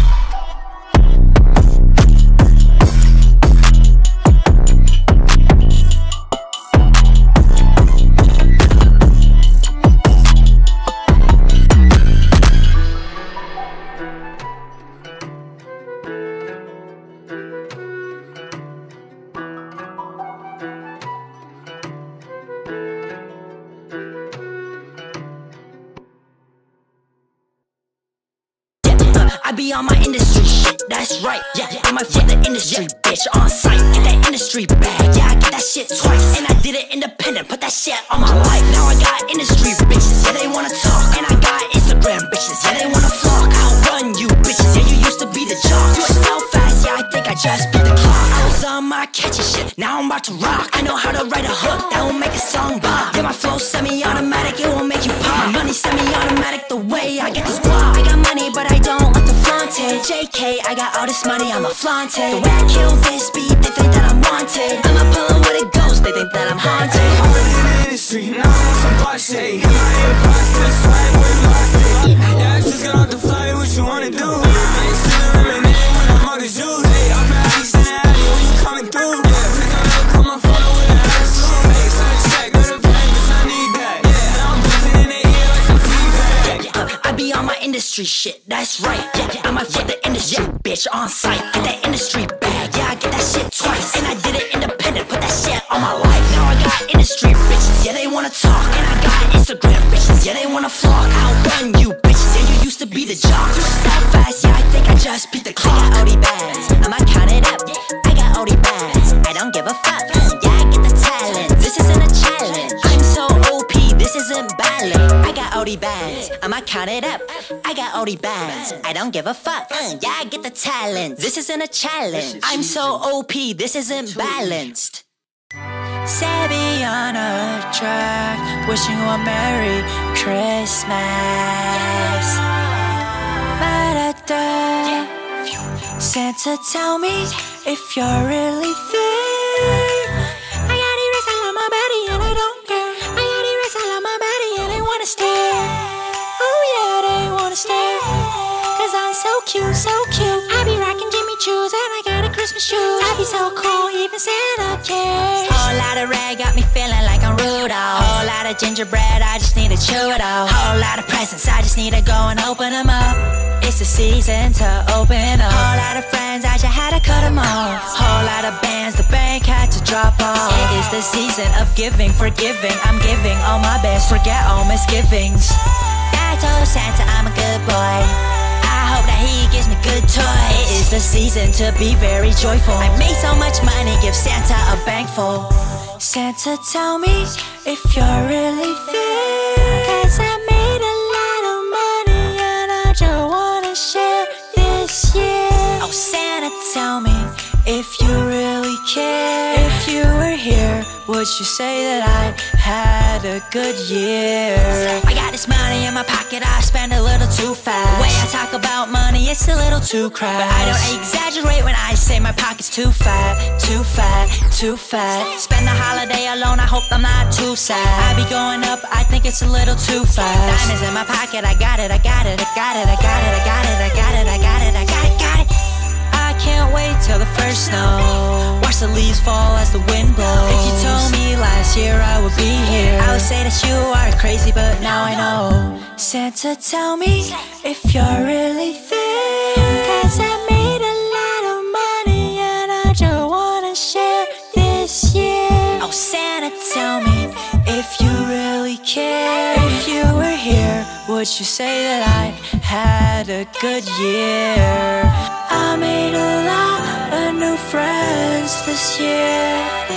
Speaker 14: I be on my industry shit, that's right. Yeah, I might flip the industry, bitch, on site. Get that industry bag, yeah, I get that shit twice. And I did it independent, put that shit on my life. Now I got industry bitches, yeah, they wanna talk. And I got Instagram bitches, yeah, they wanna flock. I'll run you bitches, yeah, you used to be the jock. Do it so fast, yeah, I think I just beat the clock. I was on my catchy shit, now I'm about to rock. I know how to write a hook, that will make a song bop. Yeah, my flow semi-automatic, it won't make you pop. My money semi-automatic, the way I get this guap. I got money, but I don't like to flaunt it. JK, I got all this money, I'ma flaunt it. The way I kill this beat, they think that I'm wanted. I'ma pull it with a ghost, they think that I'm haunted. I'm in the industry, now I'm some boss shit. My imposter, swag with lost it. Yeah, I just got off the flight, what you wanna do? I ain't sitting bitch on site. Get that industry bag, yeah, I get that shit twice. And I did it independent, put that shit on my life. Now I got industry bitches, yeah, they wanna talk. And I got Instagram bitches, yeah, they wanna flock. I'll run you bitches, yeah, you used to be the jock. Do it so fast, yeah, I think I just beat the clock. I got OD bags, I'ma count it up. I got OD bags, I don't give a fuck. Yeah, I get the talent, this isn't a challenge. I'm so OP, this isn't ballet. I got OD bags, I'ma count it up. I got OD bags, I don't give a fuck. Yeah, I get the talent, this isn't a challenge. I'm so OP, this isn't balanced. Savvy on a track, wishing you a Merry Christmas. Ba-da-da. Santa, tell me if you're really there. I got erase all on my body and I don't care. I got erase all on my body and they wanna stare. Oh yeah, they wanna stare. Cause I'm so cute, so cute. I be rocking Jimmy Choos and I got a Christmas shoes. I be so cool, even Santa cares. Whole lot of red got me feeling like I'm Rudolph. Whole lot of gingerbread, I just need to chew it off. Whole lot of presents, I just need to go and open them up. It's the season to open up. Whole lot of friends, I just had to cut them off. Whole lot of bands, the bank had to drop off. It is the season of giving, forgiving. I'm giving all my best, forget all misgivings. I told Santa I'm a good boy. I hope that he gives me good toys. It is the season to be very joyful. I made so much money, give Santa a bank full. Santa, tell me if you're really there. Cause I made a lot of money and I just wanna share this year. Oh Santa, tell me if you really care. If you were here, would you say that I had a good year? I got this money in my pocket, I spend a little too fast. The way I talk about money, it's a little too crass. But I don't exaggerate when I say my pocket's too fat, too fat, too fat. Spend the holiday alone, I hope I'm not too sad. I be going up, I think it's a little too fast. Diamonds in my pocket, I got it, I got it, I got it, I got it, I got it, I got it, I got it, I got it, got it. I can't wait till the first snow. Watch the leaves fall as the wind blows. If you told me last year I would be here, I would say that you are crazy, but now I know. Santa, tell me if you're really there. Cause I made a lot of money and I just wanna share this year. Oh Santa, tell me if you really care. If you were here, would you say that I had a good year? I made a lot of new friends this year.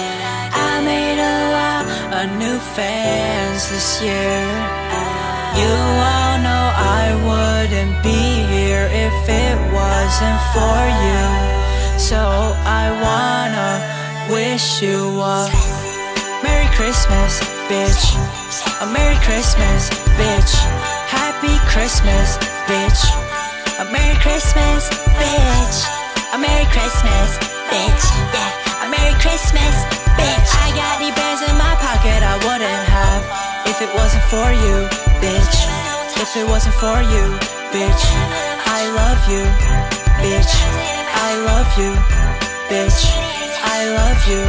Speaker 14: I made a lot of new fans this year. You all know I wouldn't be here if it wasn't for you. So I wanna wish you a Merry Christmas, bitch. A Merry Christmas, bitch. Happy Christmas, bitch. A Merry Christmas, bitch. A Merry Christmas, bitch. Yeah, a Merry Christmas, bitch. I got the bands in my pocket I wouldn't have if it wasn't for you, bitch. If it wasn't for you, bitch. I love you, bitch. I love you, bitch. I love you.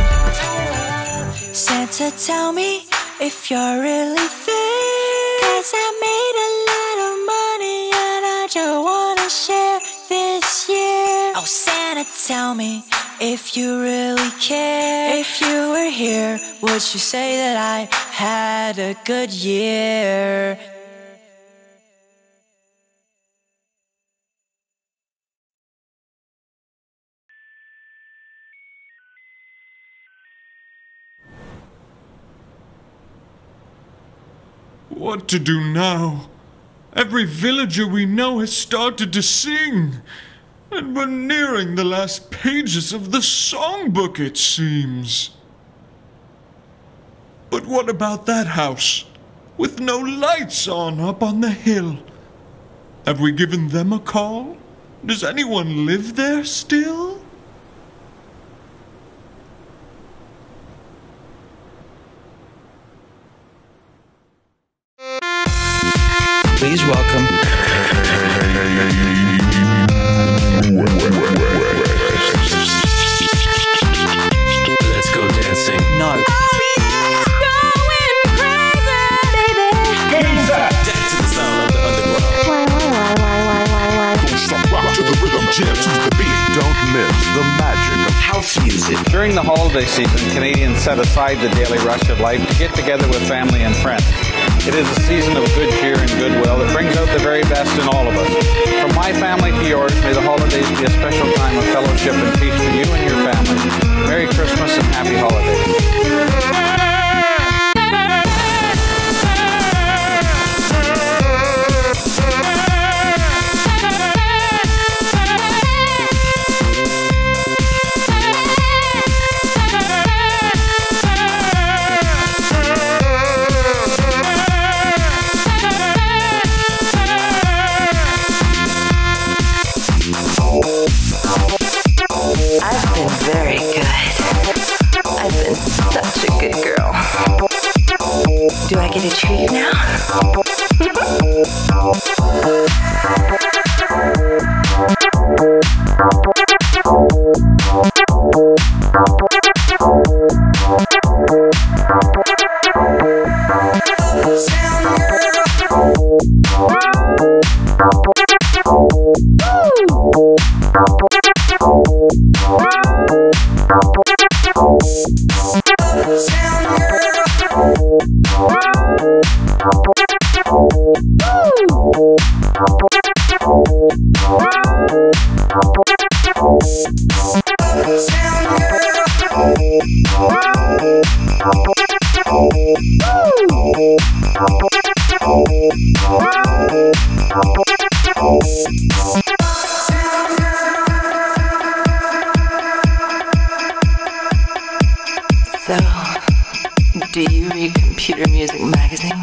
Speaker 14: Santa, tell me if you're really there. Cause I made a lot of money and I just wanna share this year. Oh Santa, tell me if you really care. If you were here, would you say that I had a good year?
Speaker 1: What to do now? Every villager we know has started to sing. And we're nearing the last pages of the songbook, it seems. But what about that house? With no lights on up on the hill. Have we given them a call? Does anyone live there still?
Speaker 15: Please welcome.
Speaker 16: Let's go dancing.
Speaker 15: No.
Speaker 16: Dance to the sound of the underground.
Speaker 17: the rhythm, jam to the beat. Don't miss the magic of house music.
Speaker 18: During the holiday season, Canadians set aside the daily rush of life to get together with family and friends. It is a season of good cheer and goodwill that brings out the very best in all of us. From my family to yours, may the holidays be a special time of fellowship and peace for you and your family. Merry Christmas and Happy Holidays.
Speaker 19: I've been very good. I've been such a good girl. Do I get a treat now? So, do you read Computer Music Magazine?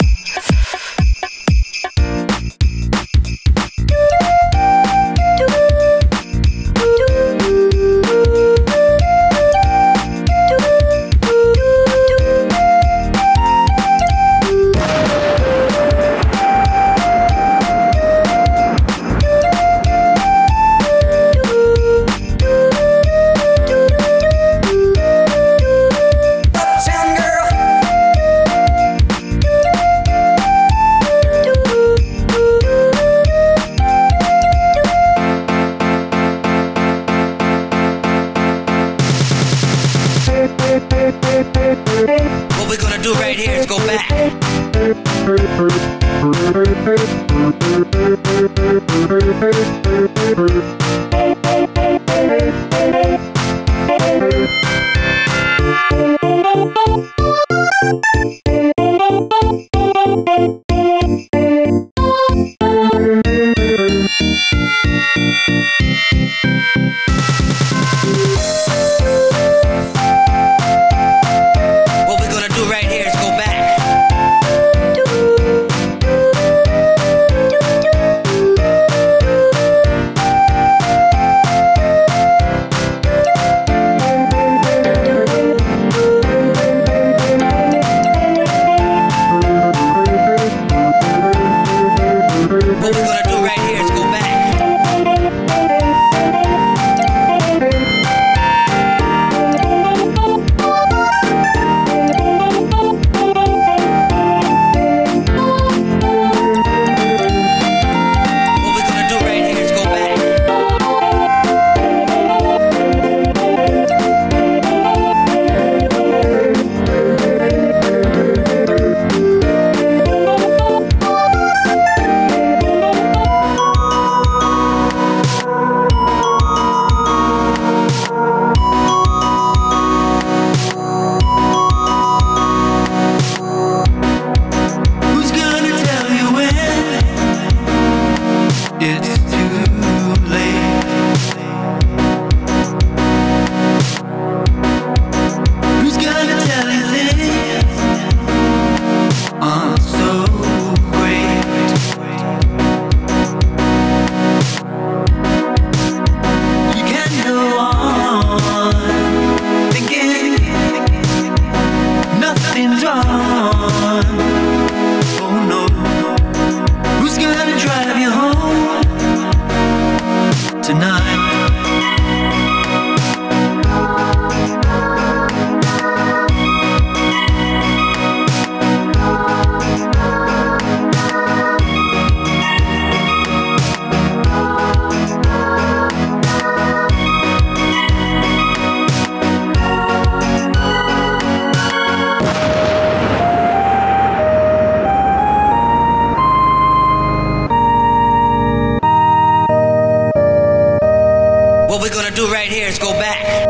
Speaker 15: What we're gonna do right here is go back. What we're gonna do right here is go back. What we're gonna do right here is go back.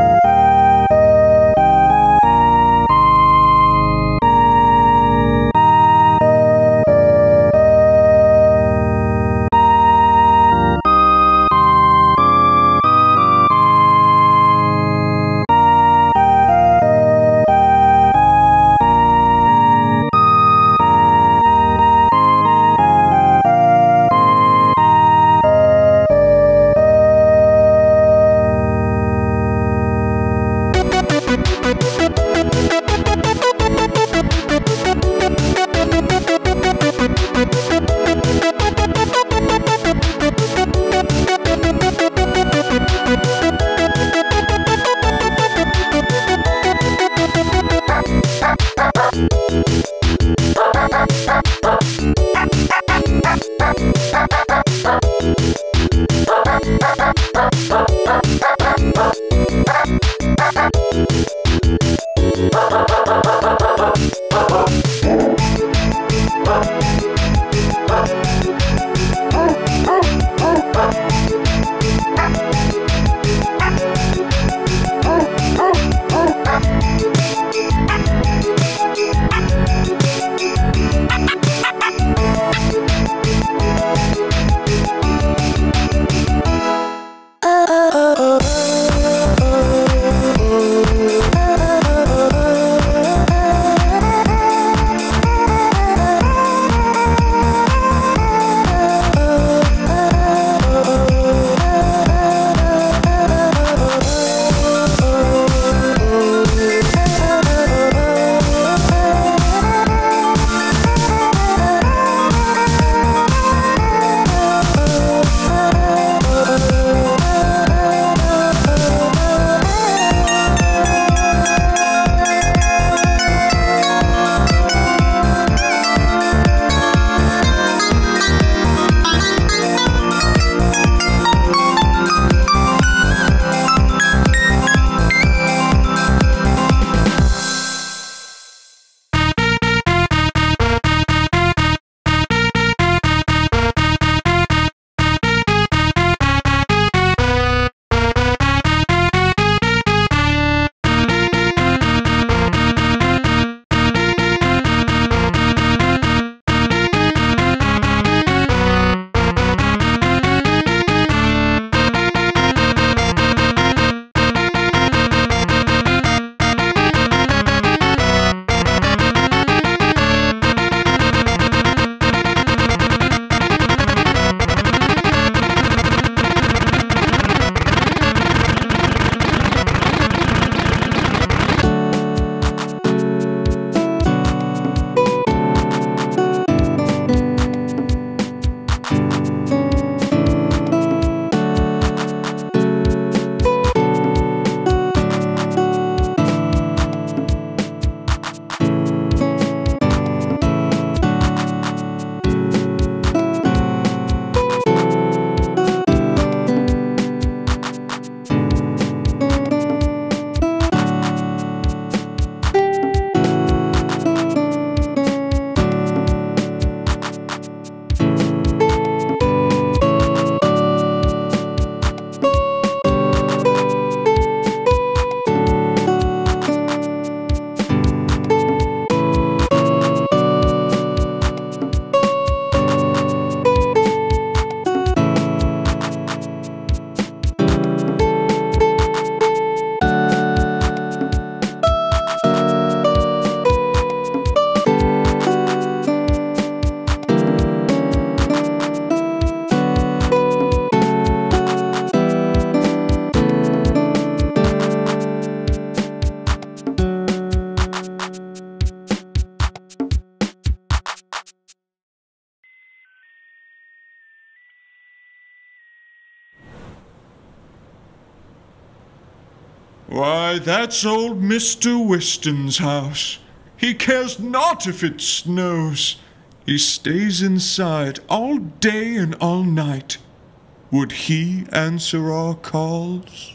Speaker 1: Why, that's old Mr. Weston's house. He cares not if it snows. He stays inside all day and all night. Would he answer our calls?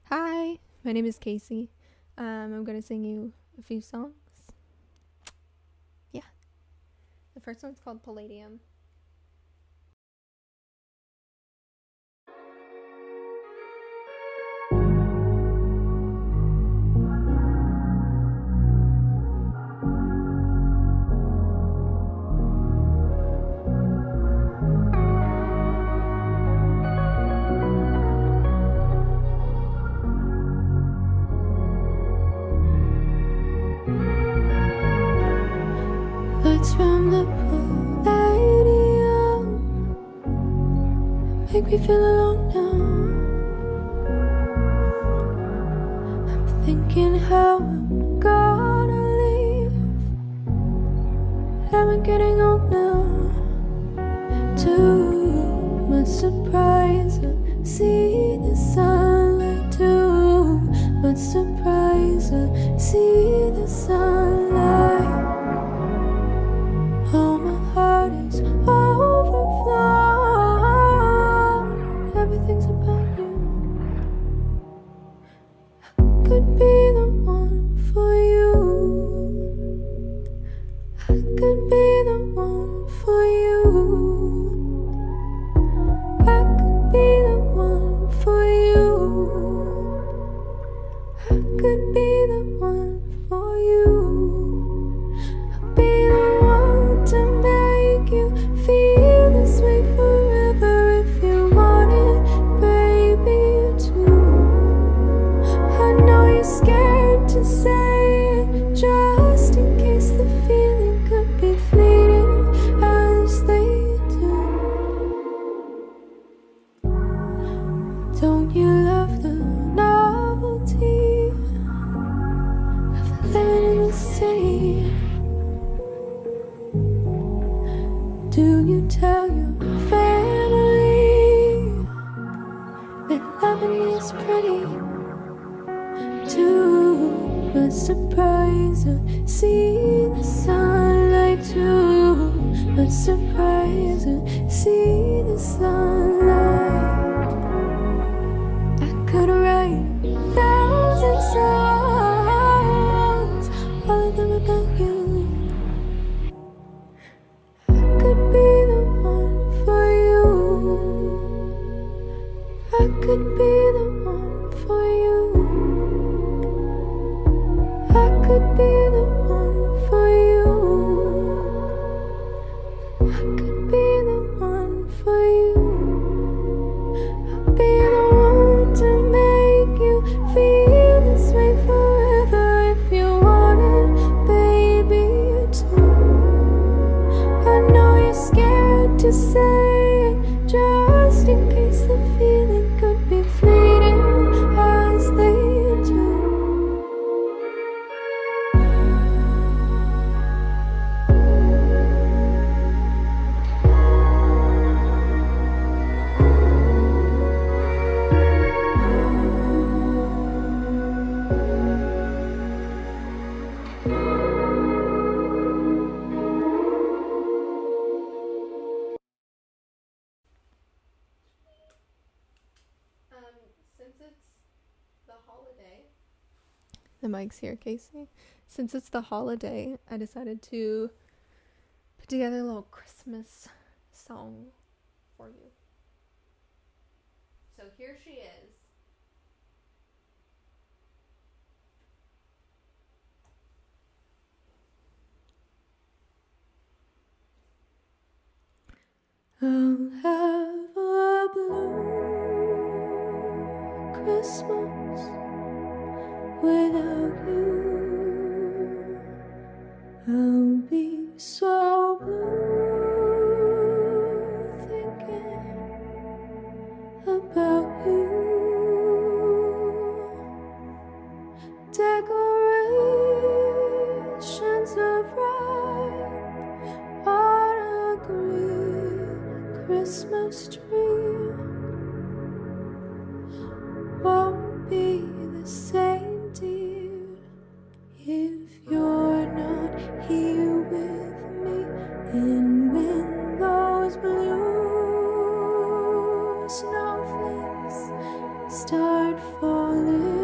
Speaker 20: Hi, my name is Casey. I'm gonna sing you a few songs. Yeah. The first one's called Palladium.
Speaker 3: Lights from the palladium make me feel alone now. I'm thinking how I'm gonna leave. Am I getting old now? To my surprise, I see the sunlight. To my surprise, I see the sunlight. Oh, my heart is overflowing. Everything's about you. I could be the one for you. I could be the one for you. I could be the one for you. I could be the one for you. I'll be the one to make you feel this way forever if you want it, baby, too. I know you're scared to say it, just in case the feeling could be fleeting as they do. Don't you love the novelty of living in the city? Do you tell your family that loving is pretty? To my surprise, I see the sunlight. To my surprise, I see the sunlight. I could write 1,000 songs, all of them about you. I could be the one for you. I could be the one for you. I could be the one for you. I could be the one for you. I'll be the one to make you feel this way forever if you want it, baby, too. I know you're scared to say it, just in case the feeling could be fleeting as they do.
Speaker 20: Since it's the holiday, the mic's here, Casey. Since it's the holiday, I decided to put together a little Christmas song for you. So here she is.
Speaker 3: I'll have a blue Christmas without you. I'll be so blue thinking about you. Decorations of red on a green Christmas tree won't be the same, dear, if you're not here with me. And when those blue snowflakes start falling.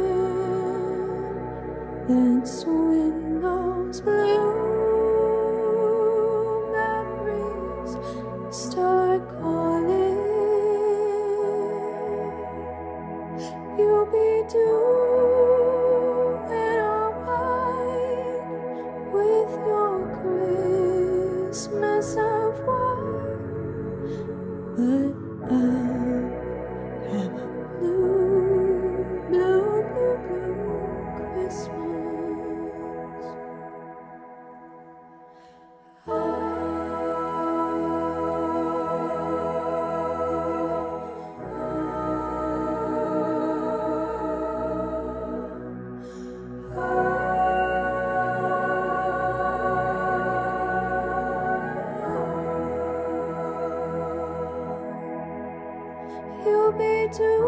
Speaker 3: That's when those blue memories start calling. You'll be doing alright with your Christmas of wine, but I have a blue, blue, blue, blue Christmas. You'll be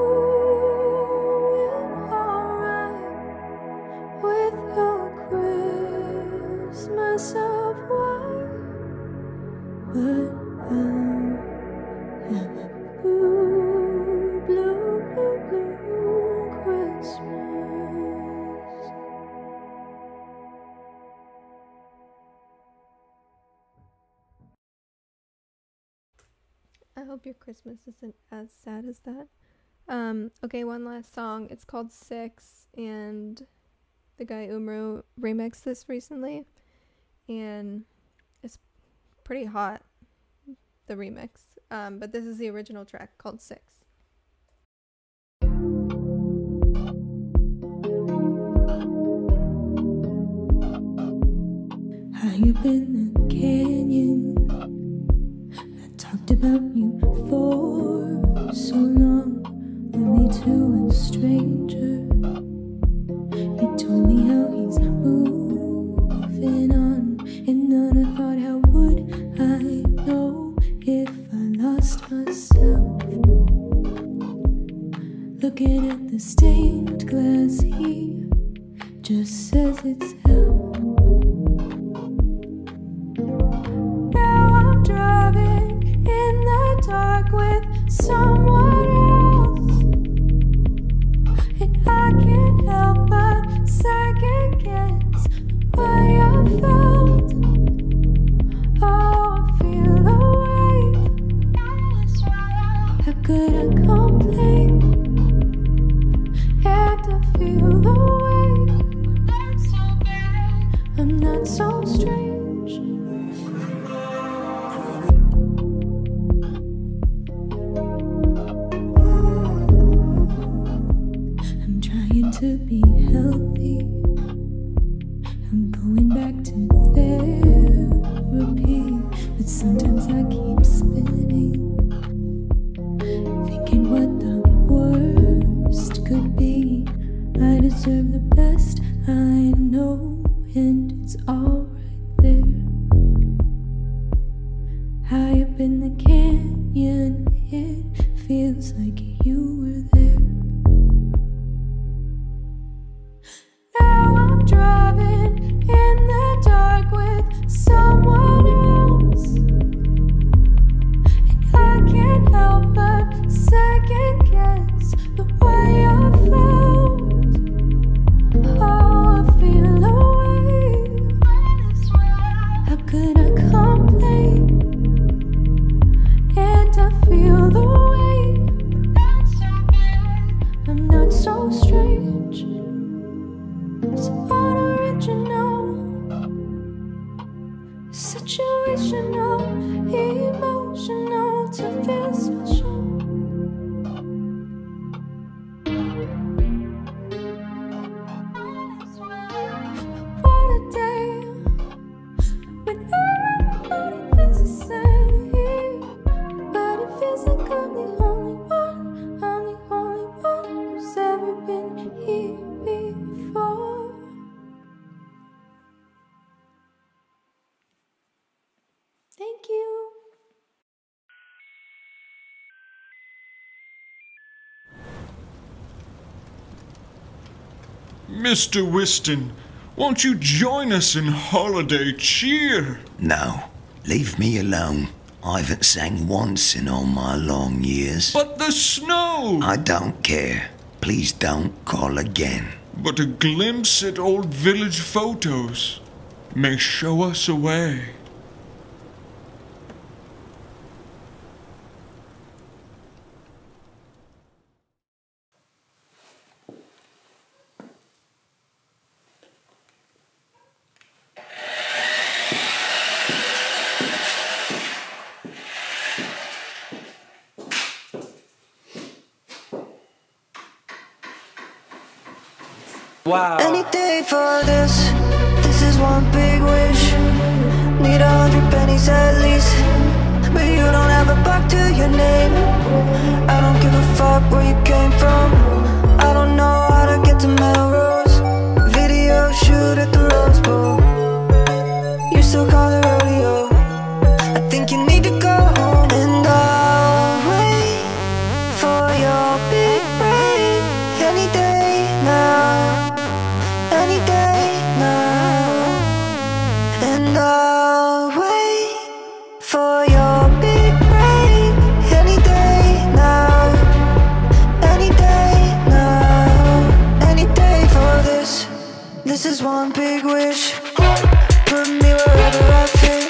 Speaker 3: doing alright with your Christmas of wine, but I'll have a blue, blue, blue, blue Christmas. I hope your Christmas isn't as sad as that. Okay, one last song. It's called 6, and the guy Umru remixed this recently, and it's pretty hot, the remix. But this is the original track called 6. High up in the canyon, talked about you for so long, only to a stranger. He told me how he's moving on, and then I thought, how would I know if I lost myself? Looking at the stained glass, he just says it's hell. Driving in the dark with someone else, and I can't help but second guess the way I felt. Oh, I feel away. How could I complain and I feel the way? I'm not so strange. To be healthy, I'm going back to therapy, but sometimes I keep spinning, thinking what the worst could be. I deserve the best, I know, and it's all right there. High up in the canyon, it feels like you were there. Now I'm driving in the dark with someone else, and I can't help but second guess the way I felt. Oh, I feel away. How could I complain and I feel the weight? I'm not so strange. So unoriginal, situational, emotional to feel special. What a day when everybody feels the same, but it feels like I'm the only one who's ever been here before. Thank you.
Speaker 1: Mr. Whiston, won't you join us in holiday cheer?
Speaker 21: No, leave me alone. I haven't sang once in all my long years.
Speaker 1: But the snow!
Speaker 21: I don't care. Please don't call again.
Speaker 1: But a glimpse at old village photos may show us a way.
Speaker 9: Wow.
Speaker 14: Any day for this is one big wish. Need 100 pennies at least, but you don't have a buck to your name. I don't give a fuck where you came from. I don't know how to get to Melrose. Video shoot at the Rose Bowl. You still call it rodeo. I think you need to go home. And I'll wait for your big break any day now. Any day now. And I'll wait for your big break any day now. Any day now. Any day for this. This is one big wish. Put me wherever I fit.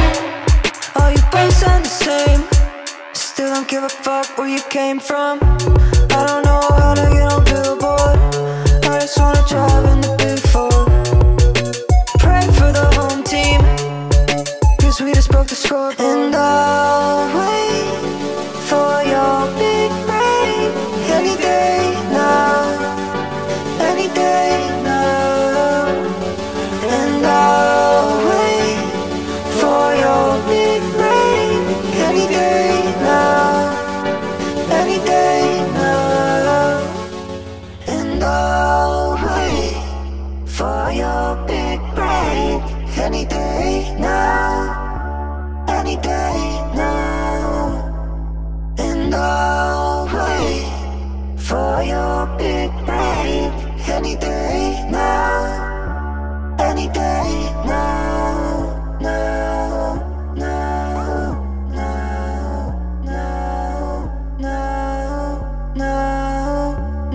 Speaker 14: All you boys sound the same. Still don't give a fuck where you came from. I don't know how to get on Billboard. I just wanna drive in the big Ford. Pray for the home team, 'cause we just broke the score. And I'll wait for your big break any day now. Any day now. And I'll wait for your big break any day now. Any day now. And I'll wait for your big break any day now. Any day now. And I'll wait for your big break any day now. Any day now. Now. Now. Now. Now. Now. Now.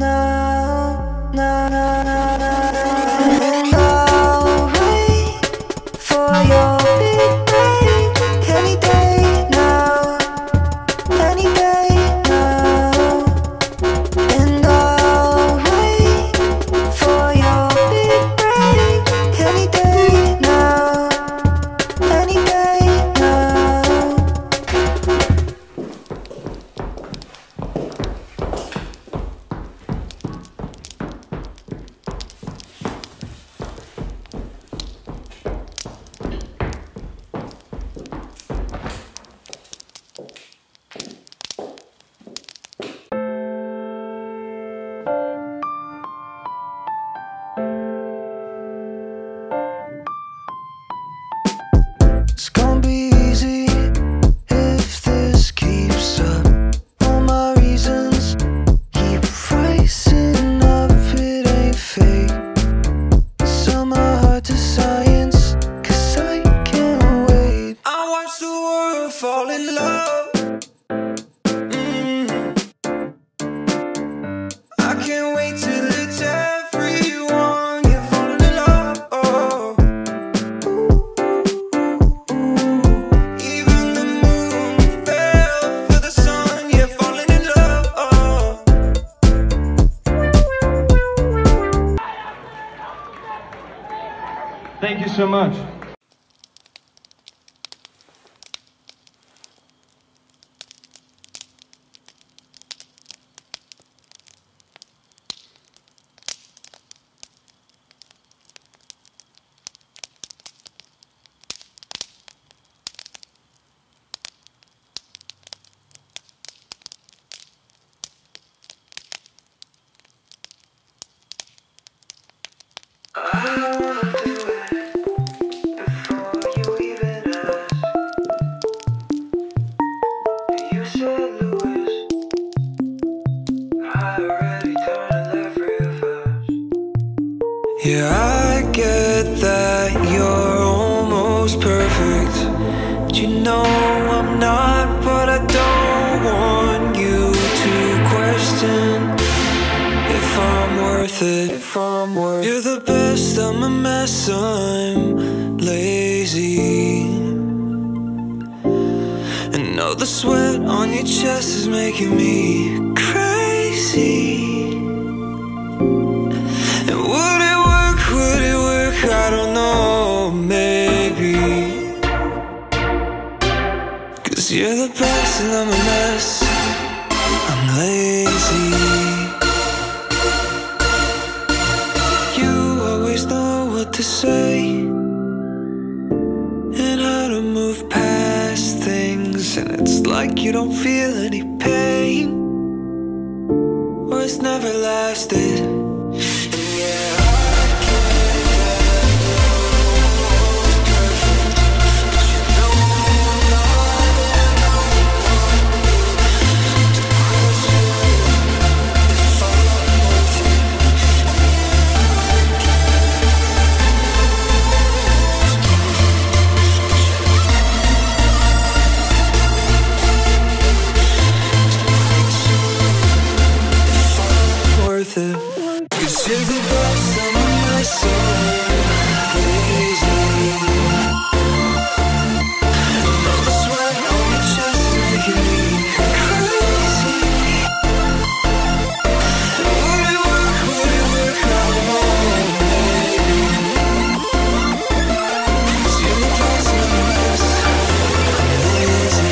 Speaker 14: Now. Now. And I'll wait for your big break any day now. Any day now. And I'll wait for your big break any day now. Any day now. It's gonna be easy if this keeps up. All my reasons keep rising up, it ain't fake. Sell my heart to science, 'cause I can't wait.
Speaker 9: I watch the world fall in love. I can't wait till it's everyone. You're falling in love. Even the moon fell for the sun. You're falling in love.
Speaker 22: Thank you so much.
Speaker 9: Yeah, I get that you're almost perfect, but you know I'm not worth it if I'm worth it. You're the best, I'm a mess, I'm lazy. And all the sweat on your chest is making me crazy. And would it work, I don't know, maybe. 'Cause you're the best and I'm a mess, I'm lazy. You always know what to say and how to move past things, and it's like you don't feel any pain, or it's never lasted. Yeah, worth it. 'Cause you're the best, I'm on my soul, crazy. All the sweat on your chest is making me crazy. Would it work, I don't know, maybe. 'Cause you're the best, I'm a mess, lazy.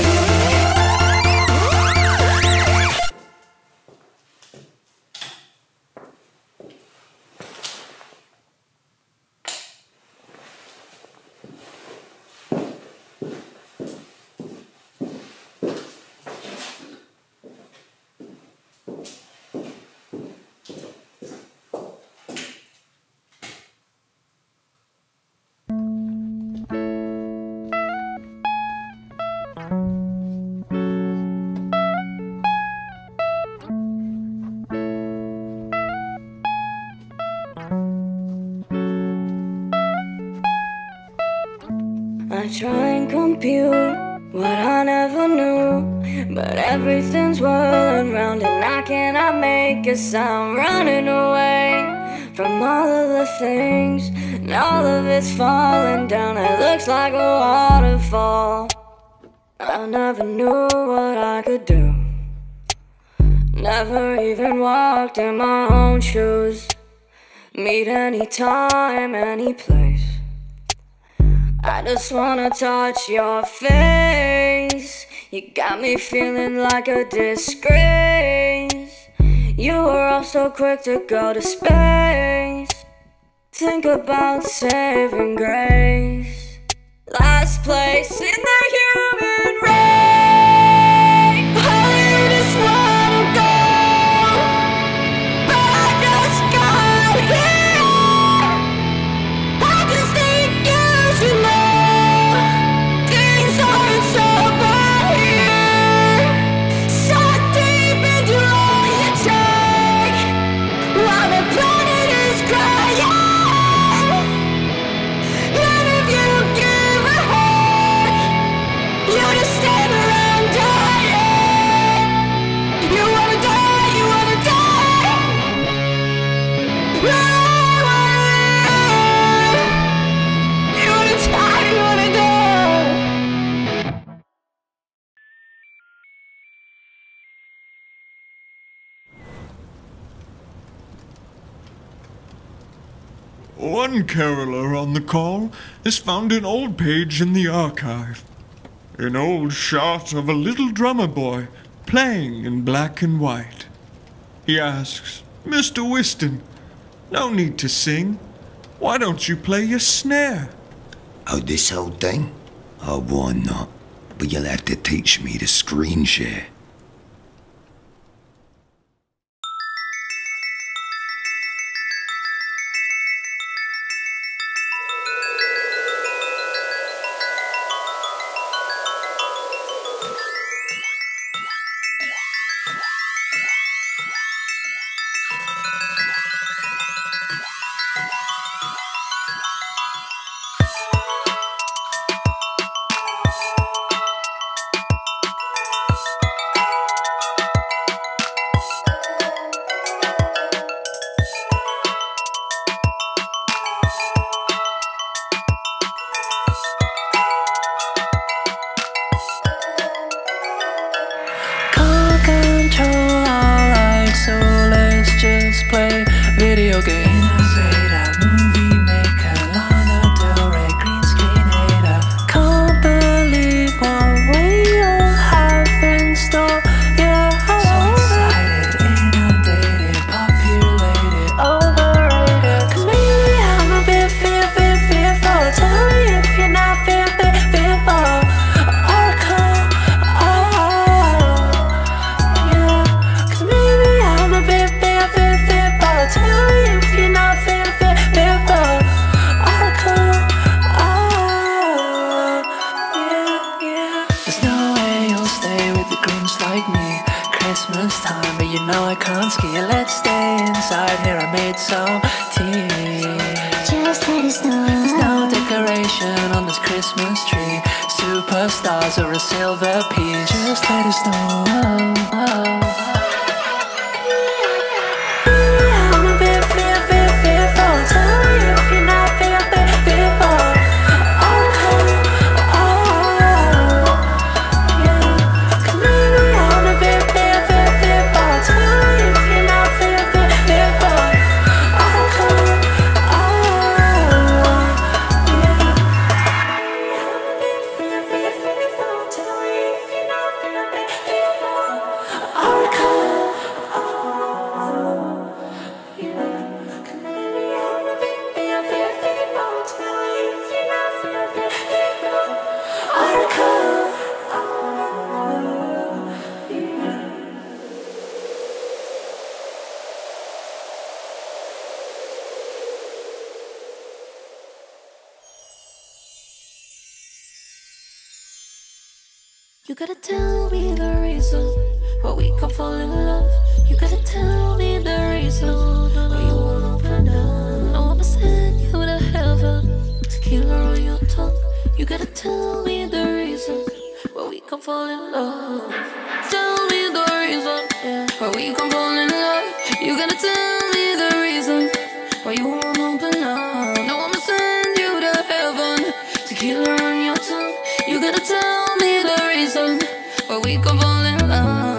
Speaker 3: I try and compute what I never knew, but everything's whirling round and I cannot make a sound. Running away from all of the things, and all of it's falling down. It looks like a waterfall. I never knew what I could do, never even walked in my own shoes. Meet any time, any place, I just wanna touch your face. You got me feeling like a disgrace. You were all so quick to go to space. Think about saving grace. Last place in the human race. All you just wanna go, but I just got here. I just think you should know things aren't so bad here. So deep into all you take, while the planet is crying. None of you give a heck. You just stand around dying. You wanna die, you wanna die. You wanna die, you wanna die.
Speaker 1: One caroler on the call has found an old page in the archive. An old shot of a little drummer boy playing in black and white. He asks, "Mr. Whiston, no need to sing. Why don't you play your snare?"
Speaker 21: Oh, this whole thing? Oh, why not? But you'll have to teach me to screen share.
Speaker 3: whiskey, let's stay inside. Here I made some tea.
Speaker 2: Just let it snow.
Speaker 3: Snow decoration on this Christmas tree. Superstars or a silver piece. Just let it snow.
Speaker 14: You gotta tell me the reason why we can't fall in love. You gotta tell me the reason why you won't open up. No, I'ma send you to heaven, tequila on your tongue. You gotta tell me the reason why we can't fall in love. Tell me the reason why we can't fall in love. You gotta tell me the reason why you won't open up. No, I'ma send you to heaven, tequila on your tongue. You gotta tell me the reason why we can't fall in love.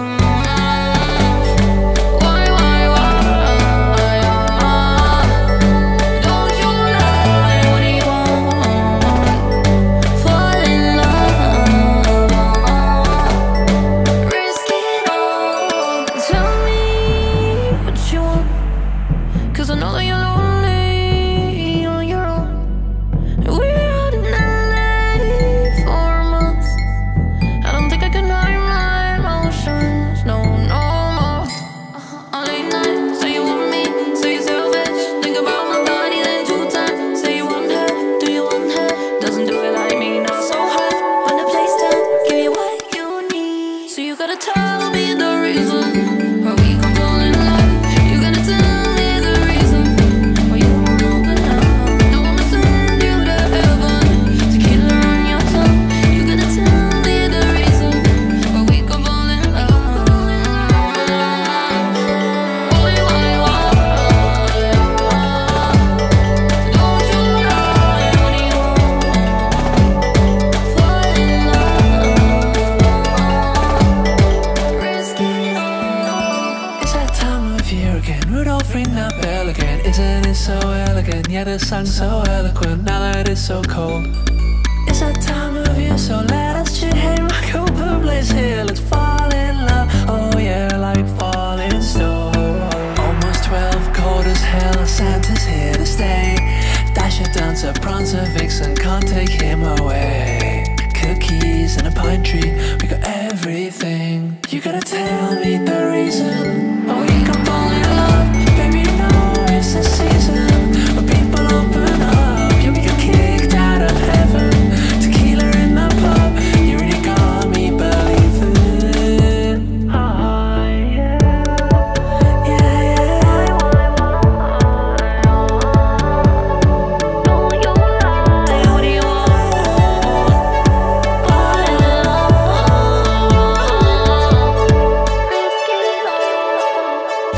Speaker 3: The sun's so eloquent now that it's so cold. It's that time of year, so let us chit hang, rock open place here. Let's fall in love, oh yeah, like falling snow. Almost 12, cold as hell, Santa's here to stay. Dash it down to Prancer Vixen, can't take him away. Cookies and a pine tree, we got everything. You gotta tell me the reason why we can fall in love. Baby, you know it's the season. Open up, yeah, we got kicked out of heaven. Tequila in the pub, you really got me believing. Oh, yeah, yeah, no, you lie. What do you want? Fall in love.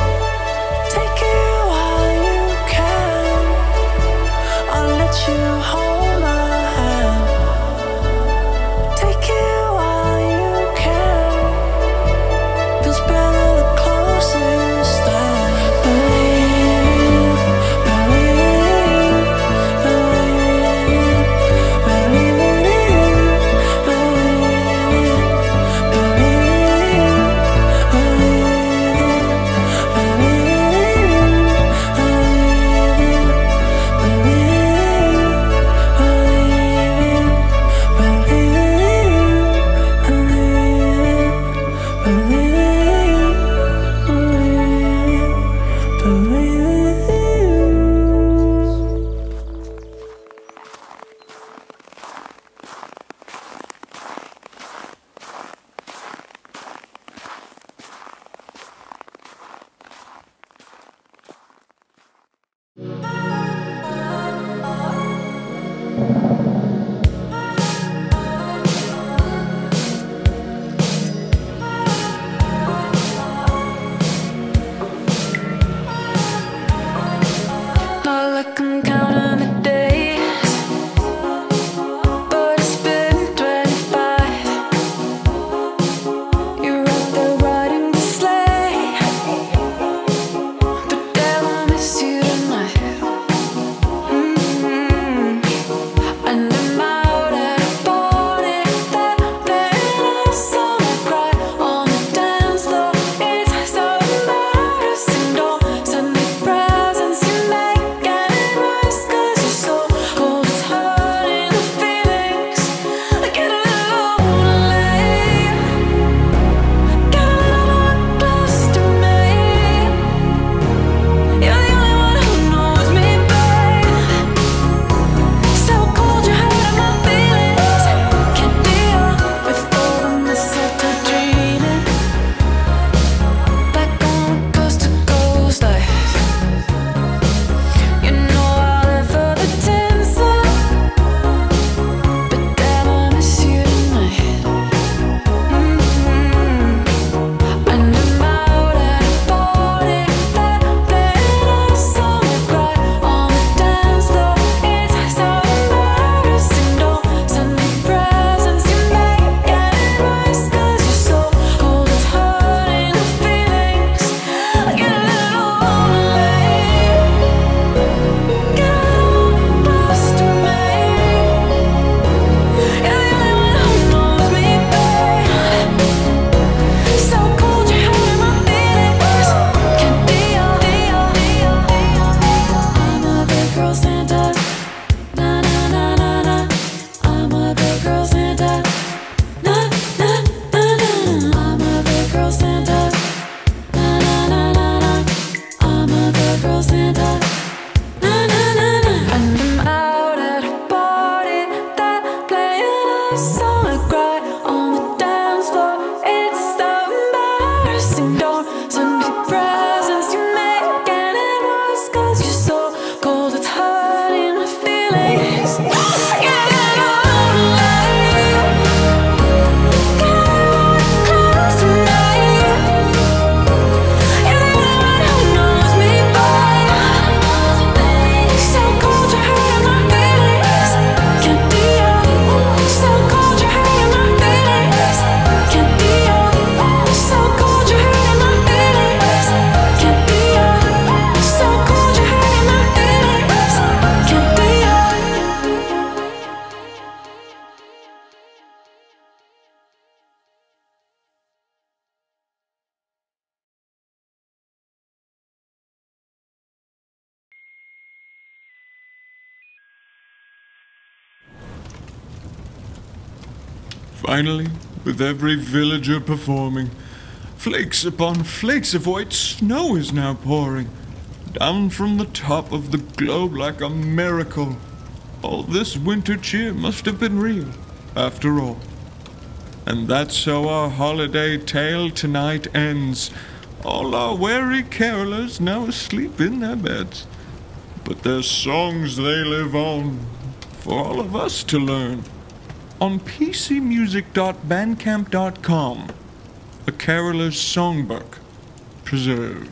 Speaker 1: Finally, with every villager performing, flakes upon flakes of white snow is now pouring down from the top of the globe like a miracle. All this winter cheer must have been real, after all. And that's how our holiday tale tonight ends. All our weary carolers now asleep in their beds, but their songs they live on, for all of us to learn. On pcmusic.bandcamp.com, a caroler's songbook preserved.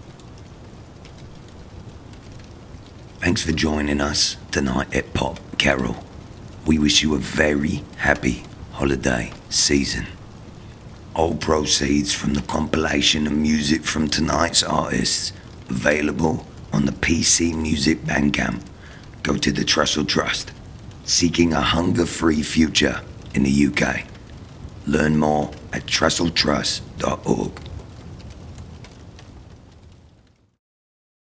Speaker 21: Thanks for joining us tonight at Pop Carol. We wish you a very happy holiday season. All proceeds from the compilation of music from tonight's artists available on the PC Music Bandcamp go to the Trussell Trust, seeking a hunger-free future in the UK. Learn more at trusselltrust.org.